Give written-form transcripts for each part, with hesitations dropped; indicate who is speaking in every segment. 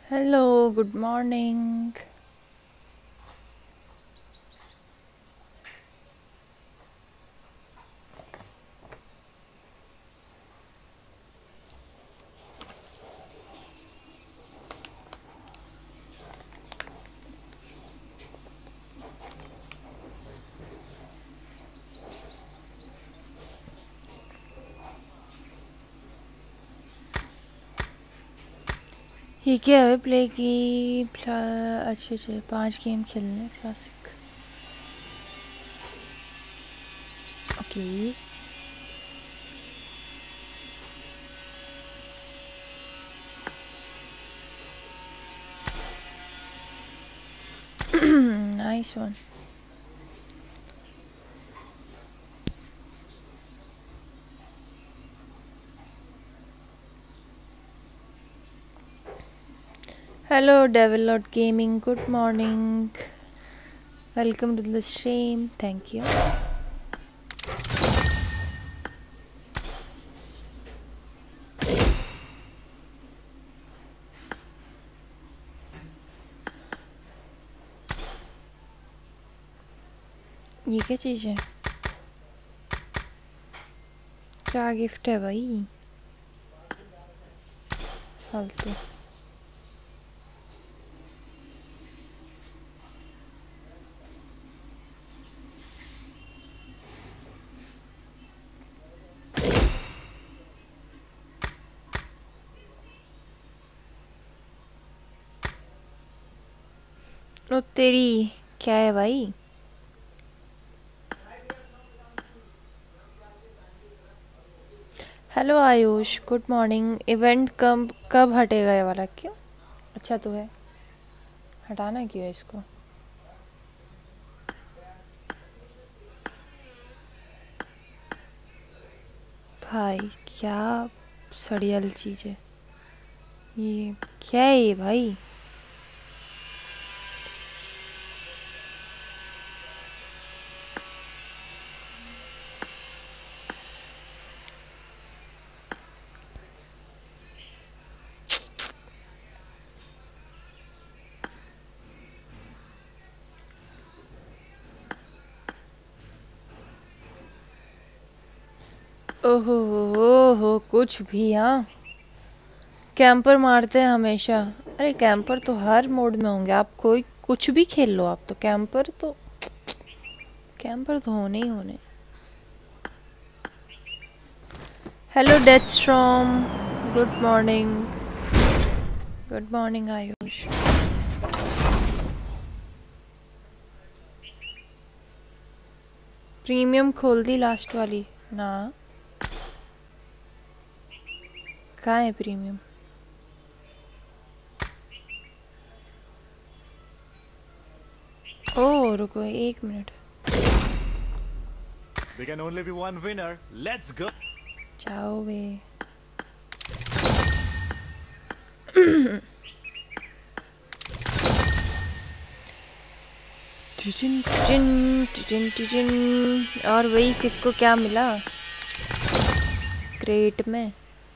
Speaker 1: Hello, good morning. ये क्या है प्ले की अच्छे अच्छे 5 गेम खेलने classic okay nice one hello devil lord gaming good morning welcome to the stream thank you ये क्या चीज़ है क्या गिफ्ट है भाई फालतू ओ तेरी क्या है भाई hello Ayush good morning event कब कब हटेगा ये वाला क्यों अच्छा तो है हटाना क्यों है इसको भाई क्या सड़ियल चीज़ है ये क्या है ये भाई ओहो ओहो कुछ भी हाँ कैंपर मारते हैं हमेशा अरे कैंपर तो हर मोड में होंगे आप कोई कुछ भी खेल लो आप तो कैंपर तो होने ही होने hello death storm good morning Ayush premium खोल दी लास्ट वाली ना कहाँ है प्रीमियम ओह रुको 1 minute
Speaker 2: There can only be one winner. Let's go.
Speaker 1: जाओ वे टिचिन टिचिन टिचिन टिचिन और वही किसको क्या मिला क्रेट में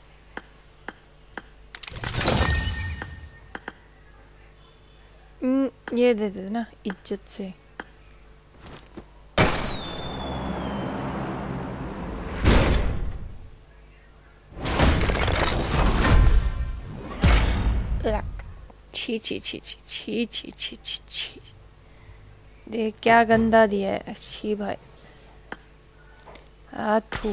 Speaker 1: ये दे दे ना इज्जत से छी छी छी छी छी छी छी छी छी देख क्या गंदा दिया है छी भाई थू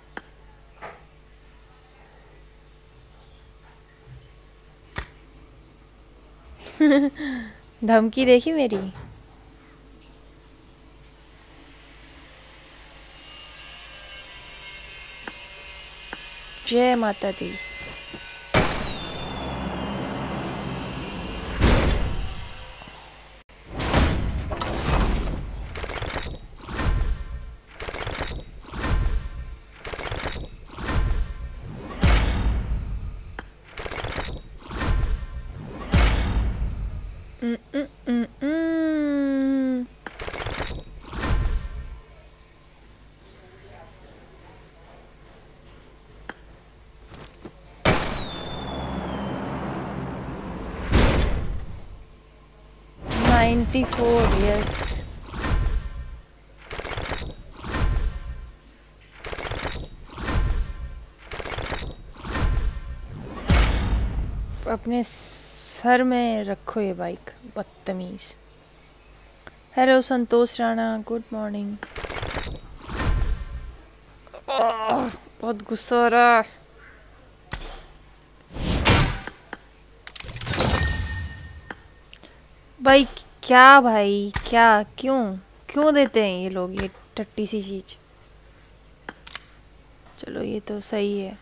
Speaker 1: धमकी देखी मेरी जय माता दी 94, यस। अपने सर में रखो ये बाइक, बदतमीज। Hello Santosh Rana, good morning. बहुत गुस्सा आ रहा है। भाई क्या, भाई क्या, क्यों क्यों देते हैं ये लोग ये टट्टी सी चीज। चलो ये तो सही है।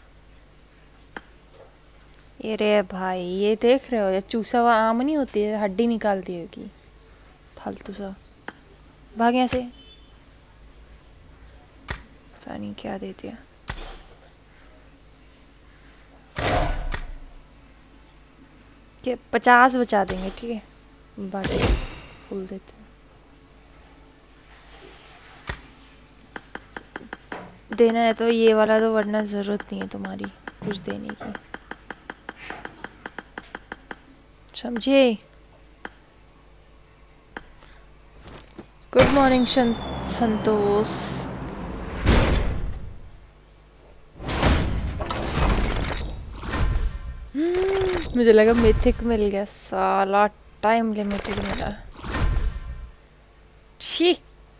Speaker 1: ये रे भाई, ये देख रहे हो, ये चूसा हुआ आम नहीं होती है, हड्डी निकालती है की फालतू सा। भाग यहाँ से, पता नहीं क्या दे दिया। के 50 बचा देंगे, ठीक है, बाकी फूल देते हैं। देना है तो ये वाला दो, वरना ज़रूरत नहीं है तुम्हारी कुछ देने की, समझे। Good morning Santosh. मुझे लगा मिथिक मिल गया, साला टाइम लिमिटेड मिला। छी,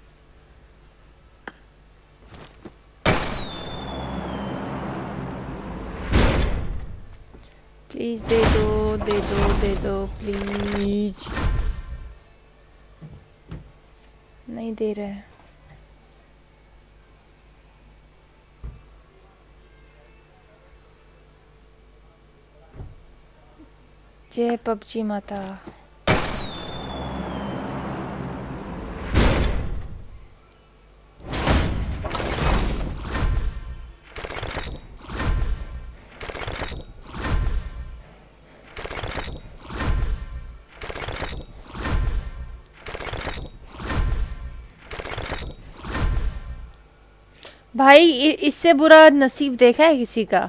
Speaker 1: प्लीज दे दो दे दो दे दो प्लीज। नहीं दे रहे हैं। जय पबजी माता। भाई इससे बुरा नसीब देखा है किसी का?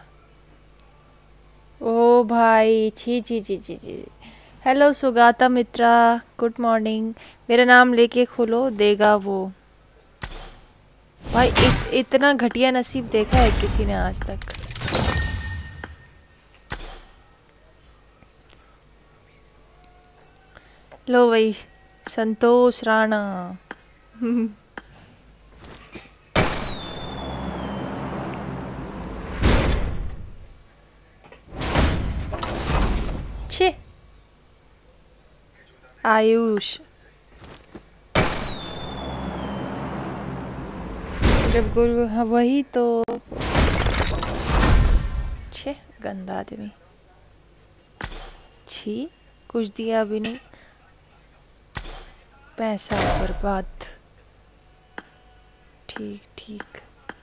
Speaker 1: ओ भाई, छी छी छी छी छी। Hello Sugata Mitra, good morning. मेरा नाम लेके खोलो, देगा वो। भाई इतना घटिया नसीब देखा है किसी ने आज तक? लो भाई, संतोष राणा। छे आयुष, जब गुरु, हाँ वही तो। छे गंदा आदमी, छी कुछ दिया भी नहीं, पैसा बर्बाद। ठीक ठीक।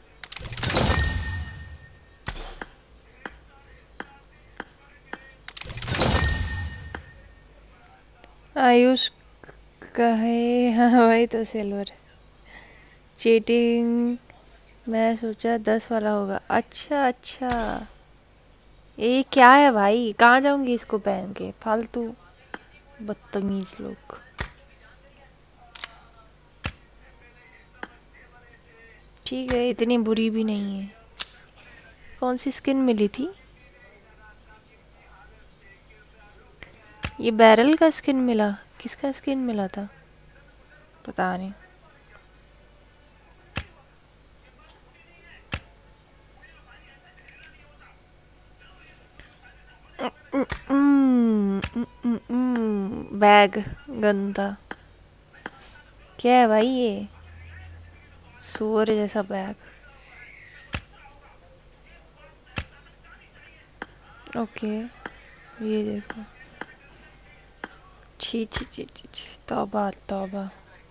Speaker 1: आयुष कहे, हाँ वही तो सिल्वर। चीटिंग, मैं सोचा 10 वाला होगा। अच्छा अच्छा, ये क्या है भाई? कहाँ जाऊंगी इसको पहन के? फालतू बदतमीज लोग। ठीक है, इतनी बुरी भी नहीं है। कौन सी स्किन मिली थी? ये बैरल का स्किन मिला, किसका स्किन मिला था पता नहीं। बैग गंदा, क्या है भाई ये? सुअर जैसा बैग। ओके, ये देखो। छी छी छी छी छी, तौबा तौबा।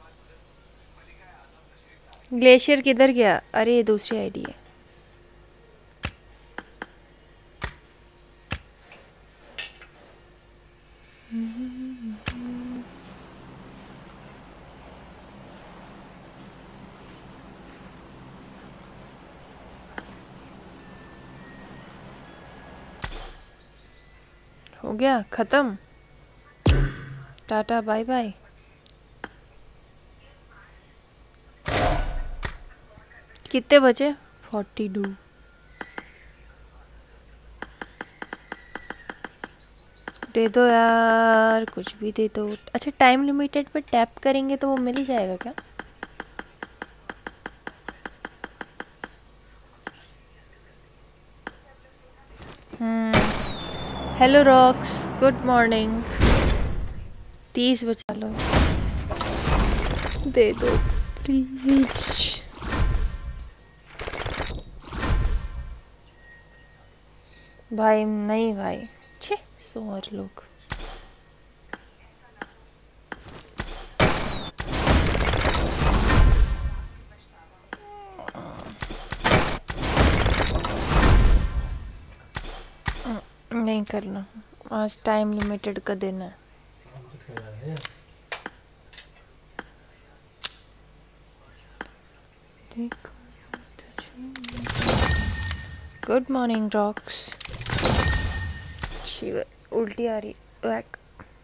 Speaker 1: ग्लेशियर किधर गया? अरे ये दूसरी आईडी है। हो गया खत्म, टाटा बाय बाय। कितने बचे? 42। दे दो यार, कुछ भी दे दो। अच्छा, टाइम लिमिटेड पे टैप करेंगे तो वो मिल ही जाएगा क्या? Hello rocks, good morning. 30 बचा लो, दे दो प्लीज। भाई नहीं भाई, छे सोर लोग। नहीं करना, आज टाइम लिमिटेड का दिन है। Good morning rocks. उल्टी आ रही वैक।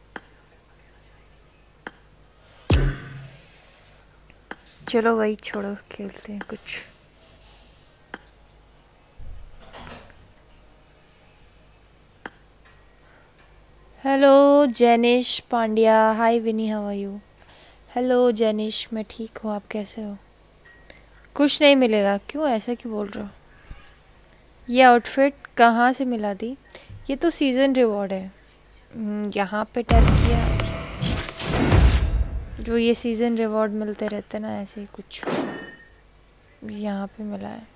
Speaker 1: चलो वही छोड़ो, खेलते हैं कुछ। Hello Jenish Pandya, hi Vini, how are you? Hello Jenish, मैं ठीक हूँ, आप कैसे हो? कुछ नहीं मिलेगा, क्यों ऐसा क्यों बोल रहे हो? ये आउटफिट कहाँ से मिला दी? ये तो सीज़न रिवॉर्ड है। यहाँ पे टैप किया, जो ये सीज़न रिवॉर्ड मिलते रहते ना, ऐसे ही कुछ यहाँ पे मिला है।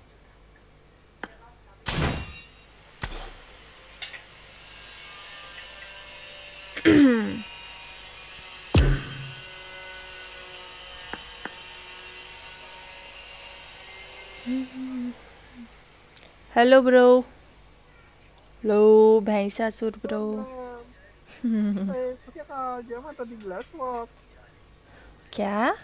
Speaker 1: हेलो ब्रो, लो भैंसासुर ब्रो। क्या?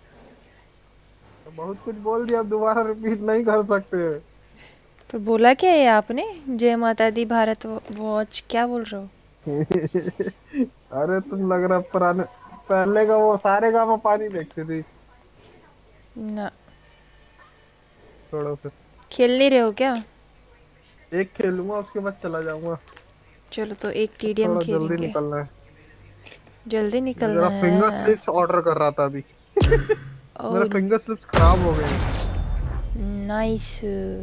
Speaker 3: बहुत कुछ बोल दिया, अब दोबारा रिपीट नहीं कर सकते।
Speaker 1: पर बोला क्या है आपने? जय माता दी भारत वॉच, क्या बोल रहे हो?
Speaker 3: अरे तुम लग रहा पुराने, पहले का वो सारे गाँव पानी देखती थी।
Speaker 1: ना,
Speaker 3: छोड़ो फिर।
Speaker 1: खेल नहीं रहे हो क्या?
Speaker 3: एक खेलूंगा उसके बाद चला जाऊंगा।
Speaker 1: चलो तो एक टीडीएम
Speaker 3: थोड़ा जल्दी
Speaker 1: खेलेंगे।
Speaker 3: निकलना है।
Speaker 1: जल्दी
Speaker 3: मैं
Speaker 1: निकलना
Speaker 3: जरा फिंगर
Speaker 1: है।
Speaker 3: स्लिप्स ऑर्डर कर रहा था अभी। मेरा
Speaker 1: ओह
Speaker 3: फिंगर स्लिप्स खराब हो गए हैं।
Speaker 1: नाइस,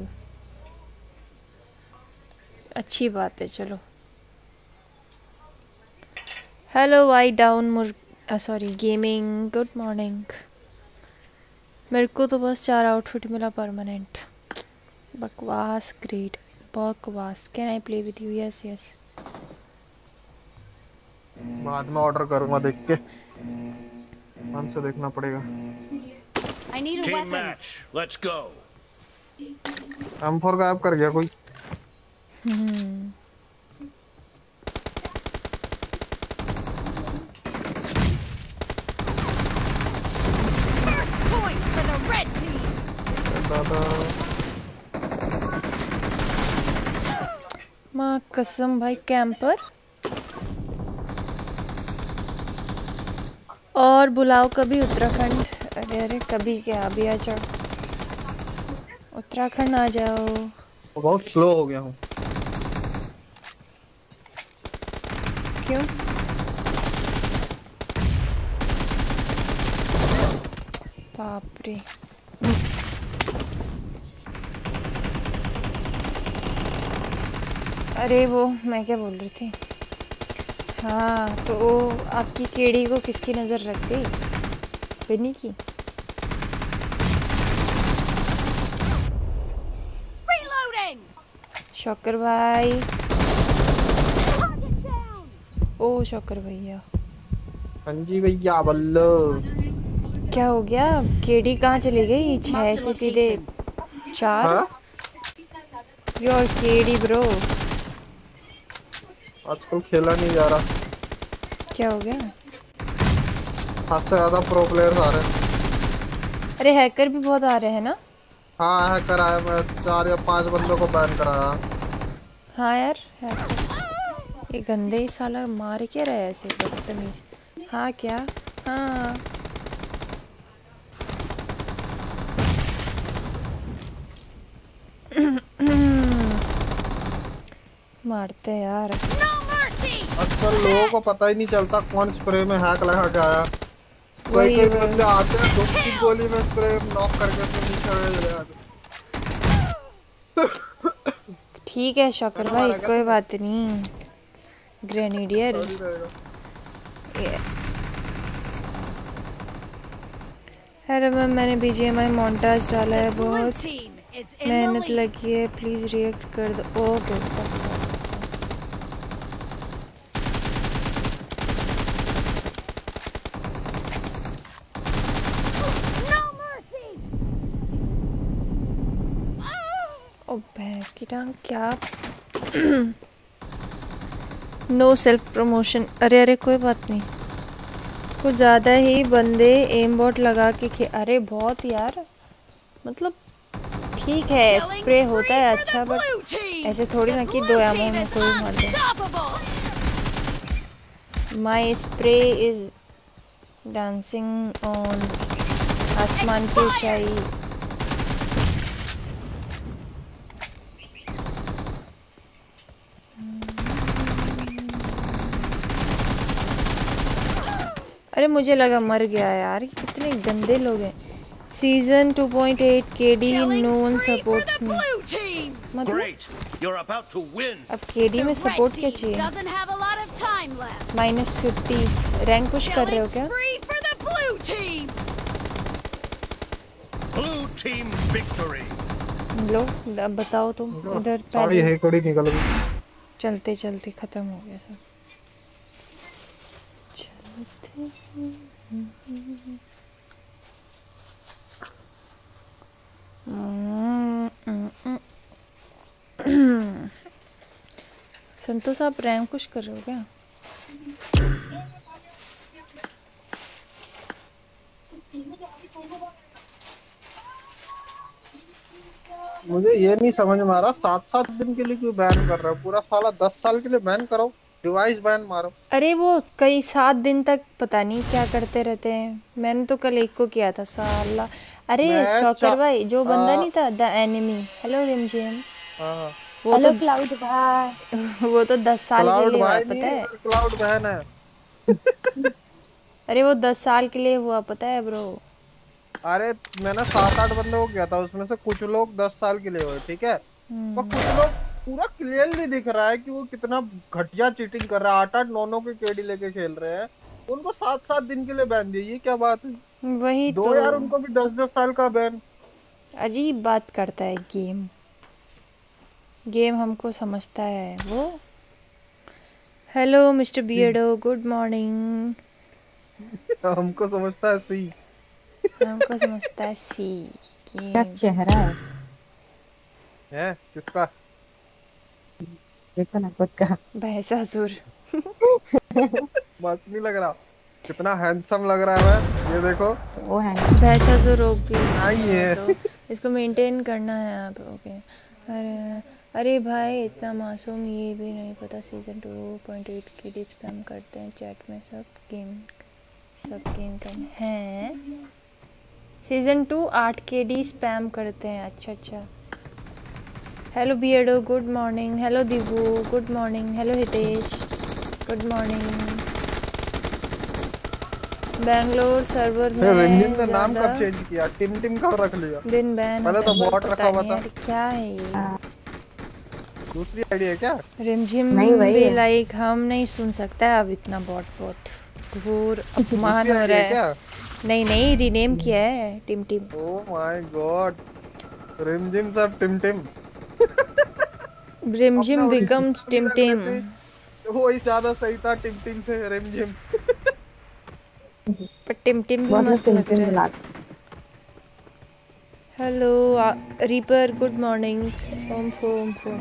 Speaker 1: अच्छी बात है। चलो hello Y down sorry gaming, good morning. मेरे को तो बस 4 आउटफिट मिला परमानेंट। बकवास, ग्रेट बकवास। Can I play with you? Yes yes.
Speaker 3: बाद में ऑर्डर करूंगा देख के, हमसे देखना पड़ेगा।
Speaker 4: I need a
Speaker 2: Team
Speaker 4: weapon.
Speaker 2: match. Let's go.
Speaker 3: M4 गायब कर गया कोई।
Speaker 4: Point for the red team.
Speaker 3: दादा
Speaker 1: माँ कसम भाई, कैंपर। और बुलाओ कभी उत्तराखंड। अरे अरे कभी क्या, अभी आ जाओ, उत्तराखंड आ जाओ।
Speaker 3: बहुत स्लो हो गया हूँ।
Speaker 1: क्यों? बाप रे। अरे वो मैं क्या बोल रही थी, हाँ तो आपकी केड़ी को किसकी नज़र रख गई? बिन्नी की।
Speaker 4: Reloading.
Speaker 1: शौकर भाई,
Speaker 4: Target down.
Speaker 1: ओ शौकर भैया,
Speaker 3: हाँ जी भैया बल्लो।
Speaker 1: क्या हो गया? केडी कहाँ चली गई? 6 से सीधे 4।
Speaker 3: हाँ
Speaker 1: योर केडी ब्रो,
Speaker 3: आजकल खेला नहीं जा रहा।
Speaker 1: क्या हो गया?
Speaker 3: हाथ से ज्यादा प्रो प्लेयर्स आ रहे हैं।
Speaker 1: अरे हैकर भी बहुत आ रहे हैं ना।
Speaker 3: हाँ हैकर आया, मैं 4 या 5 बंदों को बैन कराया।
Speaker 1: हाँ यार हैकर, ये गंदे ही साला मार क्या रहा है ऐसे बदतमीज। हाँ क्या? हाँ मारते हैं यार।
Speaker 4: No mercy!
Speaker 3: आजकल लोगों को पता ही नहीं चलता कौन स्प्रे में हैक लगा के आया। कोई
Speaker 1: वही
Speaker 3: कोई
Speaker 1: वही।
Speaker 3: बंदे आते हैं 2 गोली में स्प्रे नॉक करके तो नीचे चले जाते।
Speaker 1: ठीक है शौकर भाई, कोई बात नहीं। ग्रेनेडियर। अरे मैंने बीजीएमआई मोन्टाज डाला है,
Speaker 4: Blue
Speaker 1: बहुत
Speaker 4: team is in the
Speaker 1: मेहनत
Speaker 4: lead.
Speaker 1: लगी है, प्लीज रिएक्ट कर दो। Okay
Speaker 4: No mercy!
Speaker 1: ओ भैंस की टांग क्या। No self promotion. अरे अरे कोई बात नहीं, कुछ ज़्यादा ही बंदे एम बॉट लगा के अरे बहुत यार, मतलब ठीक है स्प्रे होता है अच्छा, बट ऐसे थोड़ी ना कि 2 एमओ में कोई मर जाए। My spray is dancing on आसमान की ऊंचाई। अरे मुझे लगा मर गया यार, ये कितने गंदे लोग हैं। Season 2.8 KD no one supports me. मतलब
Speaker 2: Great. You're about to win.
Speaker 1: अब केडी में सपोर्ट क्या चाहिए?
Speaker 4: Doesn't have a lot of time left.
Speaker 1: -50 rank push कर रहे हो क्या?
Speaker 4: Spree for the blue team.
Speaker 2: Blue team victory.
Speaker 1: लो अब बताओ तुम, इधर
Speaker 3: सॉरी
Speaker 1: पहले
Speaker 3: है कोड़ी निकल गई।
Speaker 1: चलते चलते खत्म हो गया सब। चलते संतोष आप रैंक पुश कर रहे हो क्या?
Speaker 3: मुझे ये नहीं समझ में आ रहा 7-7 दिन के लिए क्यों बैन कर रहा है? पूरा साला 10 साल के लिए बैन करो, डिवाइस बैन मारो।
Speaker 1: अरे वो कई 7 दिन तक पता नहीं क्या करते रहते हैं। मैंने तो कल एक को किया था साला। अरे शौकर भाई जो बंदा नहीं था द एनिमी, हेलो रिमझिम,
Speaker 3: हाँ
Speaker 1: वो तो
Speaker 5: क्लाउड भाई।
Speaker 1: वो तो 10 साल के
Speaker 3: क्लाउड
Speaker 1: लिए हुआ
Speaker 3: भाई
Speaker 1: पता
Speaker 3: नहीं,
Speaker 1: है।
Speaker 3: क्लाउड बहन है।
Speaker 1: अरे वो 10 साल के लिए हुआ पता है ब्रो।
Speaker 3: अरे मैंने 7-8 बंदों को किया था, उसमें से कुछ लोग 10 साल के लिए हुए, ठीक है, पर कुछ लोग पूरा क्लियरली दिख रहा है कि वो कितना घटिया चीटिंग कर रहा है। 8-8 9-9 के केडी लेके खेल रहे हैं, उनको 7-7 दिन के लिए बैन दिए। ये क्या बात है?
Speaker 1: वही
Speaker 3: दो
Speaker 1: तो
Speaker 3: यार उनको भी 10-10 साल का बैन।
Speaker 1: अजीब बात करता है गेम। गेम हमको समझता है वो। Hello mister beardo, good morning.
Speaker 3: हमको समझता है सी।
Speaker 1: हमको समझता है सी।
Speaker 5: क्या चेहरा
Speaker 3: है किसका?
Speaker 5: देखो ना खुद का।
Speaker 1: भैंसासुर।
Speaker 3: बात नहीं लग रहा, कितना हैंडसम लग रहा है ये देखो।
Speaker 5: वो है
Speaker 1: भैंसासुर ओके।
Speaker 3: है
Speaker 1: तो इसको मेंटेन करना है आप। ओके। अरे भाई इतना मासूम ये भी नहीं पता सीजन 2.8 के स्पैम करते हैं चैट में, सब गेम करने हैं। सीजन 2 8 के स्पैम करते हैं। अच्छा अच्छा। Hello beardo good morning. Hello Divu good morning. Hello Hitesh good morning. Bangalore server में
Speaker 3: रंजीत ने नाम
Speaker 1: ज़्यादा
Speaker 3: कब चेंज किया? टिम टिम कब रख लिया?
Speaker 1: दिन बैन
Speaker 3: पहले तो बॉट रखा हुआ था।
Speaker 1: क्या है ये?
Speaker 3: दूसरी आईडी है क्या?
Speaker 1: रिमझिम
Speaker 5: नहीं वही
Speaker 1: भी
Speaker 5: है।
Speaker 1: लाइक हम नहीं सुन सकता है अब इतना बहुत घोर अपमान
Speaker 3: दूसरी
Speaker 1: हो
Speaker 3: आईडी
Speaker 1: रहा
Speaker 3: है
Speaker 1: है।
Speaker 3: क्या?
Speaker 1: नहीं नहीं रीनेम किया है Tim Tim.
Speaker 3: Oh my god, Rimjhim सब टिम टिम।
Speaker 1: रिमझिम
Speaker 3: अपना
Speaker 1: बिकम्स टिम
Speaker 3: original
Speaker 1: टिम।
Speaker 3: रहते, वो ही ज्यादा सही था टिम टिम से रिमझिम।
Speaker 1: पर टिम टिम भी
Speaker 5: बहुत
Speaker 1: मस्त
Speaker 5: लोग
Speaker 1: लग रहा है।
Speaker 5: बुला
Speaker 1: hello reaper good morning. Om फो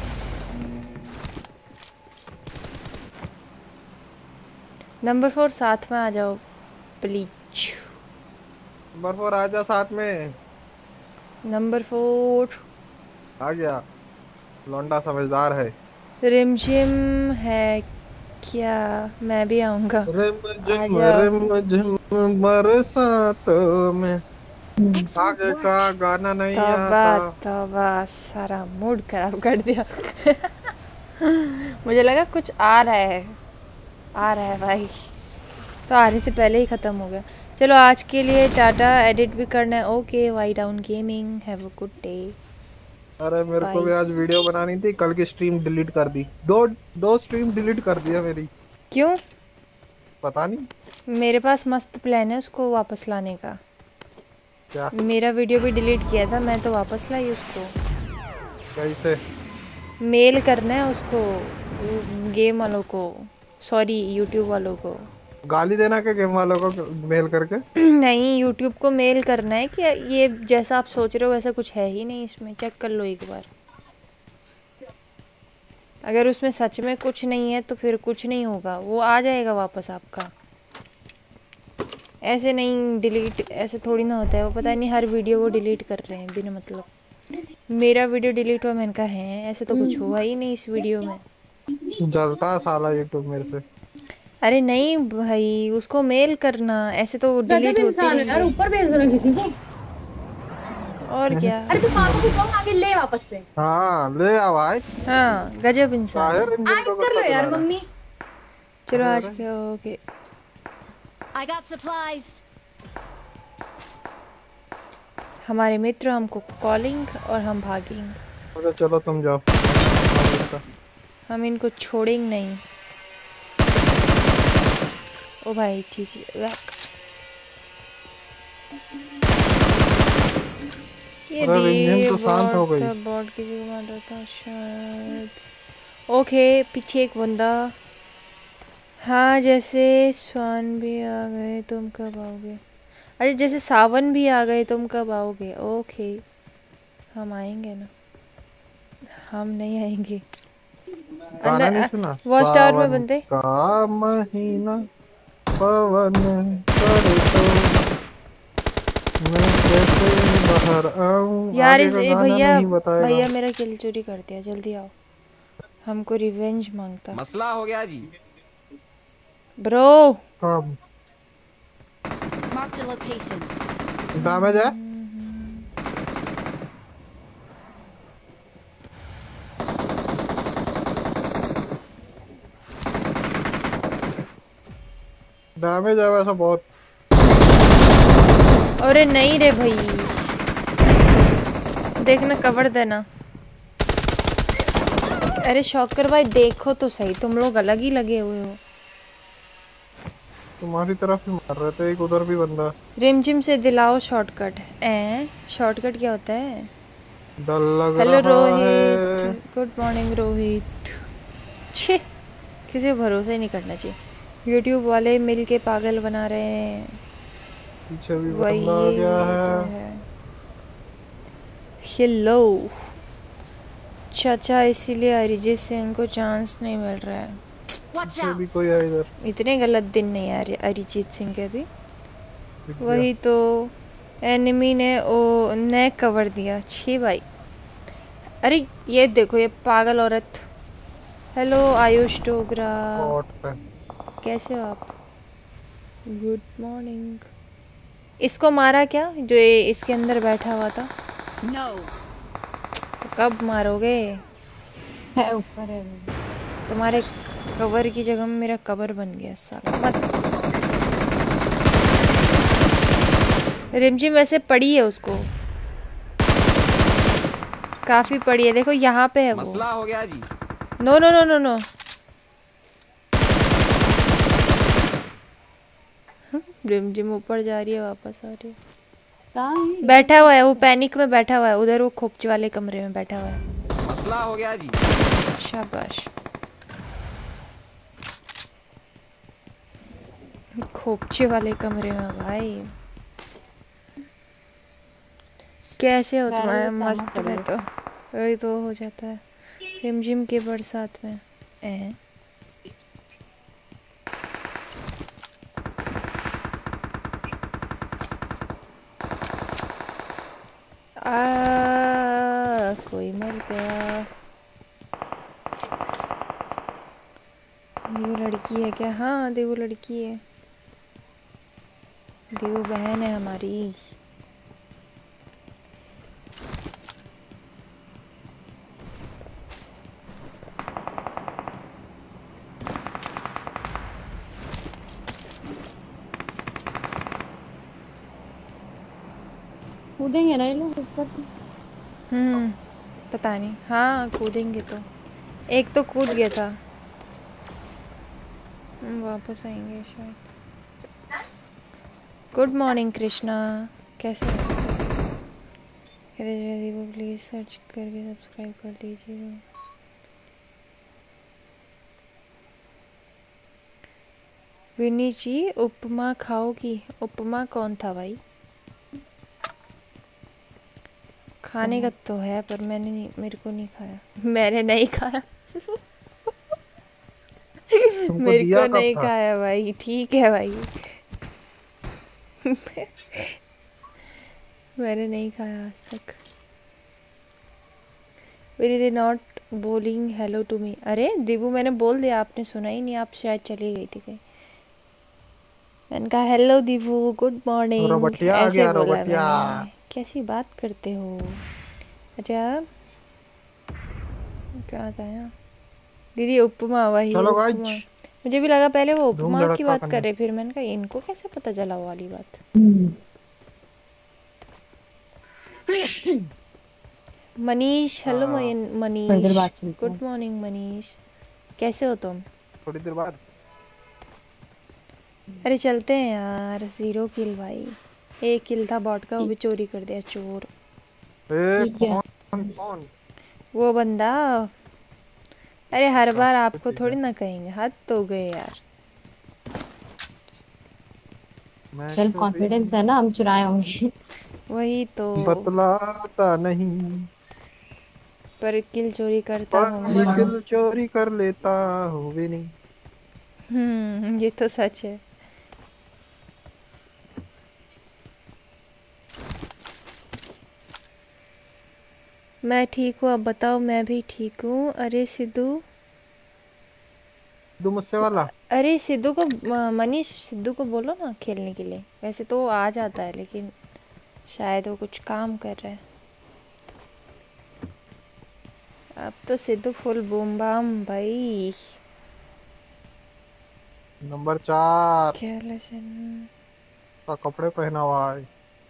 Speaker 1: नंबर 4 साथ में आ जाओ प्लीज।
Speaker 3: नंबर 4 आजा साथ में।
Speaker 1: नंबर 4
Speaker 3: आ गया, लौंडा समझदार है।
Speaker 1: रिमझिम है क्या? मैं भी आऊँगा।
Speaker 3: रिमझिम
Speaker 1: आजा।
Speaker 3: रिमझिम बरसातों में आगे का गाना नहीं
Speaker 1: तौबा
Speaker 3: आता।
Speaker 1: तौबा, सारा मूड खराब कर दिया। मुझे लगा कुछ आ रहा है, आ रहा है भाई, तो आने से पहले ही ख़त्म हो गया। चलो आज के लिए टाटा, एडिट भी करना है। Okay, Y down gaming, have a good day.
Speaker 3: अरे मेरे को भी आज वीडियो बनानी थी, कल की स्ट्रीम डिलीट कर दी। दो स्ट्रीम डिलीट कर दिया मेरी।
Speaker 1: क्यों?
Speaker 3: पता नहीं।
Speaker 1: मेरे पास मस्त प्लान है उसको वापस लाने का।
Speaker 3: क्या?
Speaker 1: मेरा वीडियो भी डिलीट किया था, मैं तो वापस लाई उसको।
Speaker 3: कैसे?
Speaker 1: मेल करना है उसको, गेम वालों को, सॉरी यूट्यूब वालों को।
Speaker 3: गाली देना क्या गेम वालों को मेल करके?
Speaker 1: नहीं, यूट्यूब को मेल करना है कि ये जैसा आप सोच रहे हो वैसा कुछ है ही नहीं इसमें, चेक कर लो एक बार। अगर उसमें सच में कुछ नहीं है तो फिर कुछ नहीं होगा, वो आ जाएगा वापस आपका। ऐसे नहीं डिलीट, ऐसे थोड़ी ना होता है। वो पता नहीं हर वीडियो को डिलीट कर रहे हैं बिना मतलब। मेरा वीडियो डिलीट हुआ, मैंने कहा है ऐसे तो कुछ हुआ ही नहीं इस वीडियो में।
Speaker 3: जलता है साला यूट्यूब मेरे से।
Speaker 1: अरे नहीं भाई, उसको मेल करना, ऐसे तो डिलीट होती नहीं
Speaker 5: यार ऊपर भेज दो किसी को।
Speaker 1: और क्या?
Speaker 5: अरे तू पापा को कहो आगे ले वापस से।
Speaker 3: हाँ ले आ भाई।
Speaker 1: हाँ, गजब इंसान है।
Speaker 5: आज कर लो यार मम्मी।
Speaker 1: चलो आज क्या, ओके।
Speaker 4: I got supplies.
Speaker 1: हमारे मित्र हमको कॉलिंग और हम भागेंगे।
Speaker 3: अरे चलो तुम जाओ,
Speaker 1: हम इनको छोड़ेंगे नहीं। ओ भाई चीची ये
Speaker 3: तो शांत हो गई।
Speaker 1: बॉट किसी को मार रहा था शायद। ओके, पीछे एक बंदा। हाँ, जैसे स्वान भी आ गए, तुम कब आओगे? अच्छा, जैसे सावन भी आ गए, तुम कब आओगे? ओके, हम आएंगे ना। हम नहीं आएंगे अंदर। वॉच टावर में बंदे।
Speaker 3: का महीना पवन करे तो मैं कैसे बाहर आऊं।
Speaker 1: यार इस भैया मेरा किल चोरी कर दिया, जल्दी आओ, हमको रिवेंज मांगता।
Speaker 6: मसला हो गया जी
Speaker 1: bro.
Speaker 4: Marked a location.
Speaker 3: Damage है। डैमेज है वैसा बहुत।
Speaker 1: अरे नहीं रे भाई, देखना, कवर देना। अरे शॉकर भाई देखो तो सही, तुम लोग अलग ही लगे हुए हो।
Speaker 3: तुम्हारी तरफ ही मार रहे थे, एक उधर भी बंदा।
Speaker 1: रिमझिम से दिलाओ शॉर्टकट। शॉर्टकट क्या होता है?
Speaker 3: डर लग
Speaker 1: हेलो
Speaker 3: रहा है।
Speaker 1: Rohit, good morning Rohit. छे, किसी को भरोसा ही नहीं करना चाहिए। यूट्यूब वाले मिल के पागल बना रहे हैं।
Speaker 3: पीछे भी
Speaker 1: वही
Speaker 3: बंदा आ गया
Speaker 1: तो
Speaker 3: है।
Speaker 1: है। हेलो चाचा, इसीलिए अरिजीत सिंह को चांस नहीं मिल रहा है।
Speaker 4: Watch
Speaker 3: पीछे भी
Speaker 4: out.
Speaker 3: कोई है इधर।
Speaker 1: इतने गलत दिन नहीं आ रहे अरिजीत सिंह के भी। वही तो, एनिमी ने ओ ने कवर दिया। छी भाई, अरे ये देखो ये पागल औरत। हेलो आयुष डोगरा,
Speaker 3: स्पॉट पे।
Speaker 1: कैसे हो आप? Good morning. इसको मारा क्या, जो ये इसके अंदर बैठा हुआ था?
Speaker 4: No.
Speaker 1: तो कब मारोगे?
Speaker 5: है ऊपर है।
Speaker 1: तुम्हारे कवर की जगह में मेरा कवर बन गया साला। मत। रिमझिम वैसे पड़ी है, उसको काफी पड़ी है। देखो यहाँ पे है वो।
Speaker 6: मसला हो गया जी।
Speaker 1: No no no no no. Rimjhim ऊपर जा रही है, वापस आ रही है।
Speaker 5: कहाँ है?
Speaker 1: बैठा हुआ है वो, पैनिक में बैठा हुआ है उधर, वो खोपचे वाले कमरे में बैठा हुआ है।
Speaker 6: मसला हो गया जी।
Speaker 1: शाबाश। खोपचे वाले कमरे में भाई। कैसे हो तुम्हारे? मस्त में तो वही तो हो जाता है रिमझिम के बरसात में। कोई मर गया। देवो लड़की है क्या? हाँ देवो लड़की है, देवो बहन है हमारी।
Speaker 5: कूदेंगे ना ये लोग ऊपर से।
Speaker 1: पता नहीं, हाँ कूदेंगे तो। एक तो कूद गया था। वापस आएंगे शायद। गुड मॉर्निंग कृष्णा, कैसे हो? वो प्लीज़ सर्च करके सब्सक्राइब कर दीजिएगा। विनी जी उपमा खाओगी? उपमा कौन था भाई? खाने का तो है पर मैंने नहीं, मेरे को नहीं खाया। मैंने नहीं खाया।
Speaker 3: तुमको
Speaker 1: मेरे
Speaker 3: दिया
Speaker 1: को
Speaker 3: कब
Speaker 1: नहीं
Speaker 3: था?
Speaker 1: खाया भाई, ठीक है भाई। मैंने नहीं खाया आज तक। वेरी दे नॉट बोलिंग हेलो टू मी। अरे दिबू मैंने बोल दिया, आपने सुना ही नहीं, आप शायद चली गई थी कहीं। मैंने कहा हेलो दिबू, गुड मॉर्निंग,
Speaker 3: रोबोटिया आ
Speaker 1: ऐसे
Speaker 3: गया,
Speaker 1: बोला
Speaker 3: रोबोटिया।
Speaker 1: मैंने। कैसी बात करते हो? अच्छा क्या था यार? दीदी उपमा, वही
Speaker 3: चलो
Speaker 1: उपमा।
Speaker 3: गाइस,
Speaker 1: मुझे भी लगा पहले वो
Speaker 3: धूम
Speaker 1: उपमा की
Speaker 3: धड़का
Speaker 1: बात कर
Speaker 3: करने।
Speaker 1: रहे, फिर मैंने कहा इनको कैसे पता चला वो वाली बात। मनीष, हेलो
Speaker 3: हाँ,
Speaker 5: थोड़ी देर
Speaker 1: मनीष,
Speaker 5: बाद चलते
Speaker 1: गुड
Speaker 5: हैं।
Speaker 1: मॉर्निंग मनीष, कैसे हो तुम?
Speaker 3: थोड़ी देर बाद।
Speaker 1: अरे चलते हैं यार, 0 किल भाई। एक किल था बॉट का, वो भी चोरी कर दिया, चोर।
Speaker 3: ए
Speaker 5: ठीक है।
Speaker 3: कौन कौन?
Speaker 1: वो बंदा। अरे हर बार
Speaker 3: अच्छा,
Speaker 1: आपको
Speaker 3: ठीक
Speaker 1: थोड़ी
Speaker 3: है।
Speaker 1: ना कहेंगे, हद तो गए यार।
Speaker 3: मैं
Speaker 5: सेल्फ
Speaker 3: कभी
Speaker 5: कॉन्फिडेंस है ना, हम चुराए होंगे।
Speaker 1: वही तो।
Speaker 3: बतलाता नहीं,
Speaker 1: पर किल चोरी करता हूँ
Speaker 3: पर
Speaker 1: मैं।
Speaker 3: दिल चोरी कर लेता हूँ भी नहीं।
Speaker 1: ये तो सच है। मैं ठीक हूँ, आप बताओ? मैं भी ठीक हूँ। अरे सिद्धू,
Speaker 3: तू मुझसे वाला।
Speaker 1: अरे सिद्धू को मनीष, सिद्धू को बोलो ना खेलने के लिए। वैसे तो वो आ जाता है लेकिन शायद वो कुछ काम कर रहा है। अब तो सिद्धू फुल बूम बाम भाई।
Speaker 3: नंबर 4
Speaker 1: क्या लेसन?
Speaker 3: का कपड़े पहना हुआ है।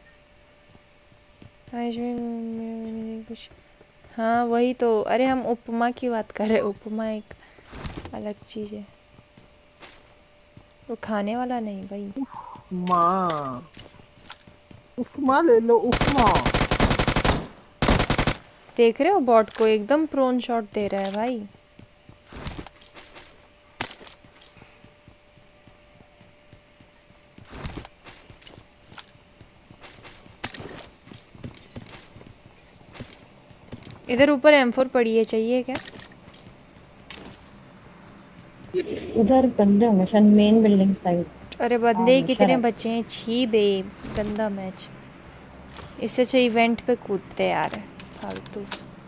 Speaker 1: आज में कुछ। हाँ वही तो। अरे हम उपमा की बात कर रहे हैं, उपमा एक अलग चीज़ है, वो खाने वाला नहीं भाई।
Speaker 3: माँ, उपमा ले लो उपमा।
Speaker 1: देख रहे हो बॉट को, एकदम प्रोन शॉट दे रहा है भाई। इधर ऊपर M4 पड़ी है, चाहिए क्या?
Speaker 5: उधर बंदे होंगे शायद मेन बिल्डिंग साइड।
Speaker 1: अरे
Speaker 5: हाँ
Speaker 1: बंदे ही
Speaker 5: हमेशा
Speaker 1: कितने
Speaker 5: रहते।
Speaker 1: बचे हैं, छी बे। गंदा मैच। इससे अच्छा इवेंट पे कूदते यार, फालतू।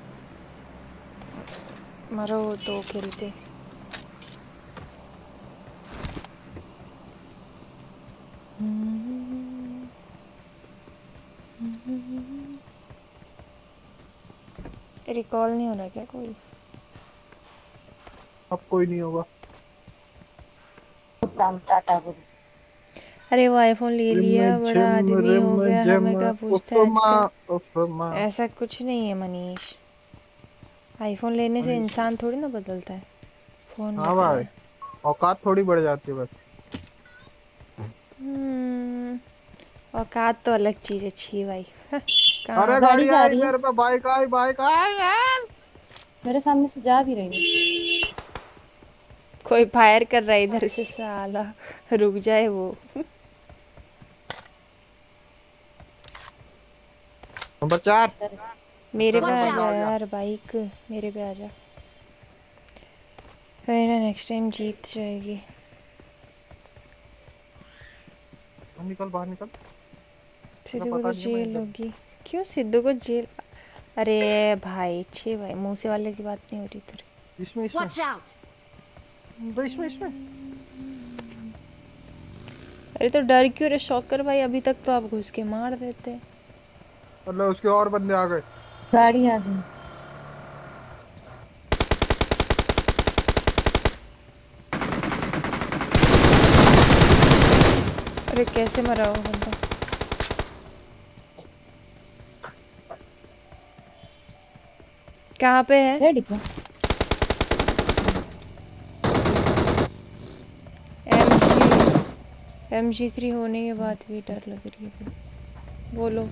Speaker 1: मरो तो खेलते। रिकॉल नहीं हो रहा क्या कोई?
Speaker 3: अब कोई नहीं होगा।
Speaker 5: टाटा गुरु।
Speaker 1: अरे वो आईफोन ले
Speaker 3: रिम
Speaker 1: लिया, बड़ा
Speaker 3: झिम
Speaker 1: आदमी
Speaker 3: रिम
Speaker 1: हो गया,
Speaker 3: झिम
Speaker 1: हमें क्या पूछता है
Speaker 3: उपमा
Speaker 1: आजकल।
Speaker 3: उपमा।
Speaker 1: ऐसा कुछ नहीं है मनीष, आईफोन लेने से
Speaker 3: अरे,
Speaker 1: इंसान थोड़ी ना बदलता है। फोन
Speaker 3: हाँ
Speaker 1: लग रहा
Speaker 3: भाई,
Speaker 1: है।
Speaker 3: औकात थोड़ी बढ़ जाती है बस।
Speaker 1: औकात तो अलग चीज़ है, छी भाई। कहाँ
Speaker 3: अरे
Speaker 1: आप?
Speaker 5: गाड़ी
Speaker 3: गाड़ी
Speaker 5: जा
Speaker 3: आई
Speaker 5: रही है,
Speaker 3: मेरे पे, बाइक आई बाइक आई यार।
Speaker 5: मेरे सामने से जा भी रही है।
Speaker 1: कोई फायर कर रहा है इधर से साला, रुक जाए वो।
Speaker 3: नंबर 4।
Speaker 1: मेरे पे
Speaker 3: नंबर
Speaker 1: आ
Speaker 4: Watch
Speaker 1: जा
Speaker 3: आ
Speaker 4: out!
Speaker 3: गया।
Speaker 1: यार बाइक, मेरे पे आ जा। फिर ना नेक्स्ट टाइम जीत जाएगी।
Speaker 3: निकल बाहर निकल।
Speaker 1: सिद्धू को
Speaker 3: पता
Speaker 1: तो
Speaker 3: नहीं है मैं
Speaker 1: जेल
Speaker 3: इधर।
Speaker 1: होगी। क्यों सिद्धू को जेल? अरे भाई छे भाई, मूसे वाले की बात नहीं हो रही इधर।
Speaker 3: इसमें इसमें
Speaker 4: Watch out!
Speaker 3: इसमें
Speaker 1: अरे तो डर क्यों रे शॉकर भाई, अभी तक तो आप घुस के मार देते।
Speaker 3: मतलब उसके और बंदे आ गए।
Speaker 5: गाड़ी आ गई।
Speaker 1: अरे कैसे मरा वो बंदा? कहाँ पे है?
Speaker 5: रेडी को
Speaker 1: MG3 होने के बाद भी डर लग रही है। बोलो।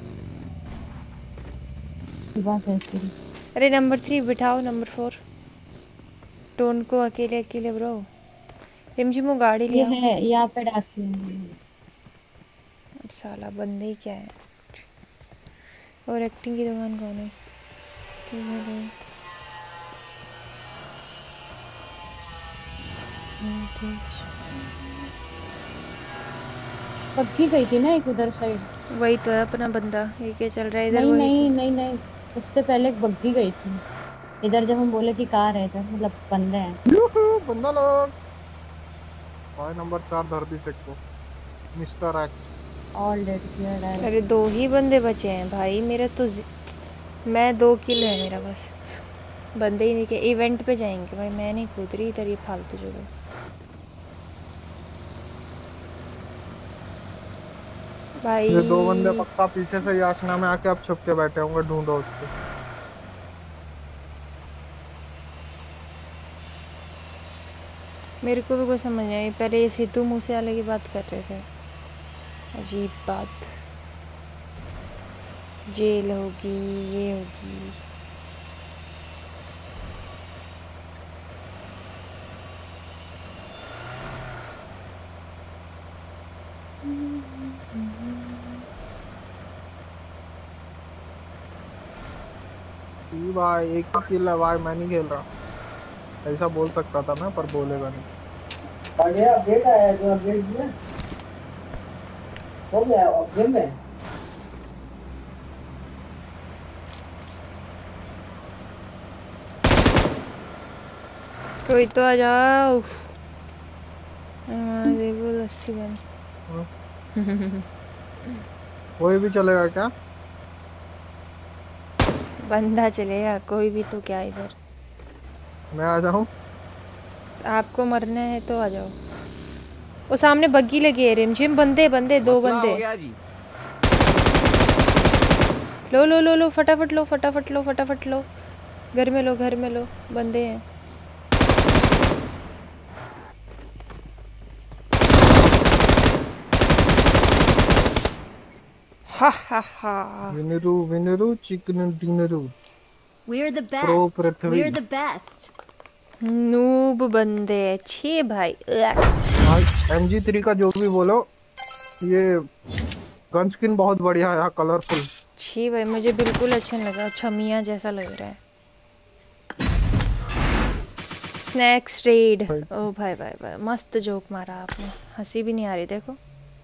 Speaker 5: बात है इसकी।
Speaker 1: अरे नंबर 3 बिठाओ नंबर 4 टोन को अकेले अकेले ब्रो। रिमझिमो गाड़ी
Speaker 5: ये
Speaker 1: लिया।
Speaker 5: है यहाँ पे डासी है।
Speaker 1: अब साला बंदे ही क्या है। और एक्टिंग की दुकान कौन है?
Speaker 5: पक्की गई थी ना एक उधर साइड।
Speaker 1: वही तो है अपना बंदा। ये क्या चल रहा है इधर?
Speaker 5: नहीं
Speaker 1: वही
Speaker 5: नहीं
Speaker 1: तो।
Speaker 5: नहीं नहीं, उससे पहले एक बग्गी गई थी इधर, जब हम बोले कि कार है इधर, मतलब बंदे हैं।
Speaker 3: बंदा लोग भाई नंबर 4 धर दी सबको मिस्टर एक्स।
Speaker 5: ऑल डेड किया डायरेक्ट।
Speaker 1: अरे 2 ही बंदे बचे हैं भाई मेरे तो मैं 2 किल है मेरा बस। बंदे ही नहीं के इवेंट पे जाएंगे भाई। मैं नहीं कूद रही इधर ये फालतू जगह। भाई
Speaker 3: ये 2 बंदे पक्का पीछे से याचना में आके अब छुप के बैठे होंगे, ढूंढो उसको।
Speaker 1: मेरे को भी कुछ समझ नहीं आई। पहले ये सिद्धू मूसेवाले की बात कर रहे थे। अजीब बात। जेल होगी ये होगी।
Speaker 3: भाई एक ही किल है भाई, मैं नहीं खेल रहा। ऐसा बोल सकता था मैं, पर बोलेगा नहीं।
Speaker 7: बढ़िया अपडेट आया, जो अपडेट दिया हो गया गेम में।
Speaker 1: कोई तो आ जाओ। देखो लस्सी बन।
Speaker 3: कोई भी चलेगा क्या?
Speaker 1: बंदा चलेगा कोई भी तो क्या इधर।
Speaker 3: मैं आ जाऊं?
Speaker 1: आपको मरना है तो आ जाओ। वो सामने बग्गी लगी है रिमझिम। बंदे 2
Speaker 6: मसला
Speaker 1: बंदे।
Speaker 6: हो गया जी।
Speaker 1: लो लो लो लो फटाफट लो फटाफट लो फटाफट लो। घर में लो घर में लो बंदे हैं। हा हा हा।
Speaker 3: Winner chicken dinner.
Speaker 4: We're the
Speaker 3: Pro
Speaker 4: best.
Speaker 3: Prithvi.
Speaker 4: We're the best.
Speaker 1: Noob बंदे अच्छे भाई।
Speaker 3: भाई MG3 का जो भी बोलो, ये गन स्किन बहुत बढ़िया है, कलरफुल।
Speaker 1: छी भाई मुझे बिल्कुल अच्छा नहीं लगा। छमिया जैसा लग रहा है। Snacks red. ओ भाई भाई भाई मस्त जोक मारा आपने। हंसी भी नहीं आ रही देखो।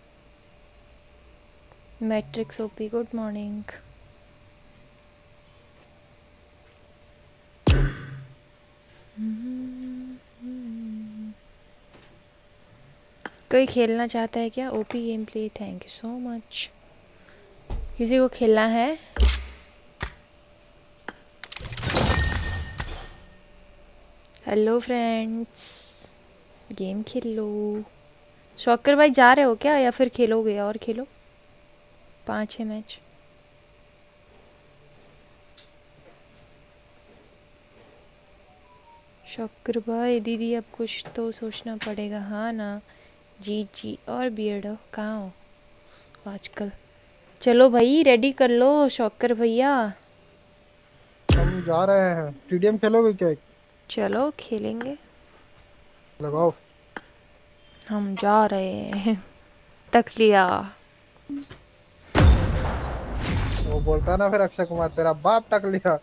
Speaker 1: Matrix OP good morning. कोई खेलना चाहता है क्या? OP game play thank you so much. किसी को खेलना है? हेलो फ्रेंड्स गेम खेल लो। शॉकर भाई जा रहे हो क्या या फिर खेलोगे? और खेलो 5-6 मैच। शॉकर भाई दीदी अब कुछ तो सोचना पड़ेगा। हाँ ना जी। और बियर्डो कहाँ हो आजकल? चलो भाई रेडी कर लो शॉकर भैया।
Speaker 3: हम जा रहे हैं। स्टेडियम खेलोगे क्या?
Speaker 1: चलो खेलेंगे।
Speaker 3: लगाओ।
Speaker 1: हम जा रहे हैं। तक लिया।
Speaker 3: वो बोलता है ना फिर अक्षय कुमार, तेरा बाप टक लिया।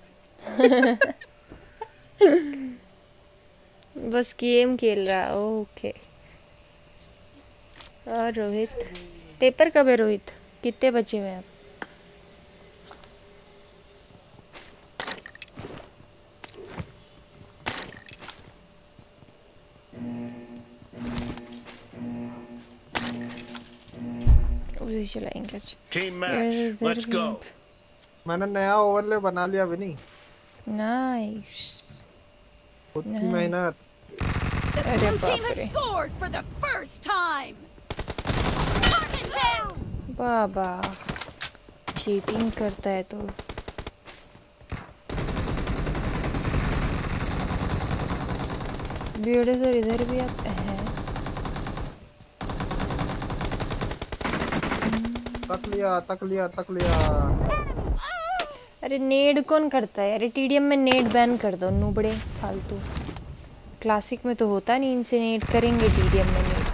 Speaker 1: बस गेम खेल रहा है। ओके। और रोहित पेपर कब है? रोहित कितने बचे हुए हैं? उसी चलाएंगे।
Speaker 2: Team match. Let's go.
Speaker 3: मैंने नया ओवरले बना लिया भी नहीं।
Speaker 1: नाइस।
Speaker 3: खुद की मेहनत।
Speaker 1: अरे
Speaker 4: Blue team
Speaker 1: बाप
Speaker 4: has
Speaker 1: रे।
Speaker 4: scored for the first time. Target down.
Speaker 1: बाबा चीटिंग करता है तो। बियर्ड सर इधर भी आप हैं?
Speaker 3: तक लिया।
Speaker 1: अरे नेड कौन करता है? अरे टीडीएम में नेड बैन कर दो, नूबड़े फालतू। क्लासिक में तो होता नहीं, इनसे नेड करेंगे टीडीएम में नेड।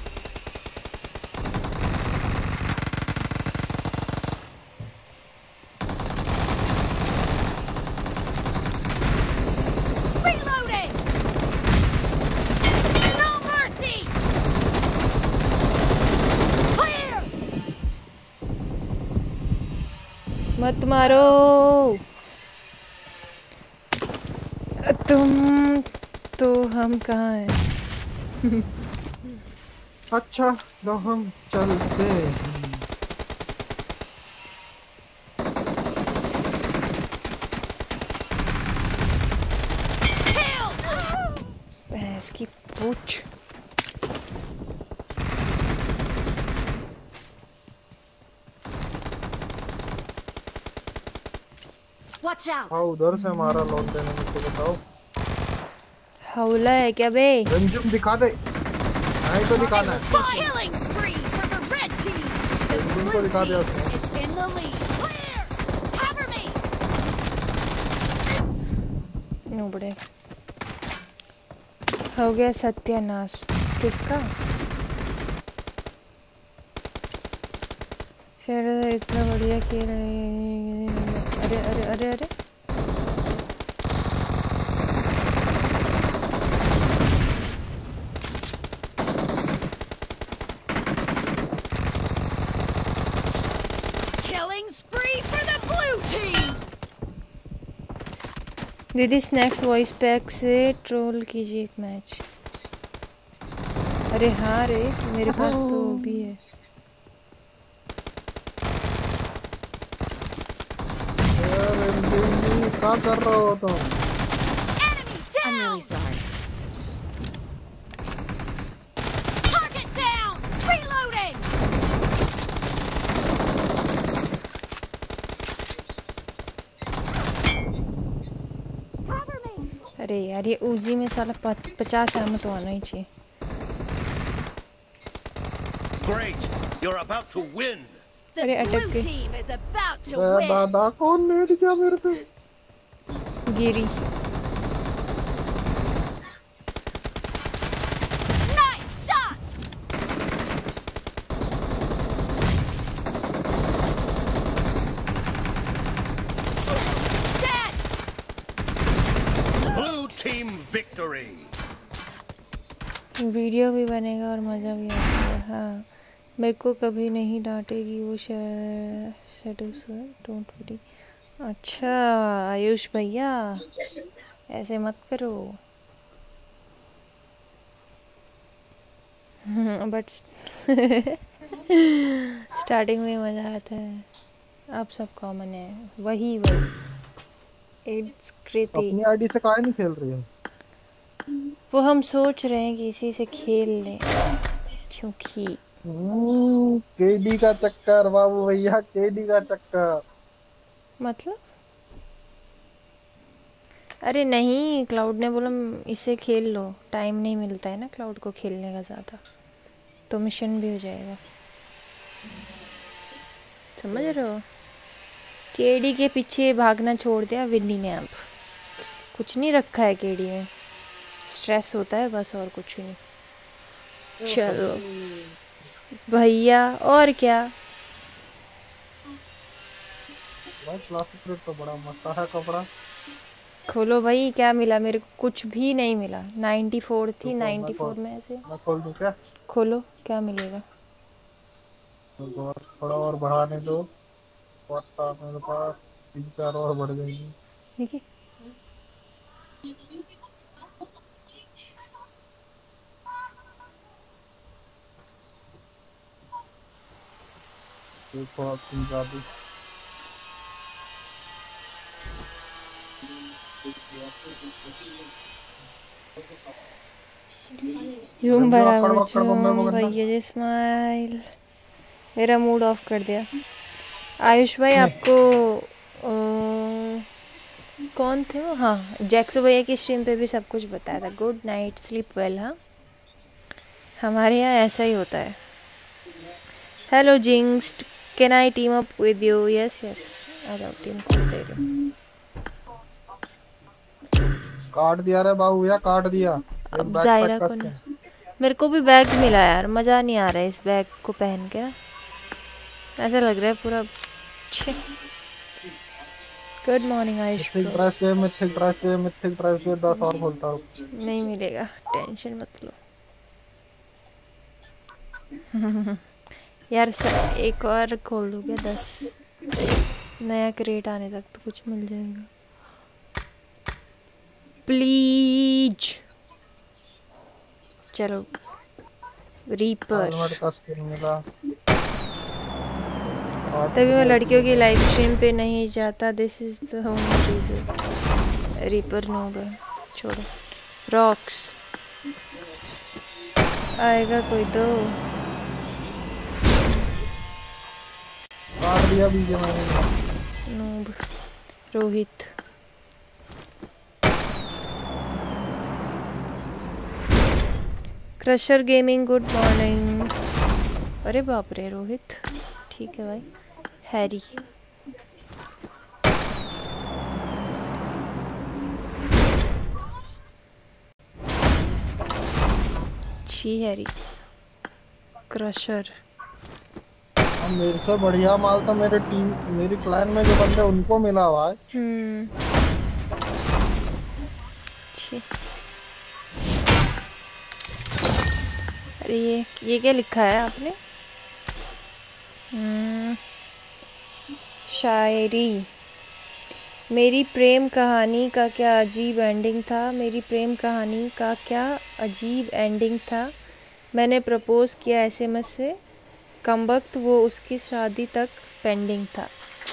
Speaker 1: मत मारो तुम तो, हम कहाँ हैं?
Speaker 3: अच्छा तो हम चलते हैं।
Speaker 1: भैंस की पूछ।
Speaker 4: Watch out.
Speaker 3: हाँ उधर से हमारा लॉन देने में तो बताओ।
Speaker 1: हौला है क्या बे?
Speaker 3: रंजुम दिखा दे, नहीं तो दिखाना है।
Speaker 4: Killing spree for the red team. The
Speaker 3: रंजुम को
Speaker 4: blue
Speaker 3: दिखा दिया
Speaker 4: team
Speaker 3: उसने।
Speaker 4: is in the lead. Clear. Cover me.
Speaker 1: नूबड़े हो गया सत्यानाश। किसका? शेर इतना बढ़िया खेल रही है। अरे अरे अरे अरे
Speaker 4: Killing spree for the blue team.
Speaker 1: दीदी स्नैक्स वॉइस पैक से ट्रोल कीजिए एक मैच। अरे हाँ रे, मेरे पास तो भी है।
Speaker 3: क्या कर रहे हो तुम?
Speaker 4: Enemy down. I'm really sorry. Target down. Reloading. Cover me.
Speaker 1: अरे यार ये उजी में साला 50 एम तो आना ही चाहिए।
Speaker 2: Great. You're about to win.
Speaker 4: The
Speaker 1: अरे
Speaker 4: blue
Speaker 1: अटक गई।
Speaker 4: team is about to
Speaker 3: मैं
Speaker 4: win.
Speaker 3: दादा कौन नेट किया मेरे पे?
Speaker 1: गिरी।
Speaker 4: Nice shot. Dead.
Speaker 2: Blue team victory.
Speaker 1: Video भी बनेगा और मज़ा भी आएगा। हाँ मेरे को कभी नहीं डांटेगी वो डोंट वरी। अच्छा आयुष भैया ऐसे मत करो। बट स्टार्टिंग में मज़ा आता है, अब सब कॉमन है। वही इट्स कृति।
Speaker 3: अपनी आईडी से काहे नहीं खेल रही है?
Speaker 1: वो हम सोच रहे हैं कि इसी से खेल लें, क्योंकि
Speaker 3: केडी का चक्कर बाबू भैया, केडी का चक्कर।
Speaker 1: मतलब अरे नहीं, क्लाउड ने बोला इसे खेल लो, टाइम नहीं मिलता है ना क्लाउड को खेलने का ज़्यादा, तो मिशन भी हो जाएगा। समझ रहे हो? केडी के पीछे भागना छोड़ दिया विन्नी ने। अब कुछ नहीं रखा है केडी में, स्ट्रेस होता है बस और कुछ नहीं। चलो भैया और क्या।
Speaker 3: क्लासिक तो बड़ा मस्त है कपड़ा।
Speaker 1: खोलो भाई, क्या मिला मेरे को? कुछ भी नहीं मिला। 94 थी, 94 में से
Speaker 3: मैं खोल दूं क्या?
Speaker 1: खोलो, क्या मिलेगा?
Speaker 3: तो थोड़ा और बढ़ाने दो, मेरे पास 3-4 और बढ़ जाएंगी।
Speaker 1: देखिए
Speaker 3: देखो आप पंजाबी
Speaker 1: झूम बराबर झूम भैया जी स्माइल। मेरा मूड ऑफ कर दिया। आयुष भाई आपको कौन थे वो? हाँ, जैक्सो भैया की स्ट्रीम पे भी सब कुछ बताया था। Good night, sleep well. हाँ, हमारे यहाँ ऐसा ही होता है। Hello jinx, can I team up with you? Yes yes, आ जाओ, टीम खोल दे रही हूँ।
Speaker 3: काट दिया रे बाबू, या काट दिया। एक
Speaker 1: अब
Speaker 3: बैग
Speaker 1: जायरा
Speaker 3: पैक
Speaker 1: को
Speaker 3: करते
Speaker 1: नहीं,
Speaker 3: हैं।
Speaker 1: मेरे को भी बैग मिला यार, मज़ा नहीं आ रहा है इस बैग को पहन के ना, ऐसा लग रहा है पूरा। छे, good morning Ayush
Speaker 3: mythic
Speaker 1: bro.
Speaker 3: Drive पे, मिथिक ड्राइव पे, मिथिक ड्राइव पे 10 और खोलता हूँ।
Speaker 1: नहीं मिलेगा, टेंशन मत लो। यार एक और खोल दूँ क्या? 10 नया क्रेट आने तक तो कुछ मिल जाएगा प्लीज। चलो, रीपर।
Speaker 3: हेलमेट का स्किन मिला।
Speaker 1: तभी मैं लड़कियों की लाइव स्ट्रीम पे नहीं जाता, this is the home reason. Reaper noob है, छोड़ो। रॉक्स आएगा कोई तो।
Speaker 3: काट दिया बीजे मैंने।
Speaker 1: Noob Rohit. Crusher gaming, good morning. अरे बाप रे रोहित, ठीक है भाई। हैरी, छी हैरी। क्रशर,
Speaker 3: अब मेरे से बढ़िया माल तो मेरे टीम, मेरी क्लैन में जो बंदे उनको मिला हुआ है।
Speaker 1: छी। अरे ये क्या लिखा है आपने? शायरी। मेरी प्रेम कहानी का क्या अजीब एंडिंग था, मेरी प्रेम कहानी का क्या अजीब एंडिंग था। मैंने प्रपोज किया एसएमएस से, कमबख्त वो उसकी शादी तक पेंडिंग था।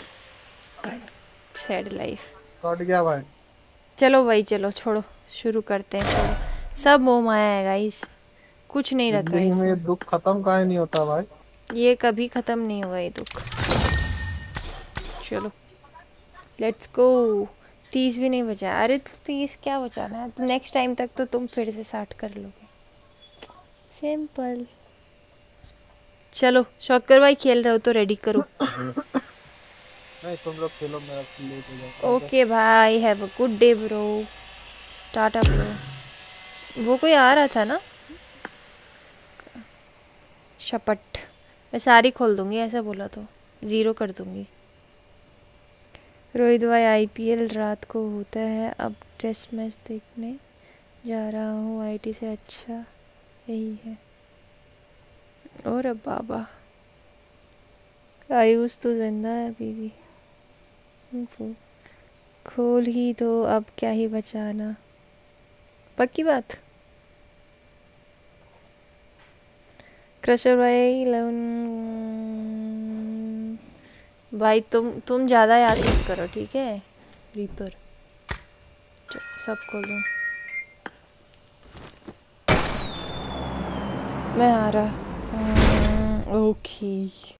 Speaker 1: Sad life.
Speaker 3: काट गया भाई।
Speaker 1: चलो भाई, चलो छोड़ो, शुरू करते हैं। छोड़ो, सब मोह माया है गाइस, कुछ नहीं रखा है
Speaker 3: जिंदगी में ये
Speaker 1: इसमें।
Speaker 3: दुख खत्म काहे नहीं होता भाई।
Speaker 1: ये कभी ख़त्म नहीं होगा ये दुख। चलो लेट्स गो। 30 भी नहीं बचा। अरे तो 30 क्या बचाना है, तो नेक्स्ट टाइम तक तो तुम फिर से 60 कर लोगे। सिंपल। चलो शौकर भाई, खेल रहे हो तो रेडी करो।
Speaker 3: नहीं तुम लोग खेलो, मेरा लेट हो जाएगा।
Speaker 1: ओके भाई, have a good day bro, tata bro. वो कोई आ रहा था ना, शपट। मैं सारी खोल दूंगी, ऐसा बोला तो 0 कर दूंगी। रोहित भाई, आईपीएल रात को होता है, अब टेस्ट मैच देखने जा रहा हूँ, आईटी से अच्छा यही है। और अब बाबा आयुष तो जिंदा है अभी भी। खोल ही दो, अब क्या ही बचाना। पक्की बात। क्रशर भाई 11 भाई, तुम ज़्यादा याद मत करो, ठीक है। रीपर सब खोल दूँ मैं, आ रहा। ओके।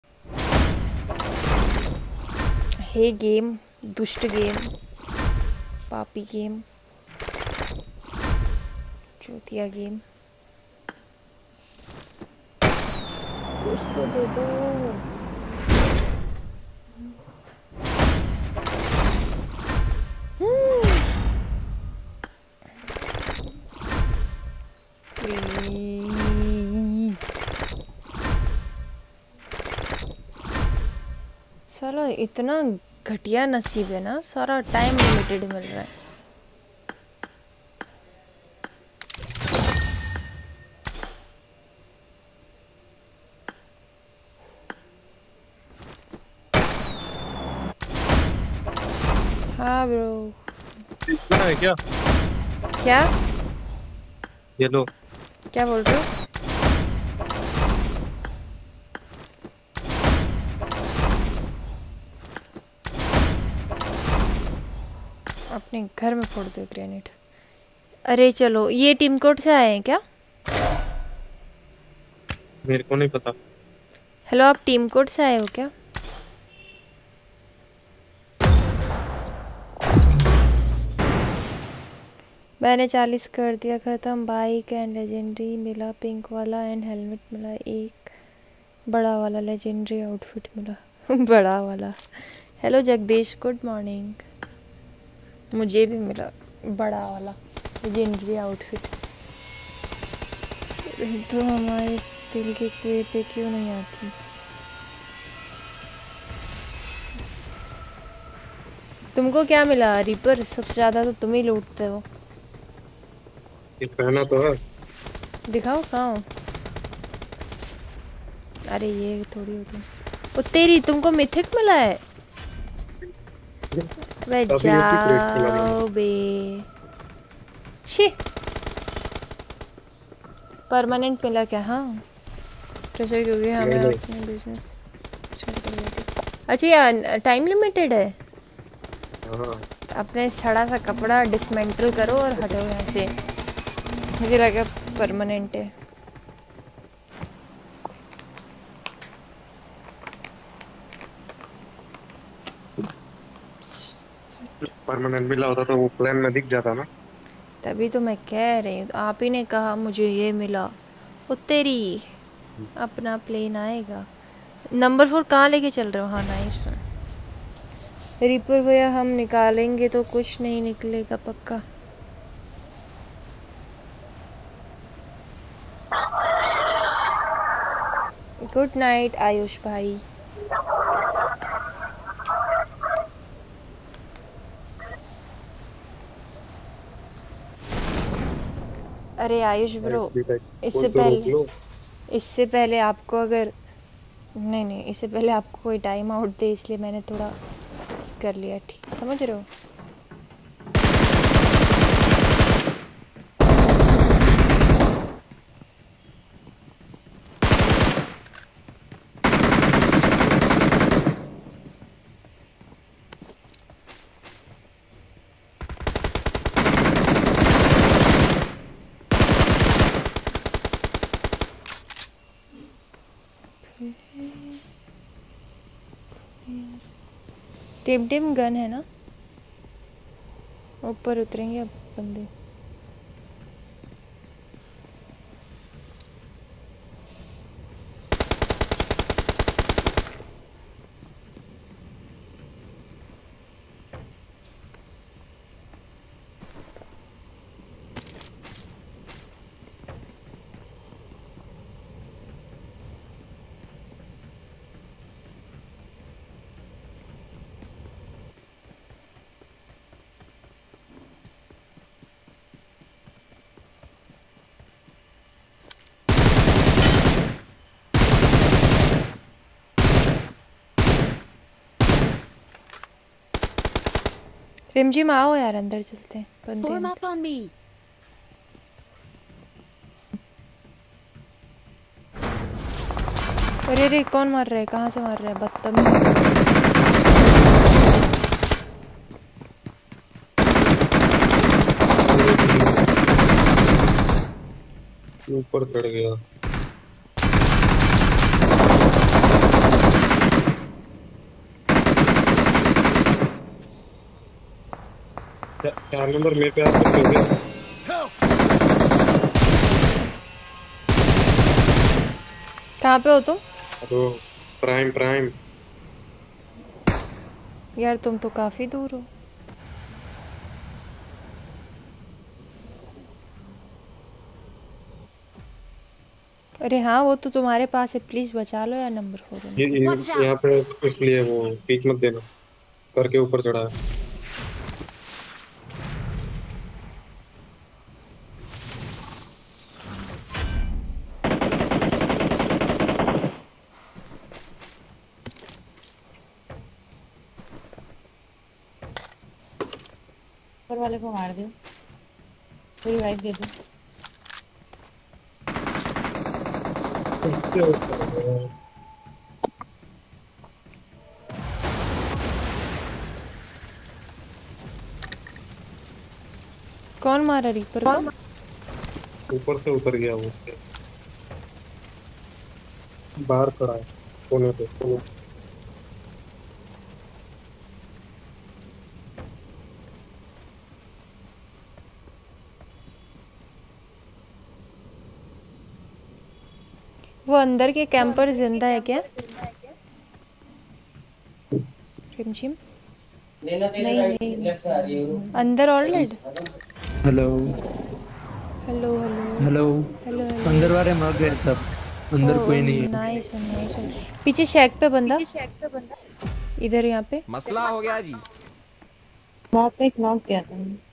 Speaker 1: हे गेम, दुष्ट गेम, पापी गेम, चूतिया गेम, कुछ तो दे दो। प्लीज। साला इतना घटिया नसीब है ना, सारा टाइम लिमिटेड मिल रहा है। हाँ ब्रो।
Speaker 8: है क्या?
Speaker 1: क्या
Speaker 8: ये लो।
Speaker 1: क्या बोल रहे हो? अपने घर में फोड़ दो ग्रेनेड। अरे चलो, ये टीम कोड से आए हैं क्या?
Speaker 8: मेरे को नहीं पता।
Speaker 1: हेलो, आप टीम कोड से आए हो क्या? मैंने 40 कर दिया ख़त्म। बाइक एंड लेजेंडरी मिला, पिंक वाला एंड हेलमेट मिला, एक बड़ा वाला लेजेंडरी आउटफिट मिला। बड़ा वाला। Hello Jagdish, good morning. मुझे भी मिला बड़ा वाला लेजेंडरी आउटफिट। तो हमारे दिल के कुएं पे क्यों नहीं आती? तुमको क्या मिला रीपर? सबसे ज़्यादा तो तुम ही लूटते हो।
Speaker 8: ये पहना तो है।
Speaker 1: दिखाओ कहाँ हो? अरे ये थोड़ी होती। ओ तेरी, तुमको मिथिक मिला है? वे
Speaker 8: अभी एपिक रेट पे लगा
Speaker 1: जाओ बे। छी। परमानेंट मिला क्या? हाँ ट्रेजर, क्योंकि हमें
Speaker 8: नहीं।
Speaker 1: अपने बिजनेस कर लेते। अच्छा यार टाइम लिमिटेड है।
Speaker 8: हाँ
Speaker 1: अपने सड़ा सा कपड़ा डिसमेंटल करो और हटो यहाँ से। मुझे लगा परमानेंट है।
Speaker 8: परमानेंट मिला होता तो वो प्लान में दिख जाता ना।
Speaker 1: तभी तो मैं कह रही हूँ, आप ही ने कहा मुझे ये मिला। ओ तेरी, अपना प्लेन आएगा। नंबर 4 कहाँ लेके चल रहे हो? हाँ नाइस वन। रिपर भैया हम निकालेंगे तो कुछ नहीं निकलेगा पक्का। गुड नाइट आयुष भाई। अरे आयुष ब्रो, इससे
Speaker 8: कोई तो रोक
Speaker 1: पहले
Speaker 8: लो।
Speaker 1: इससे पहले आपको अगर नहीं, इससे पहले आपको कोई टाइम आउट दे, इसलिए मैंने थोड़ा कर लिया। ठीक समझ रहे हो? टिम टिम गन है ना? ऊपर उतरेंगे अब बंदे। रिमझिम आओ यार, अंदर चलते हैं। बंदे
Speaker 4: Form
Speaker 1: हैं।
Speaker 4: up on me.
Speaker 1: अरे अरे कौन मार रहा है? कहाँ से मार रहा है? बदतमीज।
Speaker 8: ऊपर चढ़ गया। चार नंबर मेरे पे आ सकते हो क्या?
Speaker 1: कहाँ पे हो तुम?
Speaker 8: तो प्राइम प्राइम।
Speaker 1: यार तुम तो काफी दूर हो। अरे हाँ वो तो तुम्हारे पास है, प्लीज बचा लो यार नंबर 4
Speaker 8: ये
Speaker 1: उनको।
Speaker 4: Watch out.
Speaker 8: यहाँ पे इसलिए वो पीक मत देना करके ऊपर चढ़ा है।
Speaker 5: ऊपर वाले को मार दो, पूरी वाइफ दे दो।
Speaker 8: इससे ऊपर है।
Speaker 1: कौन मारा रीपर को?
Speaker 8: ऊपर से उतर गया वो। बाहर खड़ा है कोने पे।
Speaker 1: वो अंदर के कैंपर जिंदा है क्या? चिमचिम
Speaker 5: नहीं
Speaker 1: अंदर already.
Speaker 9: Hello
Speaker 1: hello hello
Speaker 9: hello
Speaker 1: hello
Speaker 9: अंदर वाले मर गए सब, अंदर कोई नहीं है।
Speaker 1: Nice nice. पीछे शैक पे बंदा, इधर यहाँ पे।
Speaker 6: मसला हो गया जी।
Speaker 5: वहाँ पे एक नॉक किया था मैंने।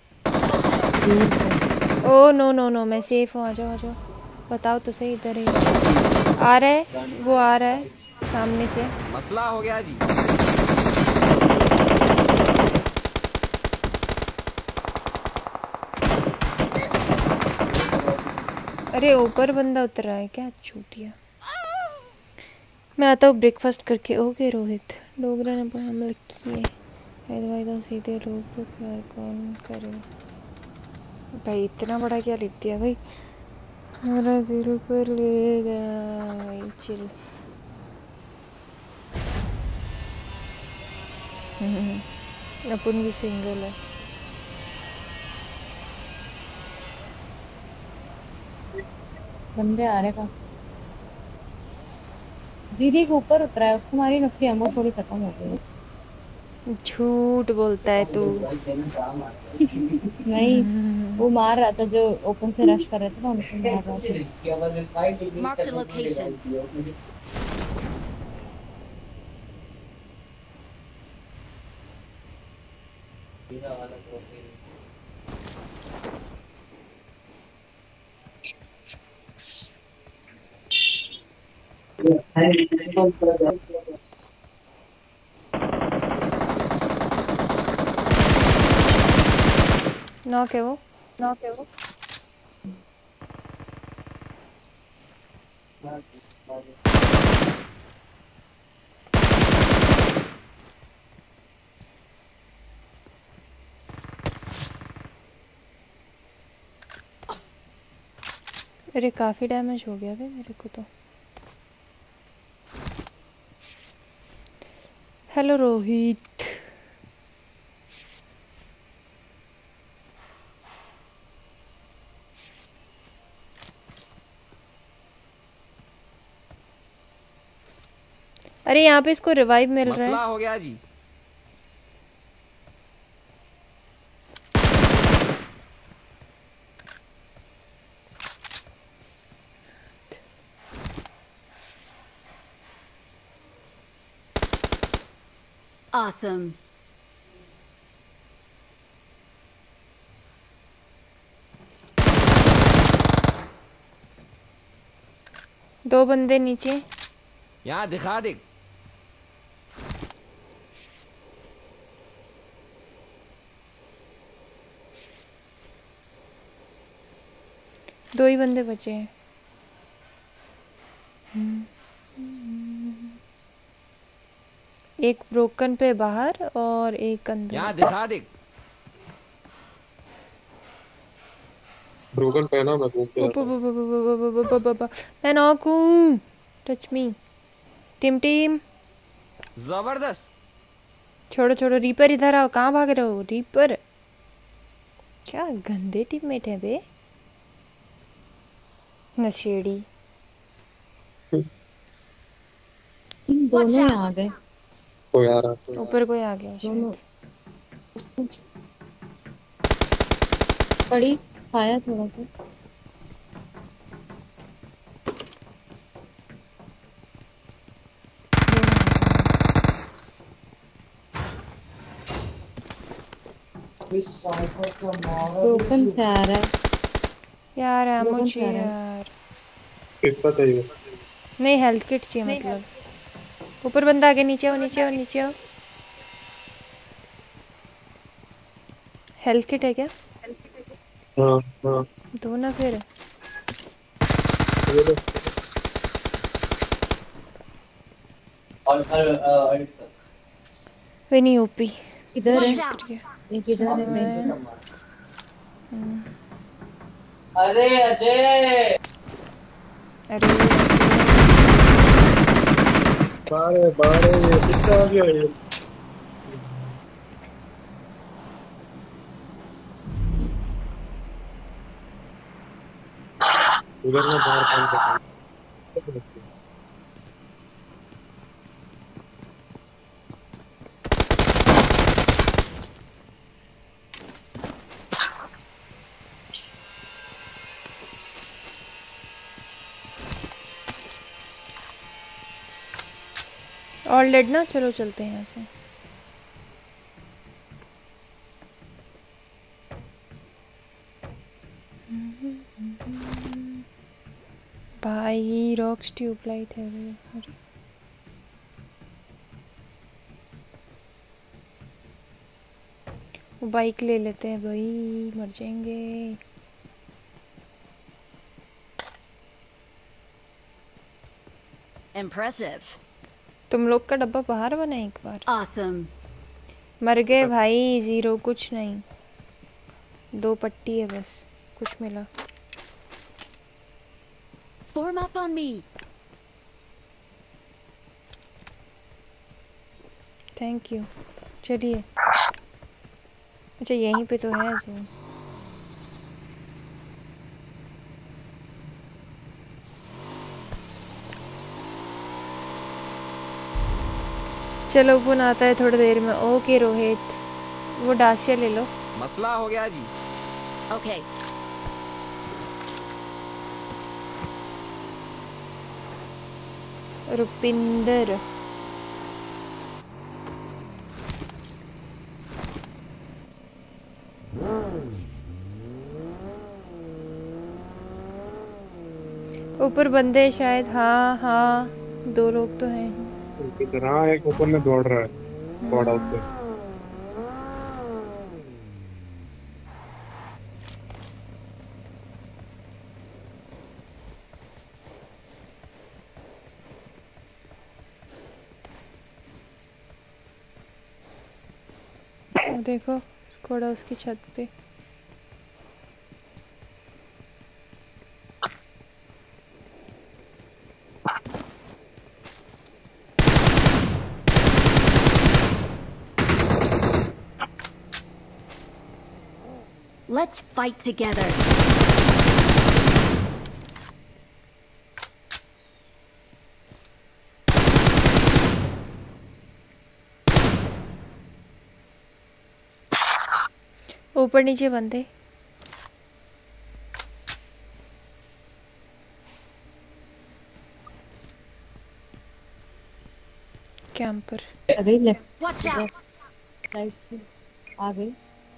Speaker 1: ओ नो नो नो, मैं सेफ हूँ। आ जाओ आ जाओ, बताओ तो सही। इधर ही आ रहा है, वो आ रहा है सामने से।
Speaker 6: मसला हो गया जी।
Speaker 1: अरे ऊपर बंदा उतर रहा है क्या? छूटिया। मैं आता हूँ ब्रेकफास्ट करके। ओके रोहित। डोगरा ने हम लिखी है भाई तो सीधे लोग तो प्यार कौन करे भाई। इतना बड़ा क्या लिख दिया भाई। मेरा दिल पर ले गया भाई। चिल। अपन भी सिंगल है।
Speaker 5: बंदे आ रहे का दीदी के ऊपर उतरा है, उसको मारी, उसकी अमो थोड़ी खत्म हो गई।
Speaker 1: झूठ बोलता है तू।
Speaker 5: नहीं, वो मार रहा था जो ओपन से रश कर रहे थे ना, उनको मार रहा था।
Speaker 4: Marked a location.
Speaker 1: नॉक है वो। अरे काफी डैमेज हो गया भाई मेरे को तो। हेलो रोहित। अरे यहाँ पे इसको रिवाइव मिल रहा है।
Speaker 6: मसला हो गया जी।
Speaker 4: Awesome.
Speaker 1: दो बंदे नीचे।
Speaker 6: यहाँ दिखा दे।
Speaker 1: दो ही बंदे बचे हैं। एक ब्रोकन पे बाहर और एक अंदर।
Speaker 6: यहाँ दिखा दे।
Speaker 8: ब्रोकन पहना मैं घूम के आता हूँ।
Speaker 1: मैं नॉक हूँ। Touch me. टीम
Speaker 6: जबरदस्त।
Speaker 1: छोड़ो छोड़ो। रीपर इधर आओ। कहाँ भाग रहे हो रीपर? क्या गंदे टीममेट है बे। नशेड़ी।
Speaker 5: दोनों आ गए।
Speaker 8: कोई आ रहा है।
Speaker 1: ऊपर कोई आ गया
Speaker 5: दोनों
Speaker 1: शायद।
Speaker 5: पड़ी खाया थोड़ा सा। ब्रोकन से आ रहा है
Speaker 1: यार एमो
Speaker 5: ब्रोकन से आ
Speaker 1: चाहिए
Speaker 5: रहा है।
Speaker 1: यार।
Speaker 8: किसका चाहिए?
Speaker 1: नहीं हेल्थ किट चाहिए मतलब। ऊपर बंदा आगे। नीचे आओ नीचे आओ नीचे आओ। हेल्थ किट है क्या?
Speaker 8: हाँ हाँ
Speaker 1: दो ना फिर।
Speaker 8: ये लो।
Speaker 1: वे नहीं ओपी।
Speaker 5: इधर
Speaker 4: Watch
Speaker 5: है,
Speaker 4: out.
Speaker 5: एक इधर है।
Speaker 7: अरे अजय
Speaker 1: अरे
Speaker 8: बारे बारे ये कितना आ गया ये? उधर ना बाहर काम कर।
Speaker 1: और लेड ना, चलो चलते हैं यहाँ से। भाई रॉक्स ट्यूबलाइट है वो। अरे वो बाइक ले लेते हैं भाई, मर जाएंगे।
Speaker 4: Impressive.
Speaker 1: तुम लोग का डब्बा बाहर बना एक बार।
Speaker 4: Awesome.
Speaker 1: मर गए भाई, 0 कुछ नहीं, 2 पट्टी है बस, कुछ मिला।
Speaker 4: Form up on me.
Speaker 1: Thank you. चलिए, अच्छा यहीं पे तो है जोन। चलो पुन आता है थोड़ी देर में। ओके रोहित, वो डासिया ले लो।
Speaker 6: मसला हो गया जी।
Speaker 4: Okay.
Speaker 1: रुपिंदर, ऊपर बंदे हैं शायद। हाँ हाँ, 2 लोग तो हैं।
Speaker 8: हाँ, एक ऊपर में दौड़ रहा है बॉर्ड आउट पे।
Speaker 1: देखो स्क्वाड उसकी छत पे।
Speaker 4: Let's fight together.
Speaker 1: ऊपर नीचे बंदे। कैंपर
Speaker 5: आ गई लेफ्ट
Speaker 4: Watch out.
Speaker 5: साइड से, आ गई।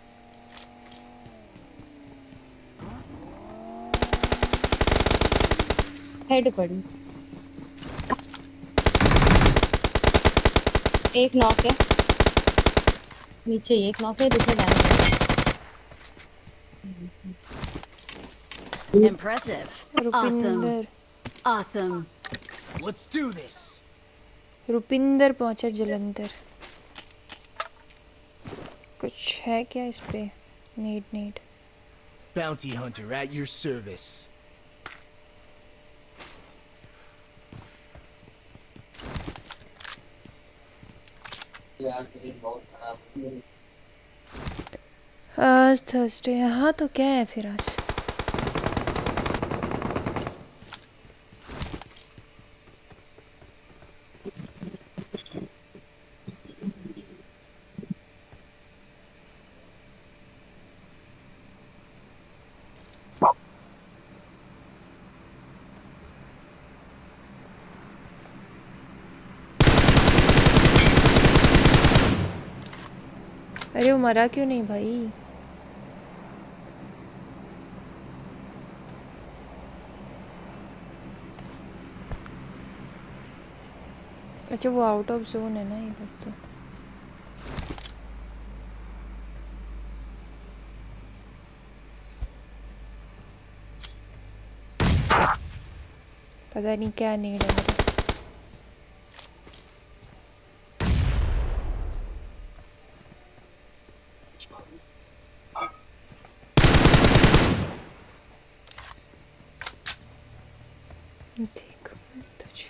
Speaker 5: हेड पड़ी, एक नॉक है नीचे, एक नॉक है, दूसरा डैमेज है।
Speaker 4: Impressive.
Speaker 1: Rupinder,
Speaker 4: Awesome.
Speaker 2: Let's do this.
Speaker 1: Rupinder पहुंचा जलंधर। कुछ है क्या इस पे? Need
Speaker 2: Bounty hunter at your service.
Speaker 1: आज थर्सडे। हाँ तो क्या है फिर आज? अरे वो मरा क्यों नहीं भाई? अच्छा वो आउट ऑफ जोन है ना ये लोग तो। पता नहीं क्या नीड है मेरा। देखो मैं तुझे।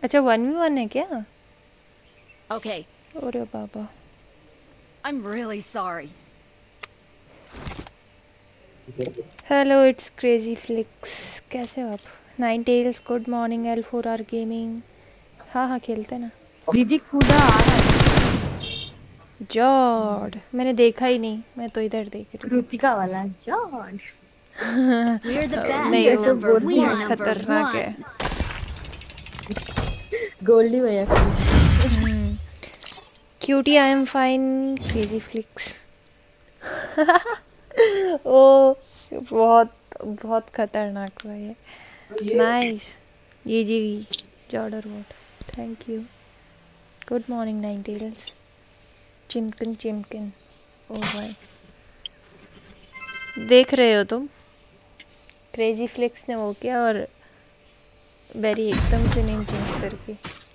Speaker 1: अच्छा 1v1 है क्या?
Speaker 4: Okay,
Speaker 1: अरे बाबा।
Speaker 4: I'm really sorry.
Speaker 1: Hello it's crazy flicks, कैसे हो आप? Nine tails good morning. L4R gaming. हाँ हाँ खेलते ना।
Speaker 5: दीदी कूदा आ रहा है।
Speaker 1: जॉर्ड मैंने देखा ही नहीं, मैं तो इधर देख रही
Speaker 5: कृतिका वाला जॉन।
Speaker 1: हूँ।
Speaker 4: We're the
Speaker 1: नहीं
Speaker 4: best.
Speaker 1: वो
Speaker 4: Number
Speaker 5: बोलती है
Speaker 4: one.
Speaker 5: ना।
Speaker 4: Number
Speaker 1: खतरनाक है।
Speaker 4: one.
Speaker 5: गोल्डी भैया का।
Speaker 1: Cutie I am fine crazy flicks. Oh बहुत बहुत खतरनाक हुआ ये। नाइस। ये जी जॉर्डर what, thank you. Good morning nine tails. चिमकिन चिमकिन। ओ भाई देख रहे हो तुम? क्रेजी फ्लिक्स ने वो किया और बेरी एकदम से नेम चेंज करके।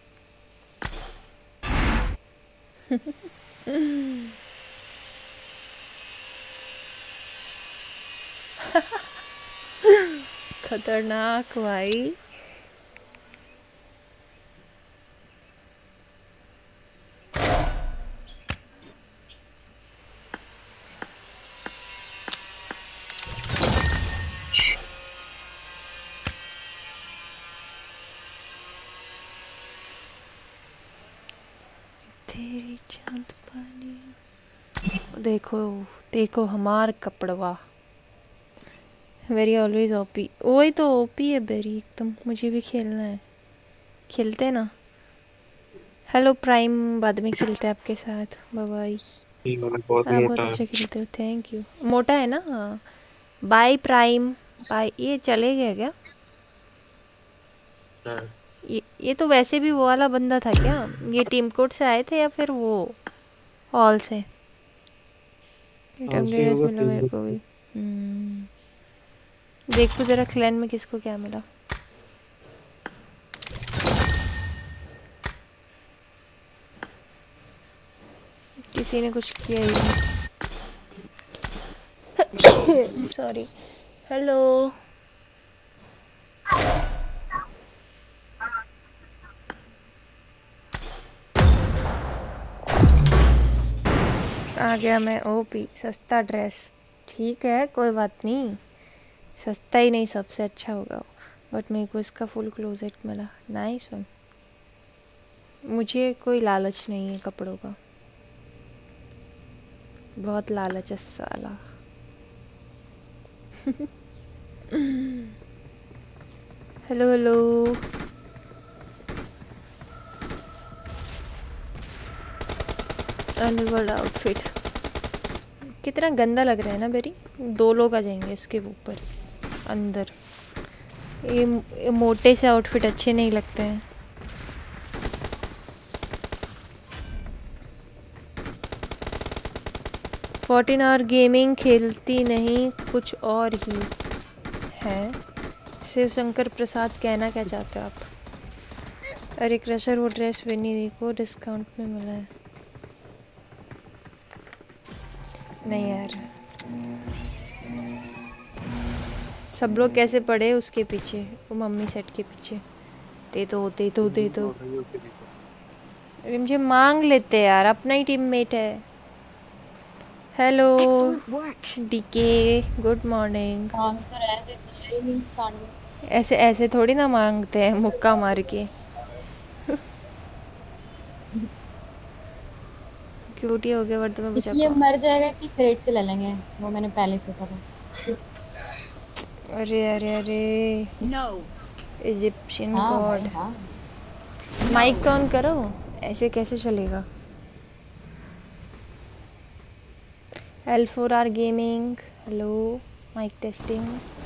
Speaker 1: खतरनाक भाई। तेरी चांद पानी। देखो देखो हमार कपड़वा वेरी ऑलवेज ओपी। वही तो ओपी है बेरी एकदम। मुझे भी खेलना है, खेलते हैं ना। हेलो प्राइम, बाद में खेलते हैं आपके साथ। Bye bye.
Speaker 8: बहुत
Speaker 1: आप बहुत
Speaker 8: मोटा
Speaker 1: अच्छा
Speaker 8: है।
Speaker 1: खेलते हो, थैंक यू। मोटा है ना? हाँ बाय प्राइम बाय। ये चले गया क्या?
Speaker 8: हाँ।
Speaker 1: ये तो वैसे भी वो वाला बंदा था क्या? ये टीम कोड से आए थे या फिर वो हॉल से?
Speaker 8: हाँ, उसी होगा
Speaker 1: मिला मेरे को भी। देखो जरा क्लैन में किसको क्या मिला। किसी ने कुछ किया ही नहीं। सॉरी। हेलो आ गया मैं। ओपी सस्ता ड्रेस, ठीक है कोई बात नहीं। सस्ता ही नहीं सबसे अच्छा होगा, बट मेरे को इसका फुल क्लोजेट मिला। Nice one. मुझे कोई लालच नहीं है कपड़ों का, बहुत लालच है साला। Hello hello. अंडरवर्ल्ड आउटफिट कितना गंदा लग रहा है ना बेरी। 2 लोग आ जाएंगे इसके ऊपर अंदर। ये मोटे से आउटफिट अच्छे नहीं लगते हैं। फोर्टीन आवर गेमिंग खेलती नहीं, कुछ और ही है। शिव शंकर प्रसाद कहना क्या चाहते हो आप? अरे क्रशर वो ड्रेस विनी दी को डिस्काउंट में मिला है। नहीं यार, सब लोग कैसे पड़े उसके पीछे, वो मम्मी सेट के पीछे। दे दो दे दो दे दो। अरे मुझे मांग लेते यार, अपना ही टीममेट है। Hello
Speaker 4: Excellent work.
Speaker 1: DK, good morning.
Speaker 5: काम तो रह देते हैं नहीं सांड।
Speaker 1: ऐसे ऐसे थोड़ी ना मांगते हैं मुक्का मार के। क्यूटी हो गया वर्द में बचा
Speaker 5: ये
Speaker 1: को।
Speaker 5: मर जाएगा कि क्रेट से ले लेंगे, वो मैंने पहले सोचा था।
Speaker 1: अरे अरे अरे
Speaker 4: No.
Speaker 1: इजिप्शियन
Speaker 5: हाँ भाई
Speaker 1: गॉड।
Speaker 5: हाँ।
Speaker 1: माइक तो ऑन करो, ऐसे कैसे चलेगा? L4R gaming, hello mic testing.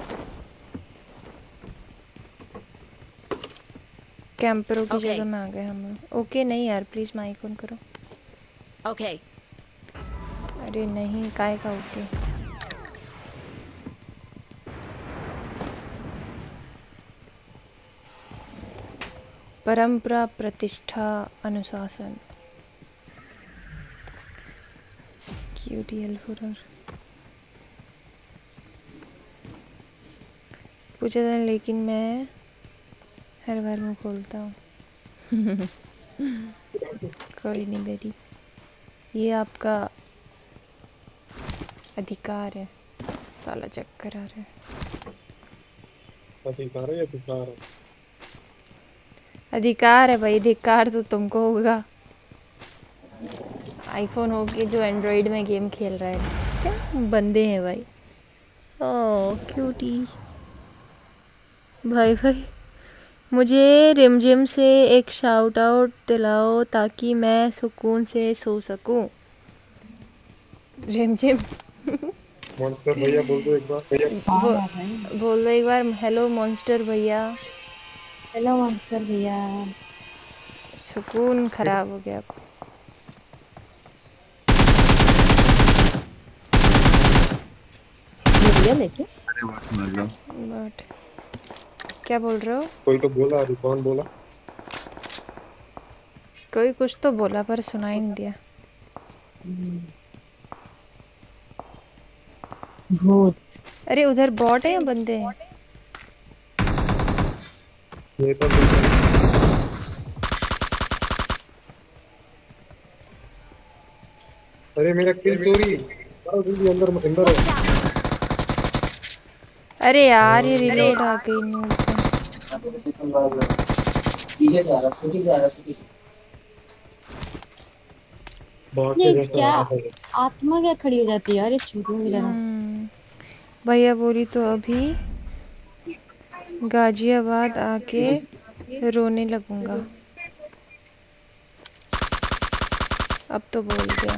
Speaker 1: कैंपरों की
Speaker 4: Okay.
Speaker 1: जगह में आ गए हम। ओके नहीं यार प्लीज़ माइक ऑन करो।
Speaker 4: Okay.
Speaker 1: अरे नहीं काय का ओके। परंपरा प्रतिष्ठा अनुशासन। QTL4R पूछा था लेकिन मैं हर बार मुँह खोलता हूँ। कोई नहीं बेरी, ये आपका अधिकार है। साला चक्कर आ रहा है।
Speaker 8: अधिकार है या अधिकार है?
Speaker 1: अधिकार है भाई, धिक्कार तो तुमको होगा। आईफोन हो के जो एंड्रॉइड में गेम खेल रहा है, क्या बंदे हैं भाई। ओह क्यूटी भाई भाई, मुझे रिमझिम से एक शाउट आउट दिलाओ ताकि मैं सुकून से सो सकूं। रिमझिम
Speaker 8: मॉन्स्टर भैया बोल दो एक बार।
Speaker 1: बोल दो एक बार, हेलो मॉन्स्टर भैया।
Speaker 5: हेलो मॉन्स्टर भैया।
Speaker 1: सुकून खराब हो गया।
Speaker 5: लेके
Speaker 10: अरे बात समझ लो।
Speaker 1: बट क्या बोल रहे हो?
Speaker 8: कोई तो बोला, अभी कौन बोला?
Speaker 1: कोई कुछ तो बोला पर सुनाई नहीं दिया।
Speaker 5: भूत।
Speaker 1: अरे उधर बॉट है या बंदे हैं?
Speaker 8: ये तो अरे मेरा किल चोरी। जल्दी अंदर अंदर है।
Speaker 1: अरे यार ये रिलोड आ गई नूब पे।
Speaker 5: ये क्या आत्मा क्या खड़ी हो जाती है यार, ये चूहों की तरह।
Speaker 1: भैया बोली तो अभी गाजियाबाद आके रोने लगूंगा। अब तो बोल गया।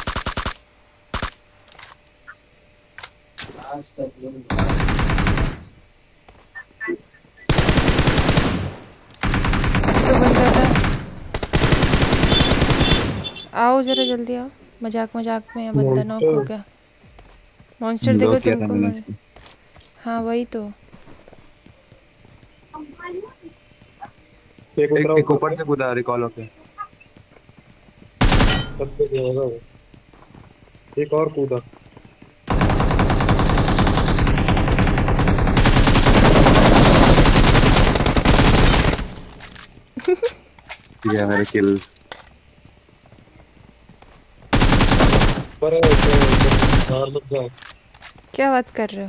Speaker 1: तो बंदा था। आओ जरा जल्दी आओ। मजाक मजाक में बंदा नॉक हो गया। मॉन्स्टर देखो तुमको। हाँ वही तो।
Speaker 10: एक ऊपर से कूदा रिकॉल होके।
Speaker 8: सबसे ज्यादा वो एक और कूदा।
Speaker 10: ये मेरे किल
Speaker 8: पर बाहर मत जाओ।
Speaker 1: क्या बात कर रहे हो?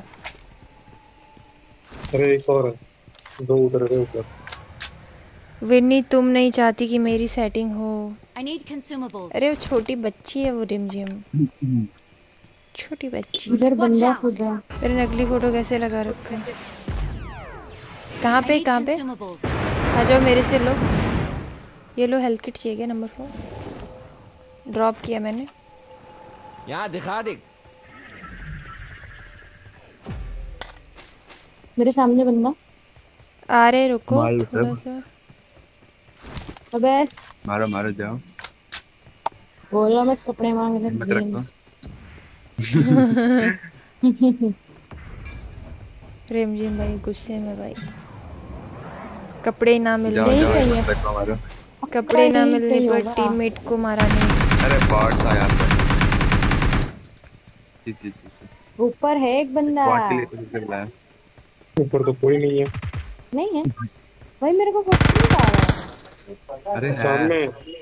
Speaker 8: अरे एक और है, दो उधर है ऊपर।
Speaker 1: विन्नी तुम नहीं चाहती कि मेरी सेटिंग हो।
Speaker 4: I need consumables.
Speaker 1: अरे वो छोटी बच्ची है वो रिमझिम। छोटी बच्ची।
Speaker 5: उधर बंदा खुदा।
Speaker 1: मेरे नकली फोटो कैसे लगा रखा है? कहाँ पे कहाँ पे? आ जाओ मेरे से लो। ये लो हेल्थ किट चाहिए नंबर 4। ड्रॉप किया मैंने।
Speaker 6: यहाँ दिखा दे।
Speaker 5: मेरे सामने बंदा
Speaker 1: आ रहे, रुको थोड़ा सा।
Speaker 5: अबे
Speaker 10: मारो मारो जाओ।
Speaker 5: बोला मैं कपड़े मांग रहा
Speaker 10: मत रखो।
Speaker 1: रिमझिम भाई गुस्से में भाई। कपड़े ना मिलने
Speaker 10: मारो।
Speaker 1: कपड़े ना मिलने पर टीममेट को मारा नहीं।
Speaker 10: अरे बॉट था यहाँ पे। जी
Speaker 5: ऊपर है एक बंदा।
Speaker 10: बॉट के लिए तो किसे बुलाया?
Speaker 8: ऊपर तो कोई नहीं है।
Speaker 5: नहीं है भाई, मेरे को कुछ नहीं आ रहा है।
Speaker 10: अरे
Speaker 8: सामने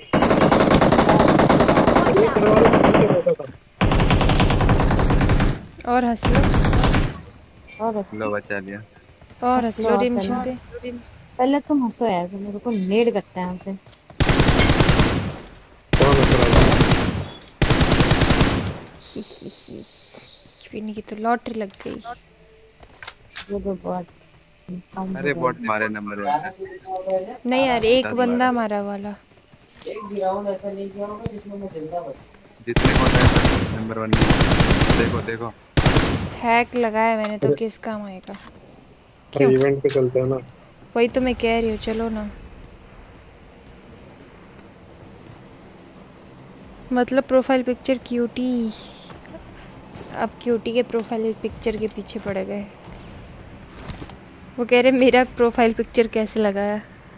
Speaker 1: और हंस लो।
Speaker 5: और हंस
Speaker 10: लो, बचा लिया।
Speaker 1: और हंस लो रिमझिम पे।
Speaker 5: पहले तुम हंसो यार, मेरे को नेड करते हैं यहाँ पे।
Speaker 1: विनी की तो लॉटरी लग गई।
Speaker 5: ये तो बहुत
Speaker 10: अरे बॉट मारे नंबर
Speaker 1: नहीं यार, एक बंदा मारा वाला।
Speaker 7: एक भी राउंड ऐसा नहीं किया होगा जिसमें मैं जिंदा बचा।
Speaker 10: जितने को नंबर 1 देखो देखो।
Speaker 1: हैक लगाया मैंने तो किस काम आएगा?
Speaker 8: क्यों? इवेंट पे चलते हैं ना।
Speaker 1: वही तो मैं कह रही हूँ, चलो ना। मतलब प्रोफाइल पिक्चर क्यूटी। अब क्यूटी के प्रोफाइल पिक्चर के पीछे पड़ गए। वो कह रहे मेरा प्रोफाइल पिक्चर कैसे लगाया।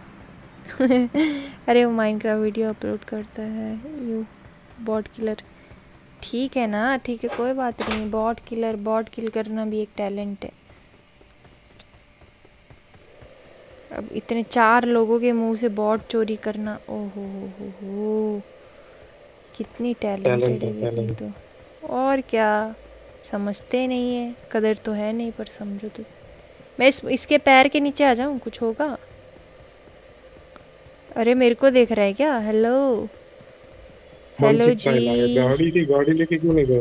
Speaker 1: अरे वो माइनक्राफ्ट वीडियो अपलोड करता है यू बॉट किलर। ठीक है ना, ठीक है कोई बात नहीं। बॉट किल करना भी एक टैलेंट है। अब इतने 4 लोगों के मुंह से बॉट चोरी करना, ओहो हो, कितनी टैलेंटेड है विनी तो। और क्या, समझते नहीं है, कदर तो है नहीं पर समझो तो। मैं इसके पैर के नीचे आ जाऊं, कुछ होगा? अरे मेरे को देख रहा है क्या? हेलो हेलो जी,
Speaker 8: गाड़ी लेके क्यों नहीं गए?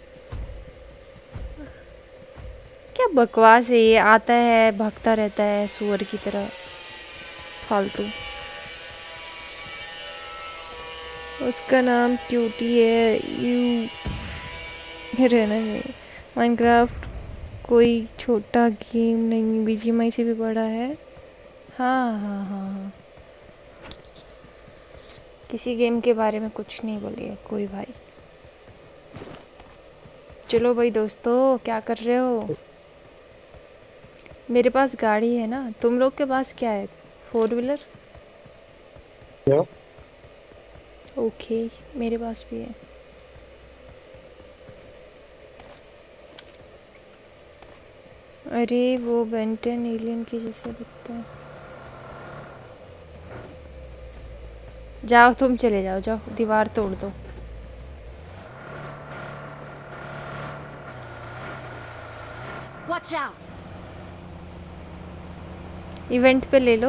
Speaker 1: क्या बकवास है ये, आता है भागता रहता है सुअर की तरह, फालतू। उसका नाम क्यूटी है, यू रहना नहीं। माइनक्राफ्ट कोई छोटा गेम नहीं, बीजीएमआई से भी बड़ा है। हाँ हाँ हाँ हाँ, किसी गेम के बारे में कुछ नहीं बोलिए कोई भाई। चलो भाई दोस्तों, क्या कर रहे हो? मेरे पास गाड़ी है ना, तुम लोग के पास क्या है? 4 व्हीलर?
Speaker 8: क्या?
Speaker 1: ओके, मेरे पास भी है। अरे वो बेंटन एलियन की जैसे दिखता है। जाओ तुम, चले जाओ, जाओ दीवार तोड़ दो।
Speaker 4: Watch out!
Speaker 1: इवेंट पे ले लो।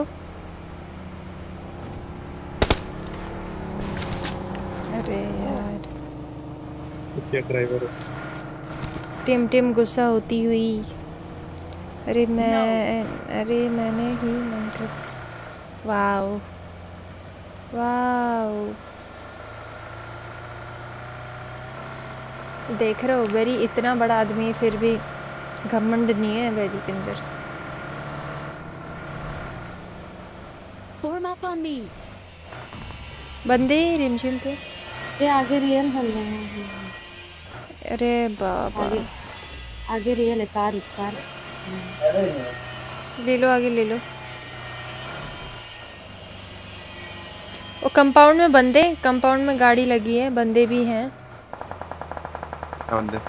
Speaker 1: अरे यार,
Speaker 8: क्या ड्राइवर है?
Speaker 1: टिम गुस्सा होती हुई। अरे मैंने ही मतलब, वाओ वाओ, देख रहे हो बेरी इतना बड़ा आदमी है फिर भी घमंड नहीं है बेरी के अंदर।
Speaker 4: Form up on me.
Speaker 1: बंदे रिमझिम पे।
Speaker 5: ये आगे रियल हल रहे हैं।
Speaker 1: अरे बाबा,
Speaker 5: आगे रियल है, कार।
Speaker 1: ले लो, आगे ले लो। वो कंपाउंड में बंदे, कंपाउंड में गाड़ी लगी है, बंदे भी हैं।
Speaker 10: बंदे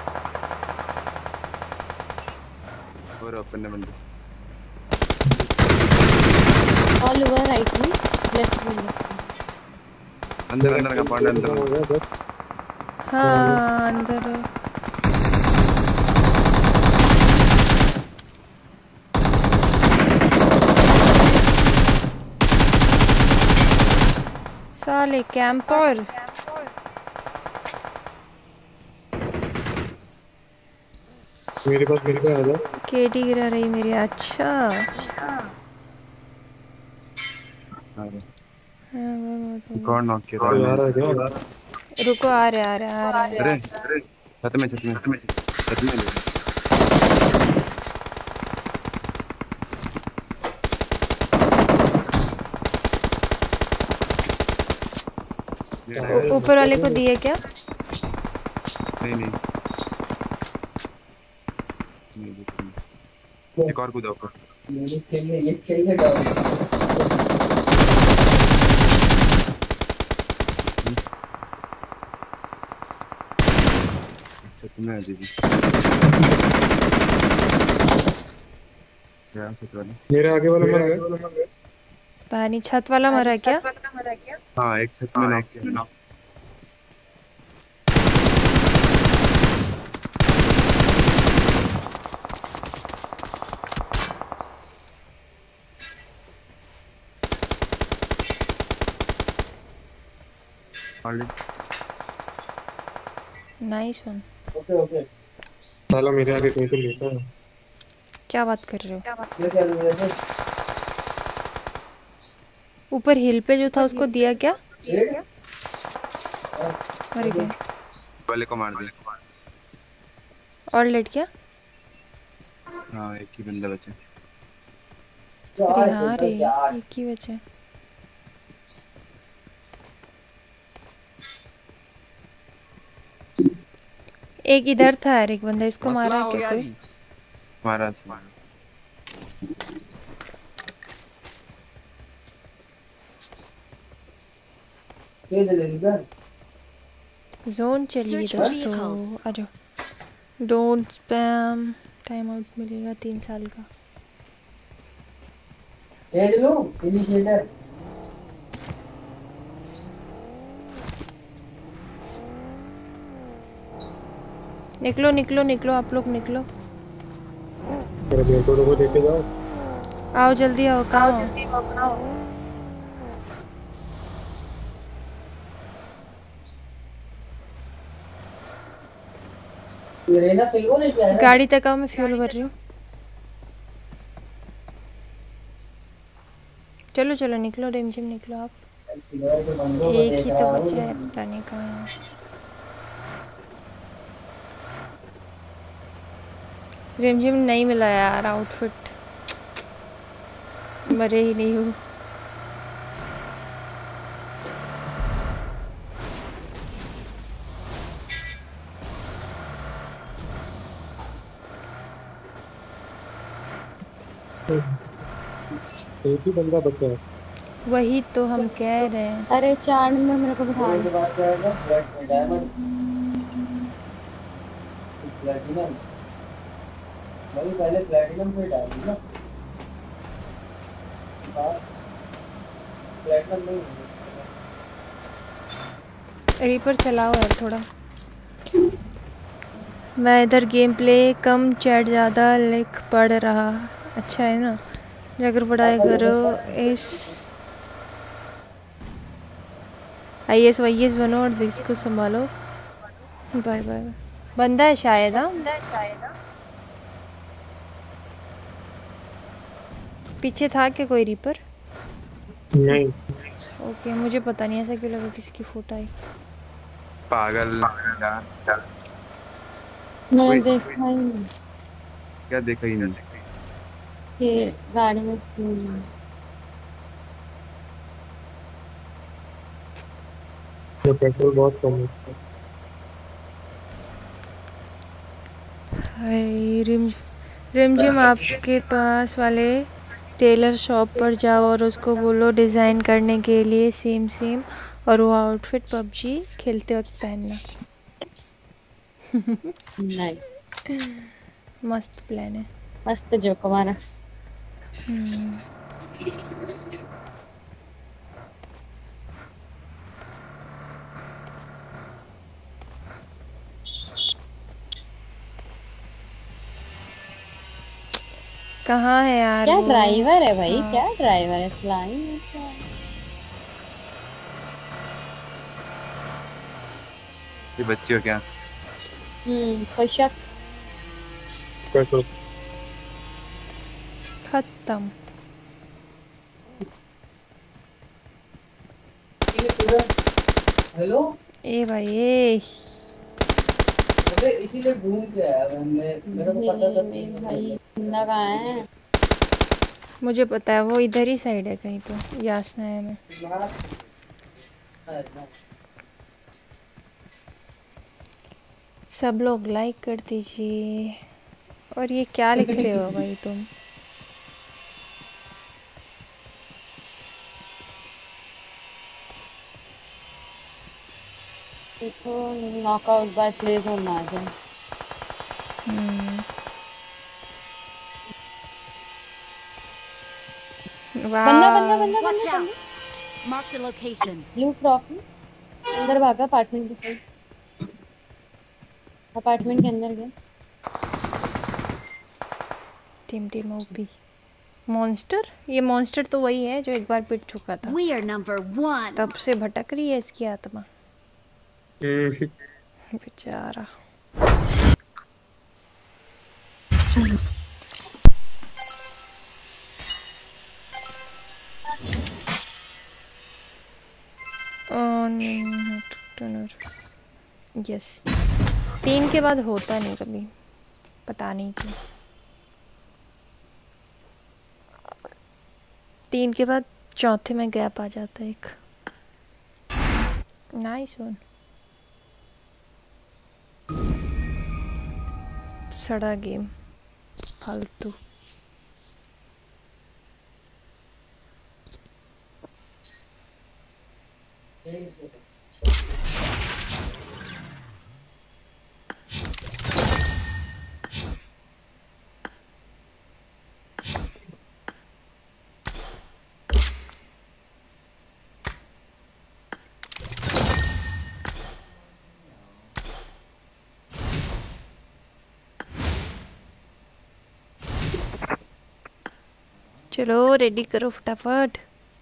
Speaker 10: और ओपन है बंदे।
Speaker 5: ऑल ओवर राइट में, लेफ्ट में।
Speaker 10: अंदर का पार्ट अंदर।
Speaker 1: हाँ अंदर है। साले कैंपर।
Speaker 8: मेरे पास आ जा।
Speaker 1: केडी गिरा रही मेरी। अच्छा
Speaker 10: कौन नॉक किया था?
Speaker 1: रुको, आ रहे।
Speaker 10: अरे छत में
Speaker 1: ऊपर वाले को दिए क्या?
Speaker 10: नहीं एक और कूदा ऊपर।
Speaker 7: ये खेलने डाल।
Speaker 10: तुम्हें अजीब
Speaker 8: मेरे आगे वाला मर गया।
Speaker 1: पता नहीं, छत वाला मरा क्या?
Speaker 10: हाँ एक छत में नॉक किया।
Speaker 1: Nice one.
Speaker 7: ओके
Speaker 8: साला मेरे आगे कोई तो लेता है।
Speaker 1: क्या बात कर रहे हो? ऊपर हिल पे जो था उसको दिया क्या? मर गया।
Speaker 10: वाले को मार दिया।
Speaker 1: और लेट क्या?
Speaker 10: हाँ एक ही बंदा बचा।
Speaker 1: अरे हाँ रे, एक ही बचा। एक इधर था यार, एक बंदा, इसको मारा क्या कोई?
Speaker 10: मारा।
Speaker 1: जोन चलिए दोस्तों, आ जाओ। डोंट स्पैम, टाइम आउट मिलेगा 3 साल का।
Speaker 7: भेज लूं इनिशिएटर।
Speaker 1: निकलो निकलो निकलो, आप लोग निकलो।
Speaker 8: मेरे मेरे को देखे जाओ।
Speaker 1: आओ जल्दी आओ, कहाँ हो?
Speaker 7: ये रेना सिल्वर है क्या है?
Speaker 1: गाड़ी तक आओ, मैं फ्यूल भर रही हूँ। चलो चलो निकलो, रिमझिम निकलो आप।
Speaker 7: सिल्वर के बंदों को
Speaker 1: एक
Speaker 7: देख
Speaker 1: ही
Speaker 7: रहा
Speaker 1: तो
Speaker 7: हूँ
Speaker 1: बचा है,
Speaker 7: लेकिन
Speaker 1: पता नहीं कहाँ है। रिमझिम नहीं मिला यार आउटफिट, मरे ही नहीं हूँ।
Speaker 8: एक ही बंदा बचा है।
Speaker 1: वही तो हम कह रहे हैं।
Speaker 5: अरे 4 नंबर मेरे को बिठा
Speaker 7: के
Speaker 5: दो।
Speaker 7: बाद जाएगा डायमंड प्लेटिनम। भाई पहले प्लेटिनम पे डाली ना। प्लेटिनम नहीं
Speaker 1: रीपर चलाओ यार थोड़ा। मैं इधर गेम प्ले कम चैट ज़्यादा लिख पढ़ रहा। अच्छा है ना, जाकर पढ़ाई करो। इस IAS वाईएस बनो और देश को संभालो। Bye bye. बंदा है शायद। हाँ पीछे था क्या कोई रीपर?
Speaker 8: नहीं।
Speaker 1: ओके, मुझे पता नहीं ऐसा क्यों लगा किसकी फोटो आई।
Speaker 10: पागल
Speaker 5: मैंने देखा ही नहीं
Speaker 10: क्या देखा ही नहीं।
Speaker 5: कि गाड़ी में फ्यूल है।
Speaker 8: ये पेट्रोल बहुत कम है।
Speaker 1: हाय रिमझिम, आपके पास वाले टेलर शॉप पर जाओ और उसको बोलो डिज़ाइन करने के लिए सेम सेम और वो आउटफिट PUBG खेलते वक्त पहनना।
Speaker 5: नहीं,
Speaker 1: मस्त प्लान है।
Speaker 5: मस्त जो हमारा।
Speaker 1: कहाँ है यार
Speaker 5: क्या
Speaker 1: वो?
Speaker 5: ड्राइवर है भाई,
Speaker 1: हाँ।
Speaker 5: क्या ड्राइवर है, फ्लाइंग है क्या?
Speaker 10: ये बच्चे हो क्या?
Speaker 5: कोई शख्स।
Speaker 8: पेट्रोल
Speaker 1: खत्म।
Speaker 7: हेलो
Speaker 1: ए भाई ए,
Speaker 7: अबे इसीलिए घूम के आया मैं, मेरे को पता था
Speaker 5: भाई बंदा कहाँ है?
Speaker 1: मुझे पता है वो इधर ही साइड है कहीं, तो यासना है मैं। सब लोग लाइक कर दीजिए। और ये क्या लिख रहे हो भाई तुम?
Speaker 5: देखो नॉकआउट बाय प्लेस होना आ जाए। बंदा बंदा बंदा
Speaker 4: Watch
Speaker 5: बंदा
Speaker 4: out! Marked a location.
Speaker 5: Blue frock में अंदर भागा, अपार्टमेंट के साइड, अपार्टमेंट के अंदर गया।
Speaker 1: Team OP monster. ये मॉन्स्टर तो वही है जो एक बार पिट चुका था,
Speaker 4: We are number 1.
Speaker 1: तब से भटक रही है इसकी आत्मा बेचारा। यस, 3 के बाद होता नहीं कभी, पता नहीं क्यों। 3 के बाद चौथे में गैप आ जाता है एक। Nice one. सड़ा गेम फालतू। चलो रेडी करो फटाफट।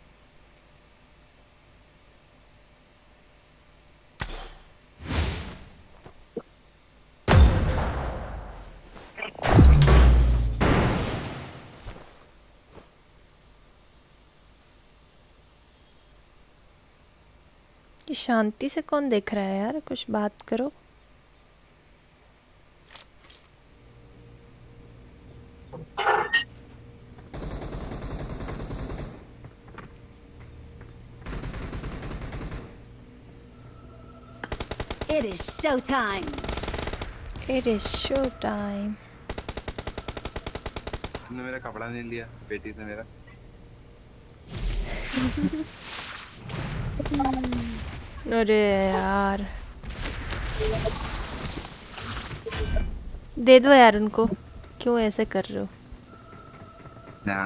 Speaker 1: ये शांति से कौन देख रहा है यार, कुछ बात करो।
Speaker 4: It is showtime.
Speaker 1: It is show time.
Speaker 10: तुमने मेरा कपड़ा नहीं लिया बेटी से मेरा।
Speaker 1: अरे यार दे दो यार उनको, क्यों ऐसे कर रहे हो?
Speaker 10: ना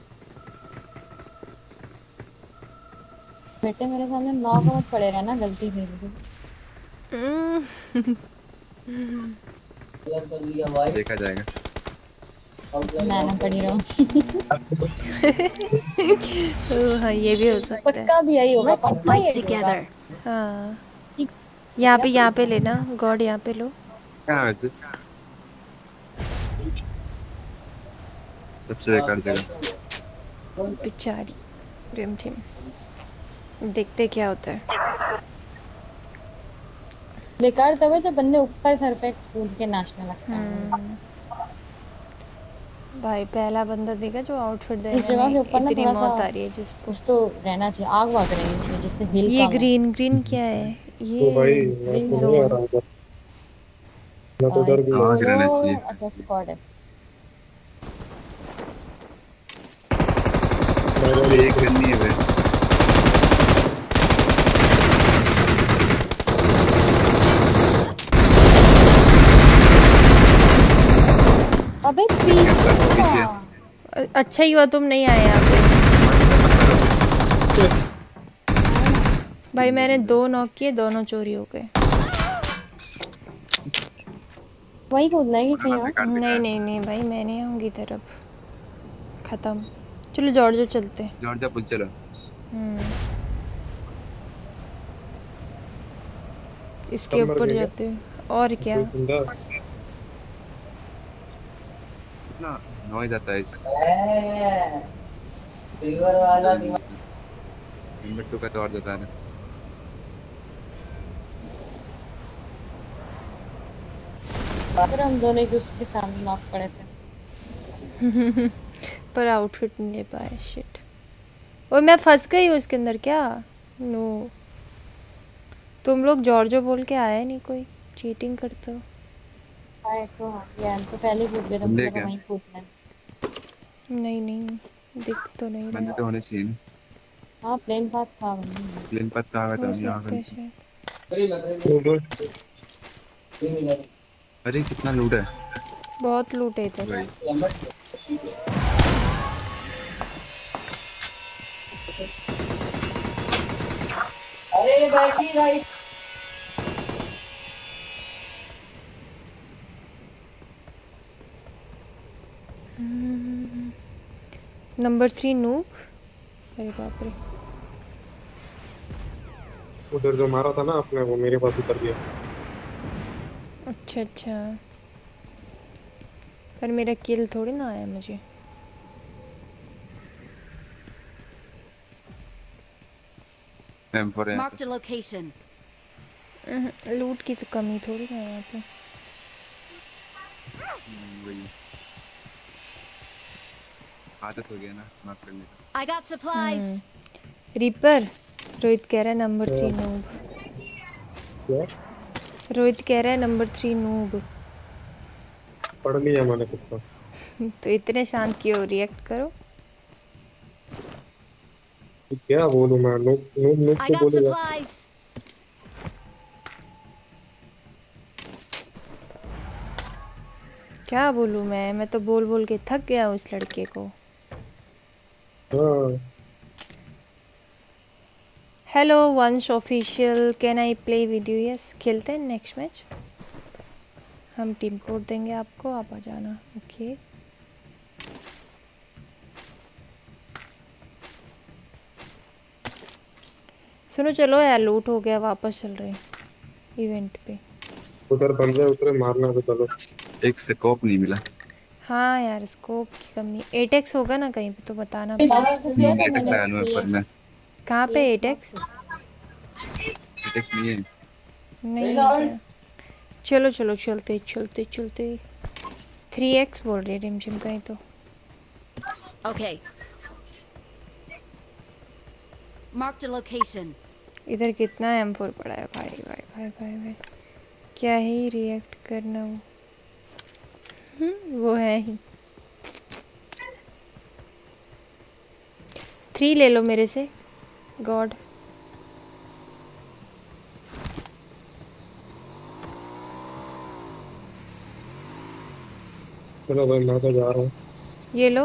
Speaker 5: बेटे मेरे सामने 9 का मत पड़े रहना गलती से।
Speaker 10: देखा जाएगा।
Speaker 5: मैं पड़ी रहूं।
Speaker 1: हाँ ये भी हो सकता है।
Speaker 5: पक्का भी यही होगा।
Speaker 4: Let's fight together.
Speaker 1: हाँ यहाँ पे लेना गॉड, यहाँ पे लो।
Speaker 10: कहाँ वैसे सबसे बेकार जगह।
Speaker 1: बेचारी रिम टिम, देखते क्या होता है।
Speaker 5: बेकार तब है जब बंदे ऊपर सर पे कूद के नाचने लगते हैं।
Speaker 1: भाई पहला बंदा देखा जो आउटफिट दे
Speaker 5: इस जगह के ऊपर ना
Speaker 1: इतनी
Speaker 5: थोड़ा
Speaker 1: मौत
Speaker 5: सा
Speaker 1: आ रही है जिसको।
Speaker 5: कुछ तो रहना चाहिए, आग वाग रही है जिससे हिल
Speaker 1: ये ग्रीन क्या है ये?
Speaker 8: तो भाई मैं तो नहीं आ रहा हूँ, मैं तो डर गया।
Speaker 10: आग रहना चाहिए।
Speaker 5: अच्छा स्क्वाड है।
Speaker 10: एक रन नहीं है भाई।
Speaker 5: अबे पीछे।
Speaker 1: अच्छा ही हुआ तुम नहीं आए यहाँ पे। भाई मैंने 2 नॉक किए, दोनों चोरी हो गए।
Speaker 5: वही कूदना है कि कहीं और?
Speaker 1: नहीं भाई मैं नहीं आऊंगी तरफ, खत्म। चलो जॉर्जो चलते हैं।
Speaker 10: जॉर्जिया पुल चलो।
Speaker 1: इसके ऊपर जाते हैं और क्या।
Speaker 10: कितना नॉइज आता है इस
Speaker 7: सिल्वर वाला
Speaker 10: नंबर 2 का तो और जाता है।
Speaker 5: फिर हम दोनों एक दूसरे के सामने नॉक पड़े थे।
Speaker 1: पर आउटफिट नहीं ले पाए, शिट। और मैं फंस गई हूँ इसके अंदर क्या? नो तुम लोग जॉर्जो बोल के आया नहीं, कोई चीटिंग करते हो।
Speaker 5: आए तो हाँ यार तो पहले कूद गए, तुम लोग वहीं कूदना है।
Speaker 1: नहीं दिख तो नहीं रहा।
Speaker 10: बंदे तो होने चाहिए ना।
Speaker 5: हाँ प्लेन पाथ था।
Speaker 10: प्लेन पाथ कहाँ था यहाँ पे? अरे कितना लूट है।
Speaker 1: बहुत लूट है इधर।
Speaker 7: अरे बैठी राइट।
Speaker 1: Number 3 noob. अरे बाप रे,
Speaker 8: उधर जो मारा था ना आपने वो मेरे पास उतर गया।
Speaker 1: अच्छा पर मेरा किल थोड़ी ना आया मुझे।
Speaker 4: Marked a location.
Speaker 1: लूट की तो कमी थोड़ी ना है यहाँ पे।
Speaker 10: आदत हो गया ना माफ करने का।
Speaker 4: I got supplies.
Speaker 1: Reaper Rohit कह रहा है नंबर 3 नूब।
Speaker 8: क्या?
Speaker 1: रोहित कह रहा है नंबर 3 नूब।
Speaker 8: पढ़ लिया मैंने कुछ
Speaker 1: तो इतने शांत क्यों, रिएक्ट करो।
Speaker 8: क्या बोलूं मैं? नूब
Speaker 4: I
Speaker 8: को
Speaker 4: got
Speaker 8: बोलेगा।
Speaker 4: supplies.
Speaker 1: क्या बोलूं मैं तो बोल बोल के थक गया हूँ इस लड़के को। Hello Vansh official, can I play with you? Yes खेलते हैं नेक्स्ट मैच। हम टीम कोड देंगे आपको, आप आ जाना। ओके सुनो चलो यार, लूट हो गया, वापस चल रहे हैं इवेंट पे।
Speaker 8: उधर बंदे उतरे, मारना तो चलो।
Speaker 10: एक स्कोप नहीं मिला।
Speaker 1: हाँ यार, स्कोप की कमी। 8x होगा ना कहीं पे तो बताना
Speaker 5: बाबा
Speaker 1: प्लीज।
Speaker 5: को दिया था
Speaker 10: एटेक्स
Speaker 5: मैंने
Speaker 10: लगा लूँ पर मैं।
Speaker 1: कहाँ पे 8x?
Speaker 10: एटेक्स नहीं है।
Speaker 1: नहीं है क्या? चलो चलो चलते चलते चलते। 3x बोल रही है रिमझिम कहीं तो।
Speaker 4: Okay. Marked a location.
Speaker 1: इधर कितना M4 पड़ा है भाई भाई भाई भाई भाई। क्या ही रिएक्ट करना वो। वो है ही। 3 ले लो मेरे से। गॉड।
Speaker 8: चलो भाई, मैं तो जा रहा हूँ।
Speaker 1: ये लो।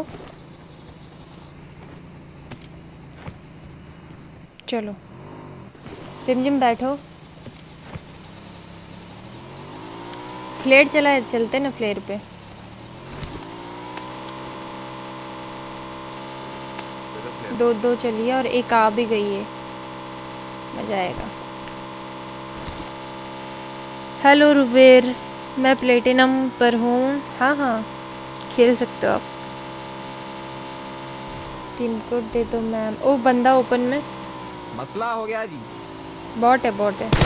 Speaker 1: चलो रिमझिम बैठो। फ्लेयर चला, चलते ना फ्लेयर पे। दो दो चलिए और एक आ भी गई है, मजा आएगा। हेलो रुबेर, मैं प्लेटिनम पर हूँ। हाँ हाँ खेल सकते हो आप। टीम कोड दे दो मैम। ओ बंदा ओपन में।
Speaker 6: मसला हो गया जी।
Speaker 1: बॉट है बॉट है।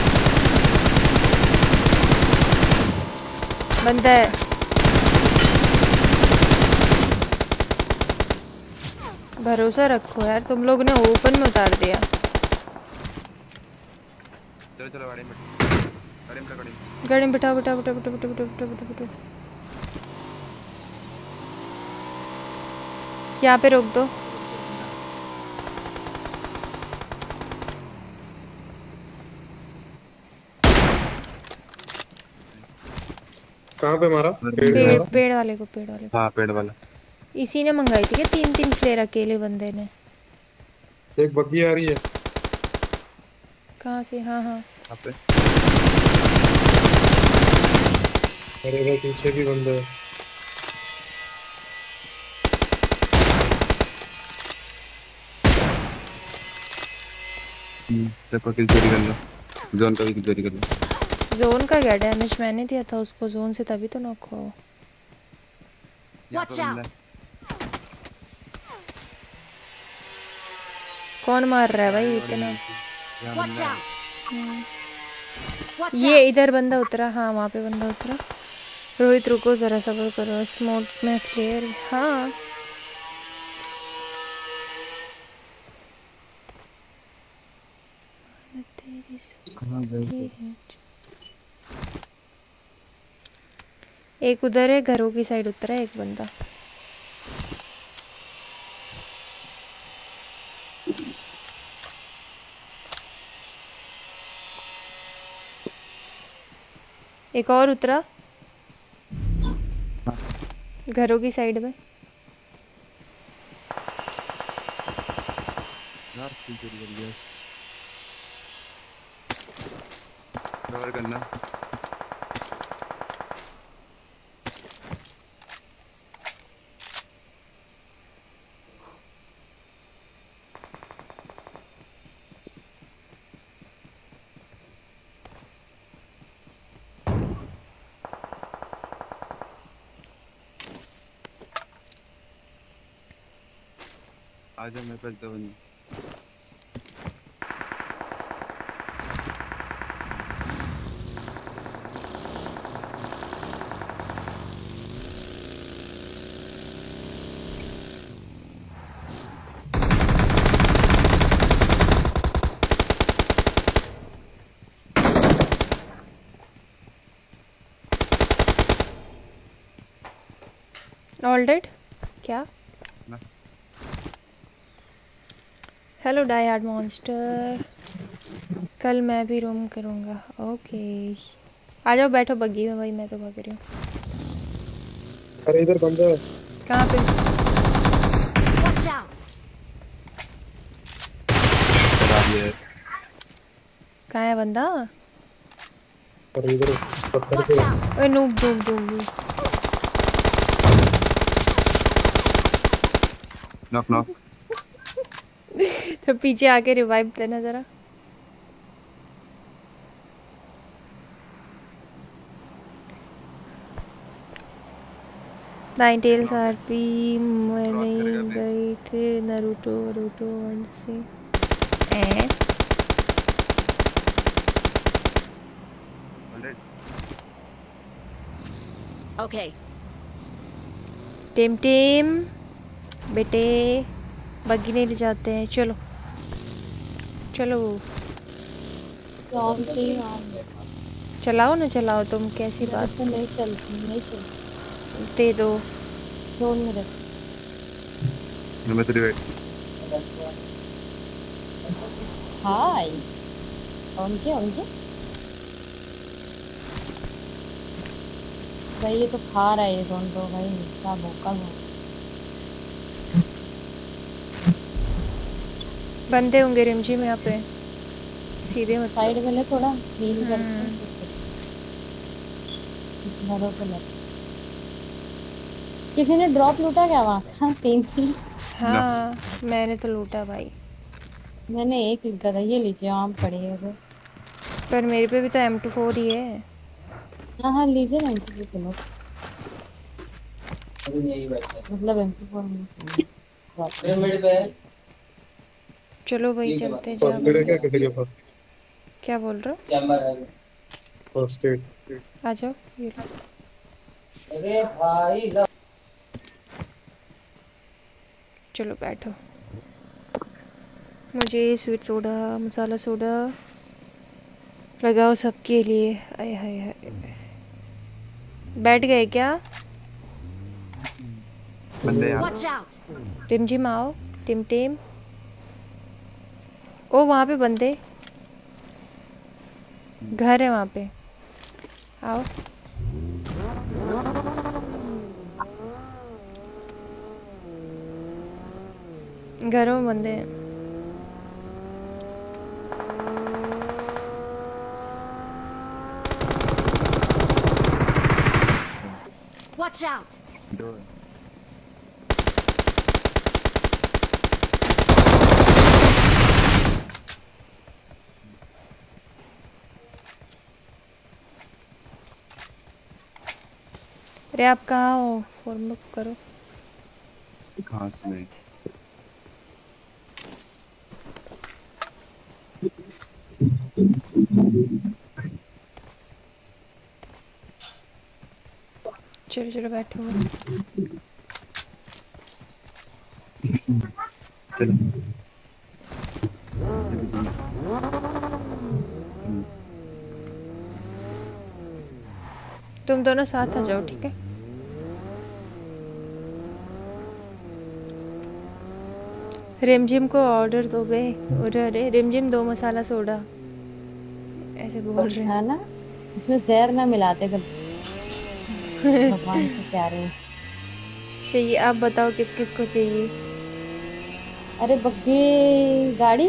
Speaker 1: बंदा है। भरोसा रखो यार, तुम लोग ने ओपन में उतार दिया।
Speaker 10: चलो चलो गाड़ी में गाड़ी।
Speaker 1: गाड़ी में बिठाओ बिठाओ बिठाओ बिठाओ बिठाओ बिठाओ बिठाओ बिठाओ। यहाँ पे रोक दो।
Speaker 8: कहाँ पे मारा?
Speaker 1: पेड़ वाले को, पेड़ वाले को।
Speaker 10: हाँ पेड़ वाला।
Speaker 1: इसी ने मंगाई थी क्या 3-3 फ्लेयर अकेले बंदे ने?
Speaker 8: एक बग्गी आ रही है।
Speaker 1: कहाँ से? हाँ हाँ
Speaker 10: यहाँ पे।
Speaker 8: अरे भाई पीछे भी बंदे हैं।
Speaker 10: सबका किल चोरी कर लो। जोन का भी किल चोरी कर लो।
Speaker 1: जोन का क्या डैमेज मैंने दिया था उसको, जोन से तभी तो नॉक हुआ।
Speaker 4: Watch out.
Speaker 1: कौन मार रहा है भाई इतना?
Speaker 4: Watch out. Watch
Speaker 1: ये
Speaker 4: out.
Speaker 1: इधर बंदा उतरा। हाँ वहाँ पे बंदा उतरा। रोहित रुको जरा, सब्र करो। स्मोक में फ्लेयर। हाँ एक उधर है, घरों की साइड उतरा है एक बंदा। एक और उतरा घरों की साइड में।
Speaker 10: यार किल चोरी कर लिया। कवर करना। आजा मैं पर तो नहीं।
Speaker 1: ऑल डेड क्या? हेलो डाई हार्ड मॉन्स्टर, कल मैं भी रूम करूँगा। ओके आ जाओ बैठो बग्गी में भाई, मैं तो भाग रही हूँ।
Speaker 8: अरे इधर बंदा है।
Speaker 1: कहाँ पे?
Speaker 4: Watch out.
Speaker 1: कहाँ है बंदा?
Speaker 8: अरे इधर पत्थर
Speaker 4: Watch
Speaker 8: पे।
Speaker 4: out.
Speaker 1: ओए noob noob noob.
Speaker 10: Knock knock.
Speaker 1: तो पीछे आके रिवाइव देना जरा। नाइन टेल्स आरपी मैंने गई थे नारुतो नारुतो वन से ए
Speaker 4: Okay.
Speaker 1: टिम टिम बेटे बग्गी नहीं ले जाते हैं, चलो चलो
Speaker 5: आम चाहिए आम।
Speaker 1: चलाओ ना, चलाओ तुम, कैसी
Speaker 5: मेरे
Speaker 1: बात।
Speaker 5: तो नहीं चलती, नहीं चलती।
Speaker 1: दे दो।
Speaker 5: जोन में रख।
Speaker 10: Number 3 wait.
Speaker 5: हाय उनके उनके भाई ये तो खा रहा है ये जोन तो भाई क्या भूखा है।
Speaker 1: बंदे होंगे रिमझिम यहाँ पे, सीधे मत
Speaker 5: साइड में ले थोड़ा हील करके घरों पे लग। किसी ने ड्रॉप लूटा क्या वहाँ? हाँ 3 थी।
Speaker 1: हाँ मैंने तो लूटा भाई।
Speaker 5: मैंने एक लूटा था, ये लीजिए आम पड़े हैं उधर।
Speaker 1: पर मेरे पे भी तो M24 ही है।
Speaker 5: हाँ हाँ लीजिए ना M24 किलो। मतलब M24 में।
Speaker 1: चलो भाई चलते हैं,
Speaker 8: फर्स्ट एड है क्या
Speaker 1: जा
Speaker 8: किसी के पास?
Speaker 1: क्या बोल रहे
Speaker 8: फर्स्ट एड।
Speaker 1: हो? आ जाओ ये लो।
Speaker 7: अरे भाई
Speaker 1: चलो बैठो। मुझे स्वीट सोडा मसाला सोडा लगाओ सबके लिए। आय हाय हाय, बैठ गए क्या?
Speaker 10: बंदे यहाँ
Speaker 4: Watch out.
Speaker 1: टिमझिम आओ, टिम टिम। ओ वहाँ पे बंदे, घर है वहाँ पे, आओ। घरों में बंदे हैं।
Speaker 4: Watch out.
Speaker 10: दो।
Speaker 1: अरे आप कहाँ हो? फॉर्म अप करो।
Speaker 10: घास में
Speaker 1: चलो चलो बैठो।
Speaker 10: चलो।
Speaker 1: तुम दोनों साथ आ जाओ, ठीक है? रिमझिम को ऑर्डर दो बे। अरे रिमझिम 2 मसाला सोडा, ऐसे बोल रहे हैं।
Speaker 5: है ना, इसमें जहर ना मिलाते कर। भगवान से प्यारे।
Speaker 1: चाहिए, आप बताओ किस किस को चाहिए?
Speaker 5: अरे बग्गी गाड़ी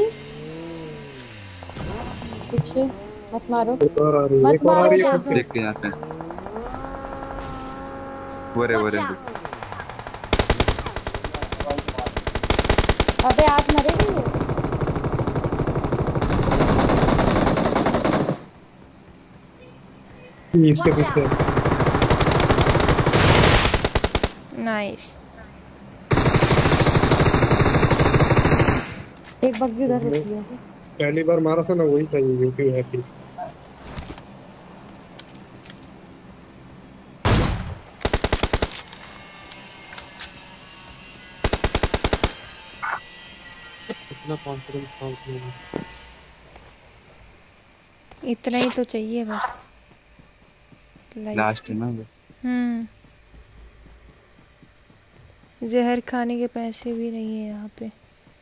Speaker 5: पीछे मत मारो,
Speaker 8: एक और आ रही है,
Speaker 5: मत
Speaker 8: एक और आ
Speaker 5: मारो
Speaker 8: रही है।
Speaker 5: छोड़ दो।
Speaker 10: देख के यहाँ पे वो रे
Speaker 4: Watch out.
Speaker 5: अबे आप मरेंगे।
Speaker 8: इसके
Speaker 4: Watch
Speaker 8: पीछे
Speaker 4: out.
Speaker 1: नाइस।
Speaker 5: एक बग्गी उधर रुकी है।
Speaker 8: पहली बार मारा था ना, वही था ये यूपी हैप्पी। इतना कॉन्फिडेंस था उसमें।
Speaker 1: इतना ही तो चाहिए बस।
Speaker 10: लास्ट है ना वो।
Speaker 1: जहर खाने के पैसे भी नहीं है यहाँ पे।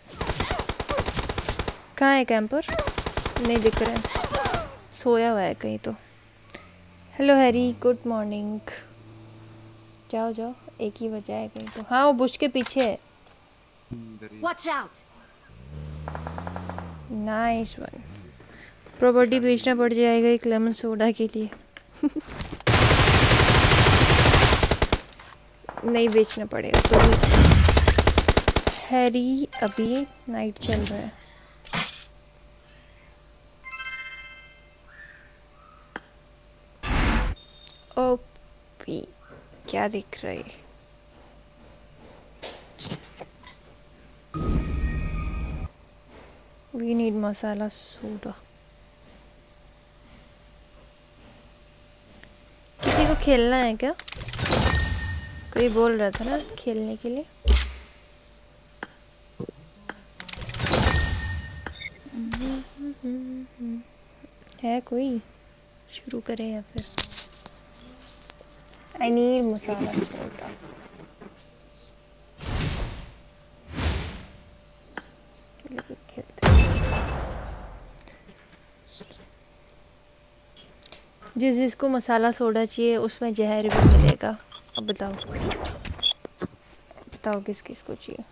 Speaker 1: कहाँ है कैंपर? नहीं दिख रहा है, सोया हुआ है कहीं तो। Hello Harry, good morning. जाओ जाओ, एक ही बचा है कहीं तो। हाँ वो बुश के पीछे है।
Speaker 4: Watch out.
Speaker 1: Nice one. Property बेचना पड़ जाएगा एक लेमन सोडा के लिए। नहीं बेचना पड़ेगा तो भी। हैरी अभी नाइट चल रहा है। ओपी क्या दिख रहा है? We need masala soda. किसी को खेलना है क्या? कोई बोल रहा था ना खेलने के लिए। है कोई? शुरू करें या फिर? I need masala soda. खेलते जिस जिसको मसाला सोडा चाहिए उसमें जहर भी मिलेगा। अब बताओ बताओ किस किस को चाहिए।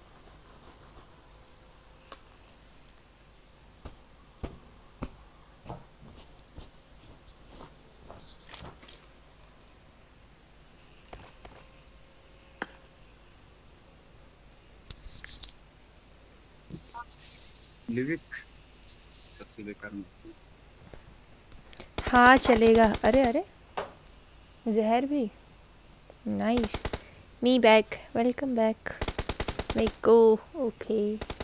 Speaker 10: लिविक सबसे बेकार में।
Speaker 1: हाँ चलेगा। अरे अरे जहर भी। Nice. Me back. Welcome back. Like go. Okay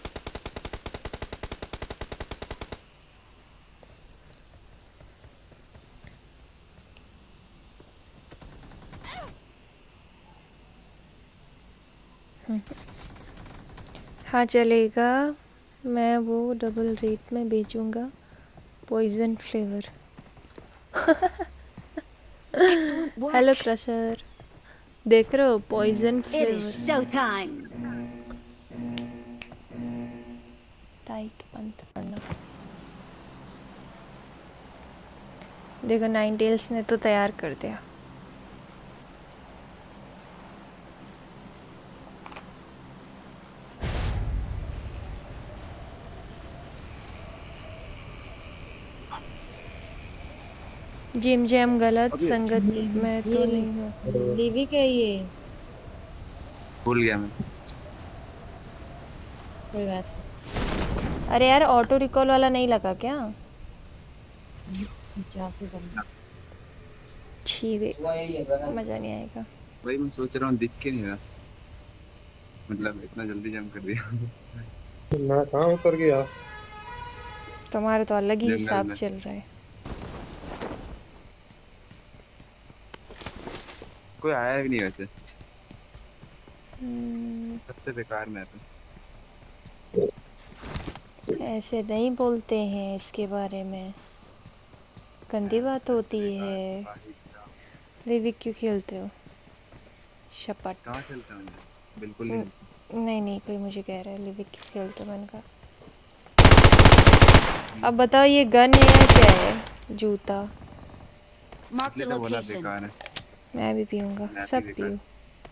Speaker 1: हाँ चलेगा। मैं वो डबल रेट में बेचूंगा पॉइजन फ्लेवर। Hello crusher. देख रहे हो पॉइजन फ्लेवर। टाइट बंद करना। देखो नाइन टेल्स ने तो तैयार कर दिया। जिम जैम गलत संगत में तो नहीं हूँ।
Speaker 5: लिवी क्या ये?
Speaker 10: भूल गया मैं।
Speaker 5: कोई बात नहीं।
Speaker 1: अरे यार ऑटो रिकॉल वाला नहीं लगा क्या?
Speaker 5: जाके करना।
Speaker 1: छी वे मजा नहीं आएगा।
Speaker 10: वही मैं सोच रहा हूँ दिख के नहीं रहा। मतलब इतना जल्दी जंप कर दिया।
Speaker 8: मैं कहाँ उतर गया?
Speaker 1: तुम्हारे तो अलग ही
Speaker 10: जंगल
Speaker 1: हिसाब
Speaker 10: में।
Speaker 1: चल रहा है।
Speaker 10: कोई आया भी नहीं वैसे। सबसे बेकार मैप है।
Speaker 1: ऐसे नहीं बोलते हैं इसके बारे में। गंदी बात होती है। लिविक क्यों खेलते हो? शपथ।
Speaker 10: कहाँ खेलता हूँ? बिल्कुल नहीं।
Speaker 1: नहीं नहीं कोई मुझे कह रहा है लिविक क्यों खेलते हो। मैंने कहा अब बताओ ये गन है या क्या है? जूता।
Speaker 10: इसलिए तो बोला बेकार है।
Speaker 1: मैं भी पीऊंगा।
Speaker 10: मैं
Speaker 1: सब
Speaker 10: भी
Speaker 1: पियो।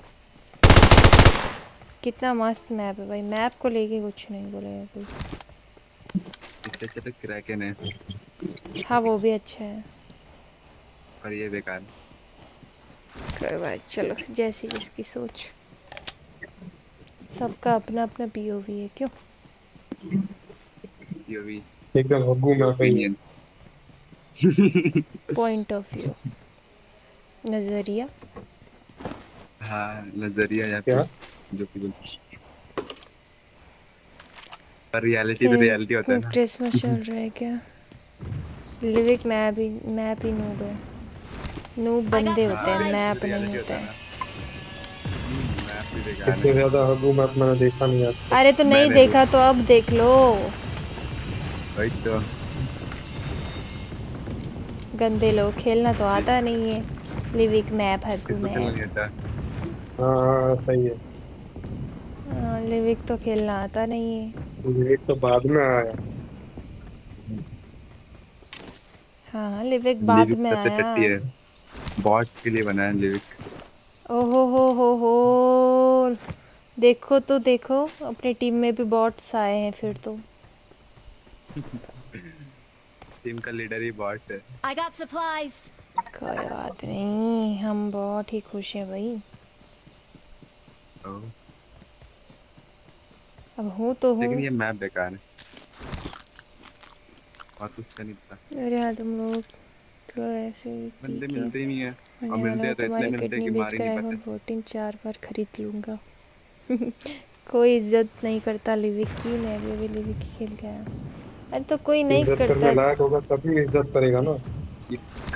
Speaker 1: कितना मस्त मैप है भाई। मैप को लेके कुछ नहीं बोलेगा कोई।
Speaker 10: इससे अच्छा तो क्रैकन है।
Speaker 1: हाँ वो भी अच्छा है।
Speaker 10: पर ये बेकार है।
Speaker 1: कोई बात। चलो जैसी जिसकी सोच। सबका अपना अपना पीओवी है क्यों?
Speaker 10: पीओवी
Speaker 8: एकदम हग्गू मैप है।
Speaker 1: Point of view. नजरिया।
Speaker 10: हाँ नजरिया या
Speaker 8: क्या?
Speaker 10: जो भी बोल। पर रियलिटी तो रियलिटी होता है ना।
Speaker 1: क्रिसमस चल रहा है क्या? लिविक मैप ही नूब है। नूब बंदे होते हैं मैप नहीं होता है।
Speaker 8: इससे ज्यादा हग्गू मैप मैंने देखा नहीं आज।
Speaker 1: अरे तो नहीं देखा तो अब देख लो।
Speaker 10: वही तो।
Speaker 1: गंदे लोग खेलना तो आता नहीं है। लिविक मैप हग्गू मैप।
Speaker 8: हाँ सही है।
Speaker 1: लिविक तो खेलना आता नहीं है।
Speaker 8: लिविक तो बाद में आया।
Speaker 1: हाँ लिविक बाद में आया।
Speaker 10: बॉट्स के लिए बना है लिविक।
Speaker 1: ओहो हो देखो तो देखो अपनी टीम में भी बॉट्स आए हैं फिर तो।
Speaker 10: टीम का लीडर ही बॉट है।
Speaker 4: I got supplies.
Speaker 1: कोई बात नहीं हम बहुत ही खुश हैं भाई। अब हूँ तो हूँ।
Speaker 10: लेकिन ये मैप बेकार है। और उसका नहीं था।
Speaker 1: अरे हाँ तुम लोग तो ऐसे
Speaker 10: बंदे मिलते ही नहीं है। और
Speaker 1: मैंने
Speaker 10: मिलते हैं तो इतने
Speaker 1: तुम्हारी
Speaker 10: मिलते हैं
Speaker 1: किडनी
Speaker 10: कि
Speaker 1: बेच
Speaker 10: मार ही
Speaker 1: कर
Speaker 10: नहीं
Speaker 1: आईफोन
Speaker 10: पाते।
Speaker 1: 14 4 बार खरीद लूँगा। कोई इज्जत नहीं करता लिविक की। मैं भी अभी लिविक की खेल के आया। अरे तो कोई नहीं
Speaker 8: इज्जत
Speaker 1: करता।
Speaker 8: करने लायक होगा तभी इज्जत करेगा ना।
Speaker 10: ये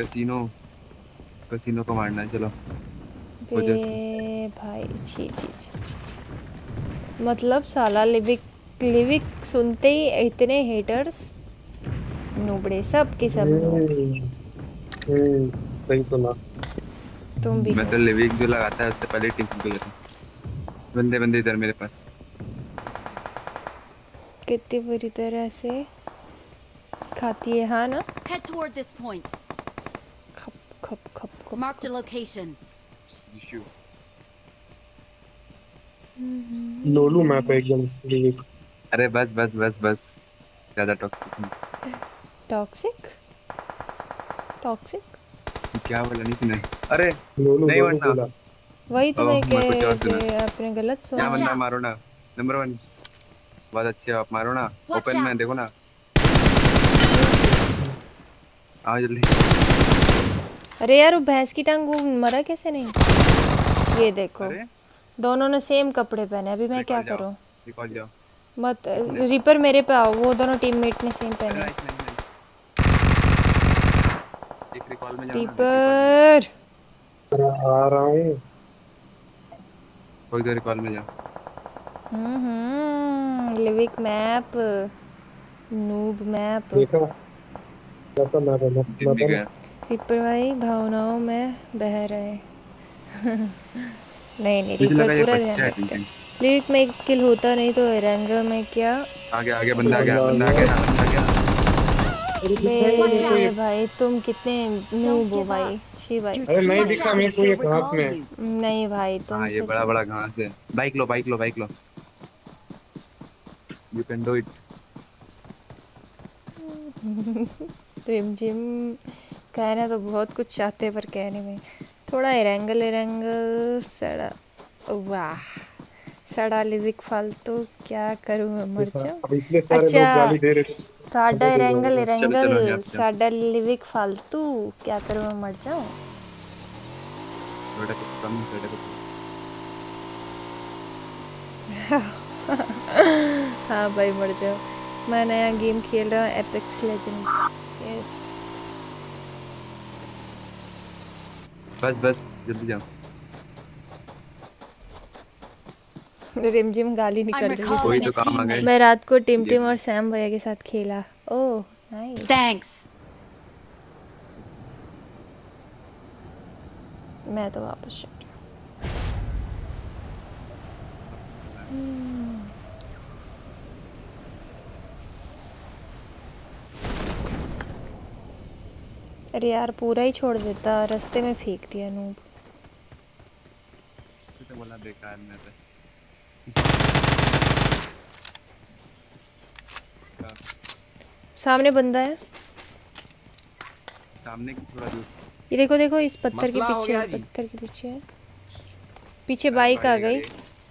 Speaker 10: कसीनो को मारना है, चलो हो जाए इसको।
Speaker 1: बे भाई छी छी छी छी छी। मतलब साला लिविक सुनते ही इतने हेटर्स, नूबड़े सब के सब नूब।
Speaker 8: सही सुना।
Speaker 1: तुम भी
Speaker 10: मैं तो
Speaker 1: नूब।
Speaker 10: लिविक जो लगाता है उससे पहले टीम को जाता हूँ। बंदे इधर मेरे पास।
Speaker 1: कितनी बुरी तरह से खाती है हाँ ना।
Speaker 4: Head toward this point.
Speaker 1: खप खप खप खप।
Speaker 4: Marked a location.
Speaker 8: लोलू मैप है एकदम लिविक।
Speaker 10: अरे बस ज्यादा टॉक्सिक।
Speaker 1: टॉक्सिक
Speaker 10: क्या बोला, नहीं सुना? अरे
Speaker 8: लोलू
Speaker 10: नहीं
Speaker 8: लोलू
Speaker 10: वरना
Speaker 8: बोला।
Speaker 1: वही तो मैं
Speaker 10: मैं कुछ और सुना।
Speaker 1: आपने गलत
Speaker 10: क्या
Speaker 1: सुना।
Speaker 10: बंदा मारो ना, नंबर 1 बहुत अच्छे हो आप, मारो ना।
Speaker 4: Watch
Speaker 10: ओपन में
Speaker 4: out.
Speaker 10: देखो ना, आओ जल्दी।
Speaker 1: अरे यार वो भैंस की टांग वो मरा कैसे नहीं। ये देखो
Speaker 10: अरे
Speaker 1: दोनों ने सेम कपड़े पहने। अभी मैं क्या करूं।
Speaker 10: रिकॉल जाओ।
Speaker 1: मत रिपर मेरे पे आओ। वो दोनों टीममेट ने सेम
Speaker 10: अरे
Speaker 1: पहने।
Speaker 10: नाइस। एक रिकॉल में जाओ ना,
Speaker 1: रिपर
Speaker 8: आ रहा हूँ।
Speaker 10: कोई रिकॉल में जाओ।
Speaker 1: Livik map, noob map.
Speaker 8: देखा कैसा मैप है।
Speaker 10: टीम भी गया।
Speaker 1: रिपर भाई भावनाओं में बह रहे। नहीं
Speaker 10: मुझे
Speaker 1: रिपर
Speaker 10: लगा ये
Speaker 1: पूरा ध्यान
Speaker 10: बच्चा है
Speaker 1: रखता है।
Speaker 10: टीम।
Speaker 1: लिविक में एक किल होता नहीं तो रैंगल में क्या।
Speaker 10: आगे बंदा आ गया।
Speaker 1: बे भाई तुम कितने नूब हो भाई। छी भाई।
Speaker 8: अरे नहीं दिखा मेरे को ये घास में।
Speaker 1: नहीं भाई तुम
Speaker 10: हाँ ये बड़ा घास है। बाइक लो। You can do it.
Speaker 1: जिम कहना तो बहुत कुछ चाहते पर कहने में थोड़ा एरेंगल सड़ा। वाह सड़ा लिविक फालतू। क्या करूं मैं मर जाऊं। अच्छा साडा एरेंगल साडा लिविक फालतू। क्या करूं मैं मर जाऊं। हाँ भाई मर जाओ। मैं नया गेम खेल रहा हूँ एपेक्स लेजेंड्स। यस
Speaker 10: बस जल्दी जाओ।
Speaker 1: रिमझिम गाली निकल रही है।
Speaker 10: कोई तो काम आ गए।
Speaker 1: मैं रात को टिम और सैम भैया के साथ खेला। Oh nice.
Speaker 4: Thanks.
Speaker 1: मैं तो वापस चल अरे यार पूरा ही छोड़ देता। रास्ते में फेंक दिया नूब।
Speaker 10: तो बोला बेकार में था।
Speaker 1: सामने बंदा है।
Speaker 10: सामने की थोड़ा दूर।
Speaker 1: ये देखो इस पत्थर के पीछे है। पत्थर के पीछे है। पीछे बाइक आ गई।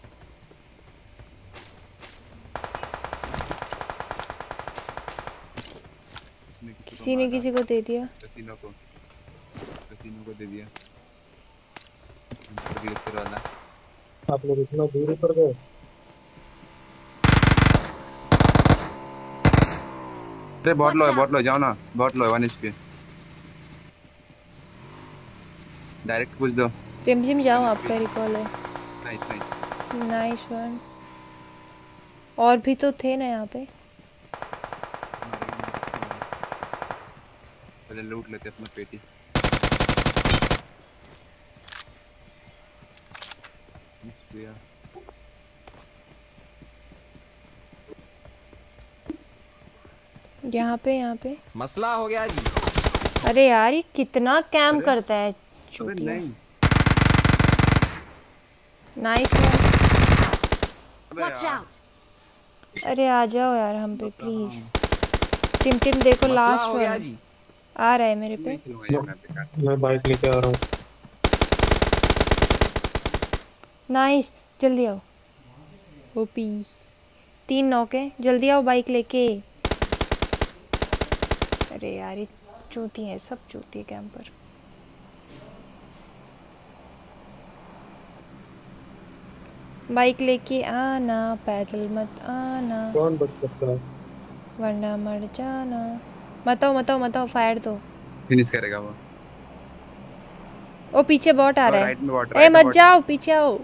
Speaker 1: किसी ने किसी को दे दिया।
Speaker 10: कसीनो को दे दिया। वाला
Speaker 8: आप लोग इतना दूर पर गए।
Speaker 10: अरे बॉट लो जाओ ना। बॉट लो 1 HP। डायरेक्ट पूछ दो।
Speaker 1: जिम जाओ आपका रिकॉल है।
Speaker 10: Nice
Speaker 1: one. और भी तो थे ना यहाँ पे।
Speaker 10: पहले लूट लेते अपना पेटी।
Speaker 1: यहाँ पे
Speaker 6: मसला हो गया जी।
Speaker 1: अरे यार ये कितना कैम करता है चूतिया। Nice
Speaker 4: Watch out.
Speaker 1: अरे आ जाओ यार हम पे प्लीज। टिम देखो लास्ट वन आ रहा है मेरे पे।
Speaker 8: मैं बाइक लेके आ रहा हूँ।
Speaker 1: नाइस जल्दी आओ। ओ पीस 3 नौके जल्दी आओ बाइक लेके। अरे यार ये चूती है सब चूती है कैंपर। बाइक लेके आना, पैदल मत आना
Speaker 8: कौन बच सकता है?
Speaker 1: वरना मर जाना। मत आओ, फायर दो।
Speaker 10: फिनिश करेगा वो।
Speaker 1: ओ पीछे बॉट आ रहा है।
Speaker 10: राइट में बॉट,
Speaker 1: ए
Speaker 10: राइट में
Speaker 1: मत
Speaker 10: बॉट।
Speaker 1: जाओ, पीछे आओ।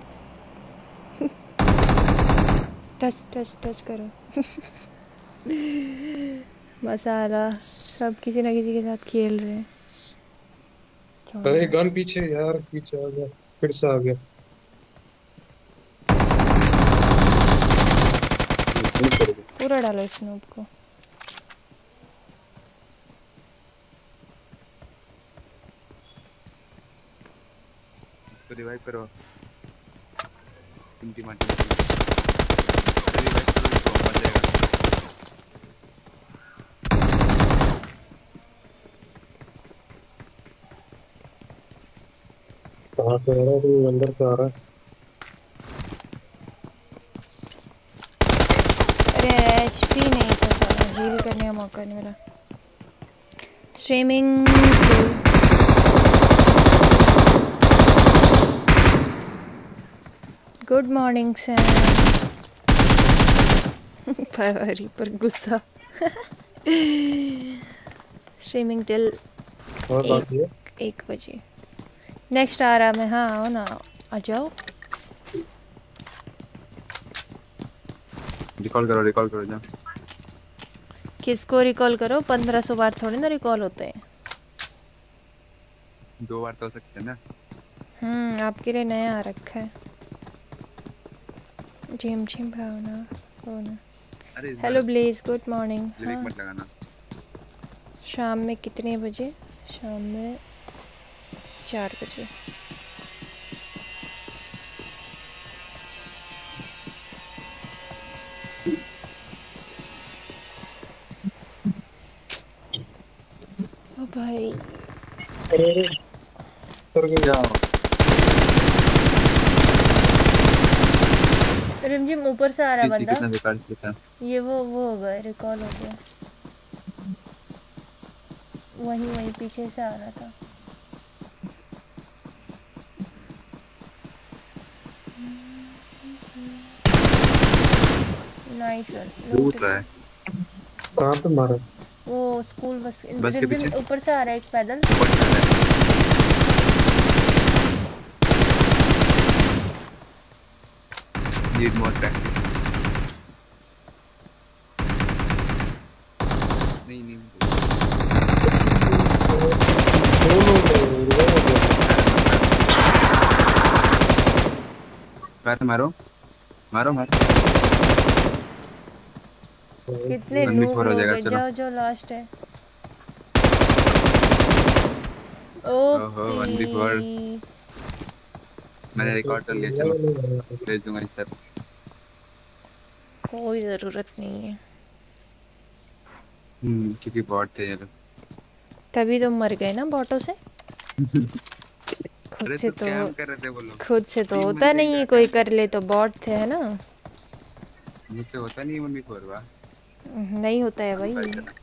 Speaker 1: टच करो। मसाला सब किसी ना किसी के साथ खेल रहे हैं।
Speaker 8: अरे गन पीछे यार, पीछे आ गया, फिर से आ गया।
Speaker 1: पूरा डालो स्नूप को।
Speaker 10: इसको रिवाइव करो। टिमटी माटी अरे रिवाइव करो इसको, मर जाएगा।
Speaker 8: कहाँ से आ रहा है? तो अंदर से आ रहा है।
Speaker 1: अरे एचपी नहीं था साला, हील करने का मौका नहीं मिला। Streaming good morning sir. पर गुस्सा। स्ट्रीमिंग टिल 1 बजे। नेक्स्ट आ रहा मैं। हाँ आओ ना, आ जाओ।
Speaker 10: रिकॉल करो जा।
Speaker 1: किसको रिकॉल करो? 1500 बार थोड़ी ना रिकॉल होते हैं।
Speaker 10: 2 बार तो हो सकते हैं ना।
Speaker 1: आपके लिए नया आ रखा है। जिम भावना कौन है? Hello Blaze, good morning.
Speaker 10: Livik मत लगाना।
Speaker 1: शाम में कितने बजे? शाम में 4 बजे। ओ भाई रिमझिम ऊपर से आ रहा बंदा।
Speaker 10: कितना रिकॉल किया?
Speaker 1: ये वो हो गया, रिकॉल हो गया। वहीं पीछे से आ रहा था। Nice sir.
Speaker 10: लूट रहा है।
Speaker 8: कहाँ पे मारा?
Speaker 1: वो स्कूल
Speaker 10: बस के पीछे
Speaker 1: ऊपर से आ रहा है एक पैदल।
Speaker 10: Need more practice. नहीं मारो।
Speaker 1: कितने लोग हो गए? जो लास्ट है।
Speaker 10: ओहो 1v4। मैंने रिकॉर्ड कर लिया, चलो भेज दूंगा इस तरफ।
Speaker 1: कोई जरूरत नहीं है।
Speaker 10: क्योंकि बॉट थे यार।
Speaker 1: तभी तो मर गए ना बॉटों से। खुद से तो होता नहीं है, कोई कर ले तो बॉट थे, है ना।
Speaker 10: मुझसे होता नहीं 1v4 वाह।
Speaker 1: नहीं होता है भाई।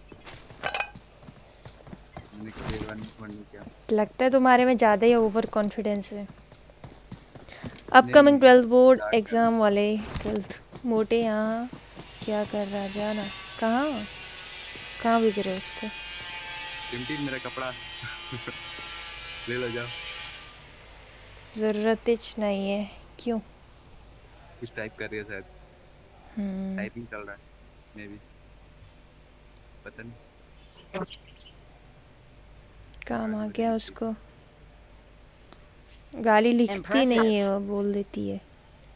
Speaker 1: लगता है तुम्हारे में ज़्यादा ही ओवर कॉन्फिडेंस है। अपकमिंग 12th बोर्ड एग्ज़ाम वाले 12th मोटे यहाँ क्या कर रहा? जाना कहाँ भेज रहे हो उसको?
Speaker 10: टिमटी मेरा कपड़ा ले लो, जाओ।
Speaker 1: ज़रूरत नहीं है। क्यों?
Speaker 10: कुछ टाइप कर रही है शायद। टाइपिंग चल रहा है मे बी, पता नहीं।
Speaker 1: काम आ गया उसको। गाली लिखती नहीं है वो, बोल देती है।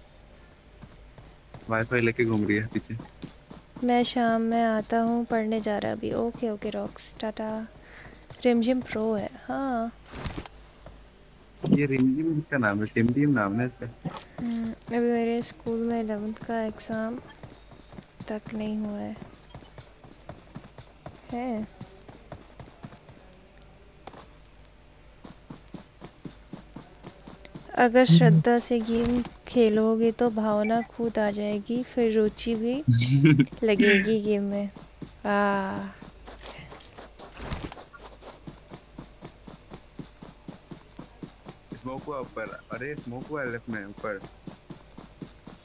Speaker 10: वाईफाई लेके घूम रही है पीछे।
Speaker 1: मैं शाम में आता हूँ, पढ़ने जा रहा अभी। Okay rocks, tata. Rimjhim pro है। हाँ
Speaker 10: ये रिमझिम इसका नाम है, टिमटिम नाम है इसका।
Speaker 1: अभी मेरे स्कूल में 11th का एग्ज़ाम तक नहीं हुआ है। अगर श्रद्धा से गेम खेलोगे तो भावना खुद आ जाएगी, फिर रुचि भी लगेगी गेम में।
Speaker 10: स्मोक हुआ ऊपर। अरे स्मोक हुआ लेफ्ट में ऊपर।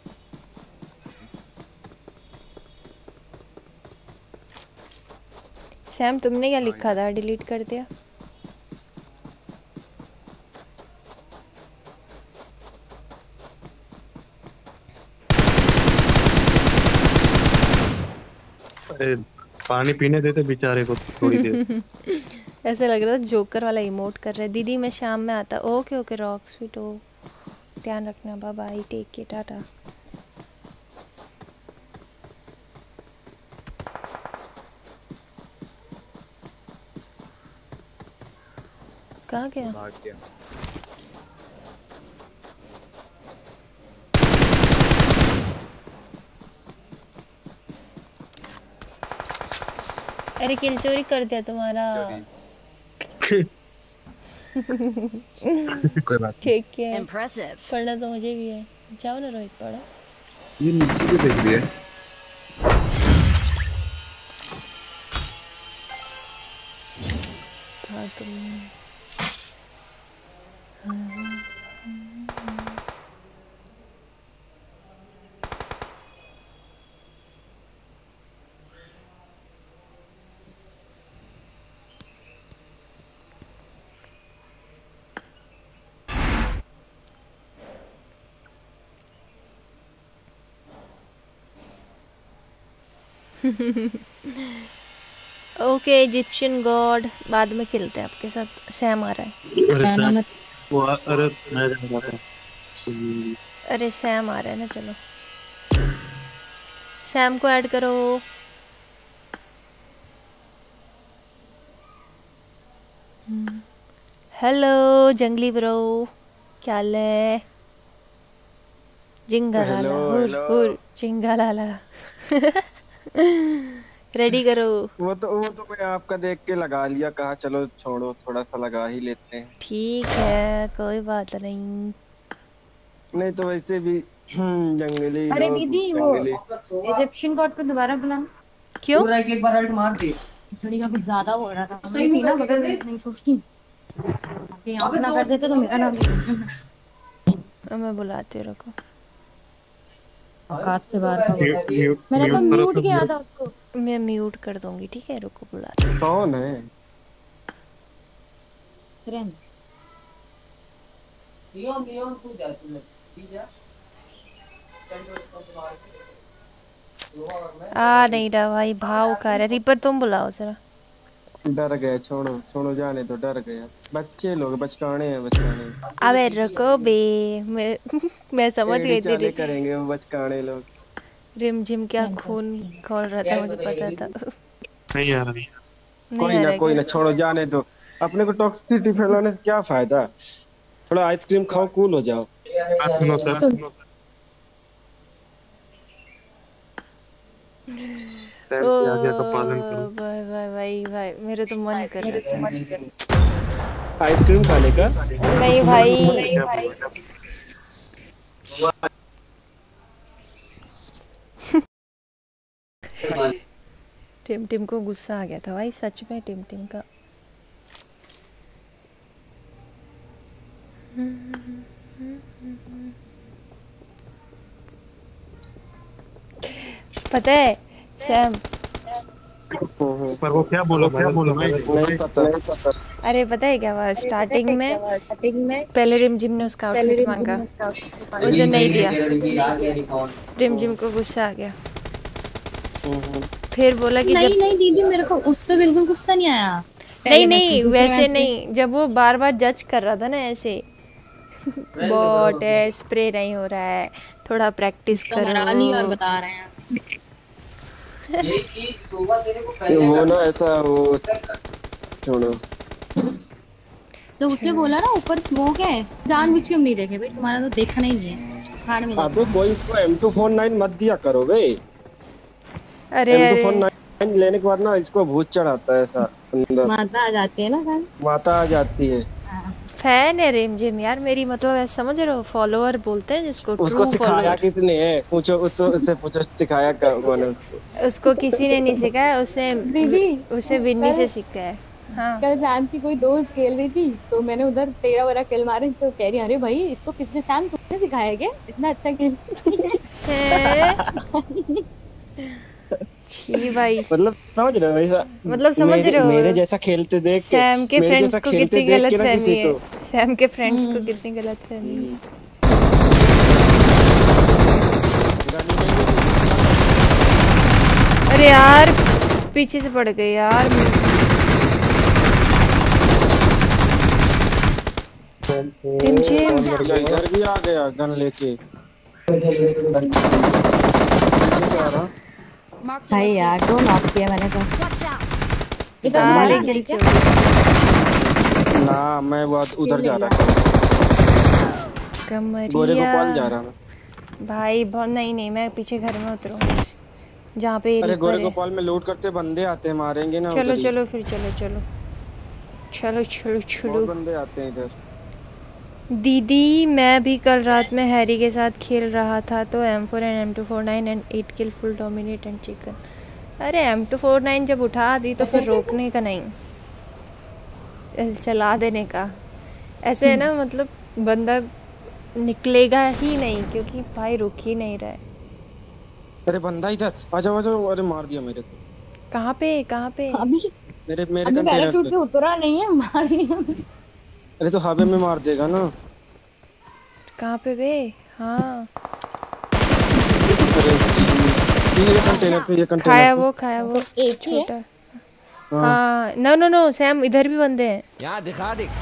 Speaker 1: सैम तुमने क्या लिखा था, डिलीट कर दिया?
Speaker 8: अरे पानी पीने देते बेचारे को थोड़ी देर।
Speaker 1: ऐसे लग रहा था जोकर वाला इमोट कर रहे। दीदी मैं शाम में आता। ओके ओके रॉक स्वीट हो, ध्यान रखना। Bye bye, take care, tata. कहाँ गया?
Speaker 10: भाग गया।
Speaker 1: अरे किल चोरी कर दिया तुम्हारा।
Speaker 10: कोई बात
Speaker 1: ठीक है,
Speaker 4: Impressive.
Speaker 1: पढ़ना तो मुझे भी है। जाओ ना रोहित पढ़ो।
Speaker 10: ये नीचे भी देख रही है।
Speaker 1: हाँ तुम ओके इजिप्शियन गॉड, बाद में खेलते हैं आपके साथ। सैम आ रहा है। अरे सैम आ रहा है ना, चलो सैम को ऐड करो। हेलो जंगली ब्रो, क्या हाल है? जिंगालाला हुर हुर जिंगालाला। रेडी करो।
Speaker 11: वो तो कोई आपका देख के लगा लिया, कहा चलो छोड़ो थोड़ा सा लगा ही लेते हैं।
Speaker 1: ठीक है कोई बात नहीं।
Speaker 11: नहीं तो वैसे भी जंगली
Speaker 5: अरे
Speaker 11: लोग,
Speaker 5: दीदी वो इजिप्शियन गॉड को दोबारा बुलाना।
Speaker 1: क्यों?
Speaker 7: पूरा एक बार अल्ट मार दे।
Speaker 5: थोड़ी का कुछ ज्यादा हो रहा था। सही थी ना, बगल में नहीं सोचती कि आप ना कर देते तो मेरा नाम नहीं।
Speaker 1: मैं बुलाती हूँ, रुको।
Speaker 5: औकात से बाहर का। मैंने तो म्यूट किया था उसको।
Speaker 1: मैं म्यूट कर दूंगी, ठीक है रुको बुलाती हूँ।
Speaker 11: कौन है?
Speaker 5: फ्रेंड
Speaker 7: लियोन तू जा, तू जा।
Speaker 1: नहीं रहा भाई, भाव का रहा। रिपर तुम बुलाओ जरा।
Speaker 11: डर गए, छोड़ो जाने तो, डर गया। बच्चे लोग बचकाने हैं, बचकाने।
Speaker 1: अबे रुको बे, मैं समझ गई थी।
Speaker 11: करेंगे वो बचकाने लोग।
Speaker 1: रिम झिम क्या खून खोल रहा था, मुझे पता था।
Speaker 8: नहीं यार
Speaker 11: कोई ना छोड़ो जाने दो। अपने को टॉक्सिसिटी फैलाने से क्या फायदा। थोड़ा आइसक्रीम खाओ, कूल हो जाओ।
Speaker 8: सुनो सर,
Speaker 1: भाई मेरे तो मन कर रहा था
Speaker 11: आइसक्रीम खाने का।
Speaker 1: नहीं भाई टिम को गुस्सा आ गया था भाई, सच में टिम का। पता है सैम,
Speaker 8: पर वो क्या बोला
Speaker 11: नहीं पता।
Speaker 1: अरे पता है क्या हुआ स्टार्टिंग में पहले रिम जिम ने उसका आउटफिट मांगा, उसे नहीं दिया। रिम जिम को गुस्सा आ गया, फिर बोला कि
Speaker 5: नहीं दीदी मेरे को उस पे बिल्कुल गुस्सा नहीं आया।
Speaker 1: नहीं वैसे नहीं, जब वो बार बार जज कर रहा था ना ऐसे बॉट है, स्प्रे नहीं हो रहा है, थोड़ा प्रैक्टिस करो।
Speaker 5: और बता रहे हैं
Speaker 11: वो ना ऐसा वो छोड़ो।
Speaker 5: तो उसने बोला ना ऊपर स्मोक है, जानबूझ के हम नहीं देखे भाई, तुम्हारा तो देखा नहीं है। हाड़ में
Speaker 11: अबे कोई इसको M249 मत दिया करो बे।
Speaker 1: अरे
Speaker 11: M249 लेने के बाद ना इसको भूत चढ़ाता है ऐसा अंदर।
Speaker 5: माता आ जाती है ना,
Speaker 11: माता आ जाती है।
Speaker 1: फैन है रिम जिम यार मेरी, मतलब ऐसा समझ रहे हो, फॉलोअर बोलते हैं जिसको।
Speaker 11: उसको सिखाया किसने है? पूछो उससे पूछो, सिखाया कौन है उसको?
Speaker 1: उसको किसी ने नहीं सिखाया, उसे विन्नी से सीखा है। हाँ।
Speaker 5: कल सैम की कोई दोस्त खेल रही थी तो मैंने उधर 13 किल मारे, तो कह रही अरे भाई इसको किसने, सैम तुमने सिखाया क्या इतना अच्छा खेल?
Speaker 1: छी भाई,
Speaker 11: मतलब समझ रहे हो ऐसा,
Speaker 1: मतलब समझ रहे हो
Speaker 11: मेरे जैसा खेलते देख के,
Speaker 1: सैम के
Speaker 11: मेरे
Speaker 1: फ्रेंड्स
Speaker 11: जैसा
Speaker 1: को
Speaker 11: खेलते
Speaker 1: कितनी
Speaker 11: देख
Speaker 1: गलत
Speaker 11: के ना
Speaker 1: फहमी
Speaker 11: किसी
Speaker 1: है,
Speaker 11: को।
Speaker 1: सैम के फ्रेंड्स को कितनी गलत फहमी है। अरे यार पीछे से पड़ गए यार। टिमचिम
Speaker 11: इधर भी आ गया गन लेके।
Speaker 5: भाई यार दो नॉक किया मैंने तो।
Speaker 1: सारे किल चोरी।
Speaker 11: ना मैं बहुत उधर जा रहा था,
Speaker 1: कमरिया
Speaker 11: गोरे गोपाल जा रहा मैं।
Speaker 1: भाई बहुत नहीं, मैं पीछे घर में उतरूंगी जहाँ पे
Speaker 11: अरे गोरे
Speaker 1: रिपर है।
Speaker 11: गोपाल में लूट करते बंदे आते हैं, मारेंगे ना
Speaker 1: चलो
Speaker 11: उधर ही।
Speaker 1: चलो फिर चलो चलो चलो चलो
Speaker 11: बहुत
Speaker 1: चलो।
Speaker 11: बंदे आते हैं इधर।
Speaker 1: दीदी मैं भी कल रात में हैरी के साथ खेल रहा था तो M4 and M249 and 8 kill full dominate and chicken. अरे M249 जब उठा दी तो फिर रोकने का नहीं, चला देने का। ऐसे है ना, मतलब बंदा निकलेगा ही नहीं क्योंकि भाई रुक ही नहीं रहा है।
Speaker 11: अरे बंदा इधर आ जाओ आ जाओ। अरे मार दिया मेरे को।
Speaker 1: कहाँ पे कहाँ पे?
Speaker 5: अभी
Speaker 11: मेरे
Speaker 5: अभी
Speaker 11: कंटेनर
Speaker 5: पैराशूट से
Speaker 11: पे।
Speaker 5: उतरा नहीं है, मार दिया।
Speaker 11: अरे तो हवा में मार देगा ना।
Speaker 1: कहाँ पे बे? हाँ
Speaker 11: ये कंटेनर पे, ये कंटेनर
Speaker 1: खाया वो
Speaker 5: एक ही है।
Speaker 1: छोटा। हाँ नो नो नो सैम इधर भी बंदे हैं।
Speaker 6: यहाँ दिखा दे।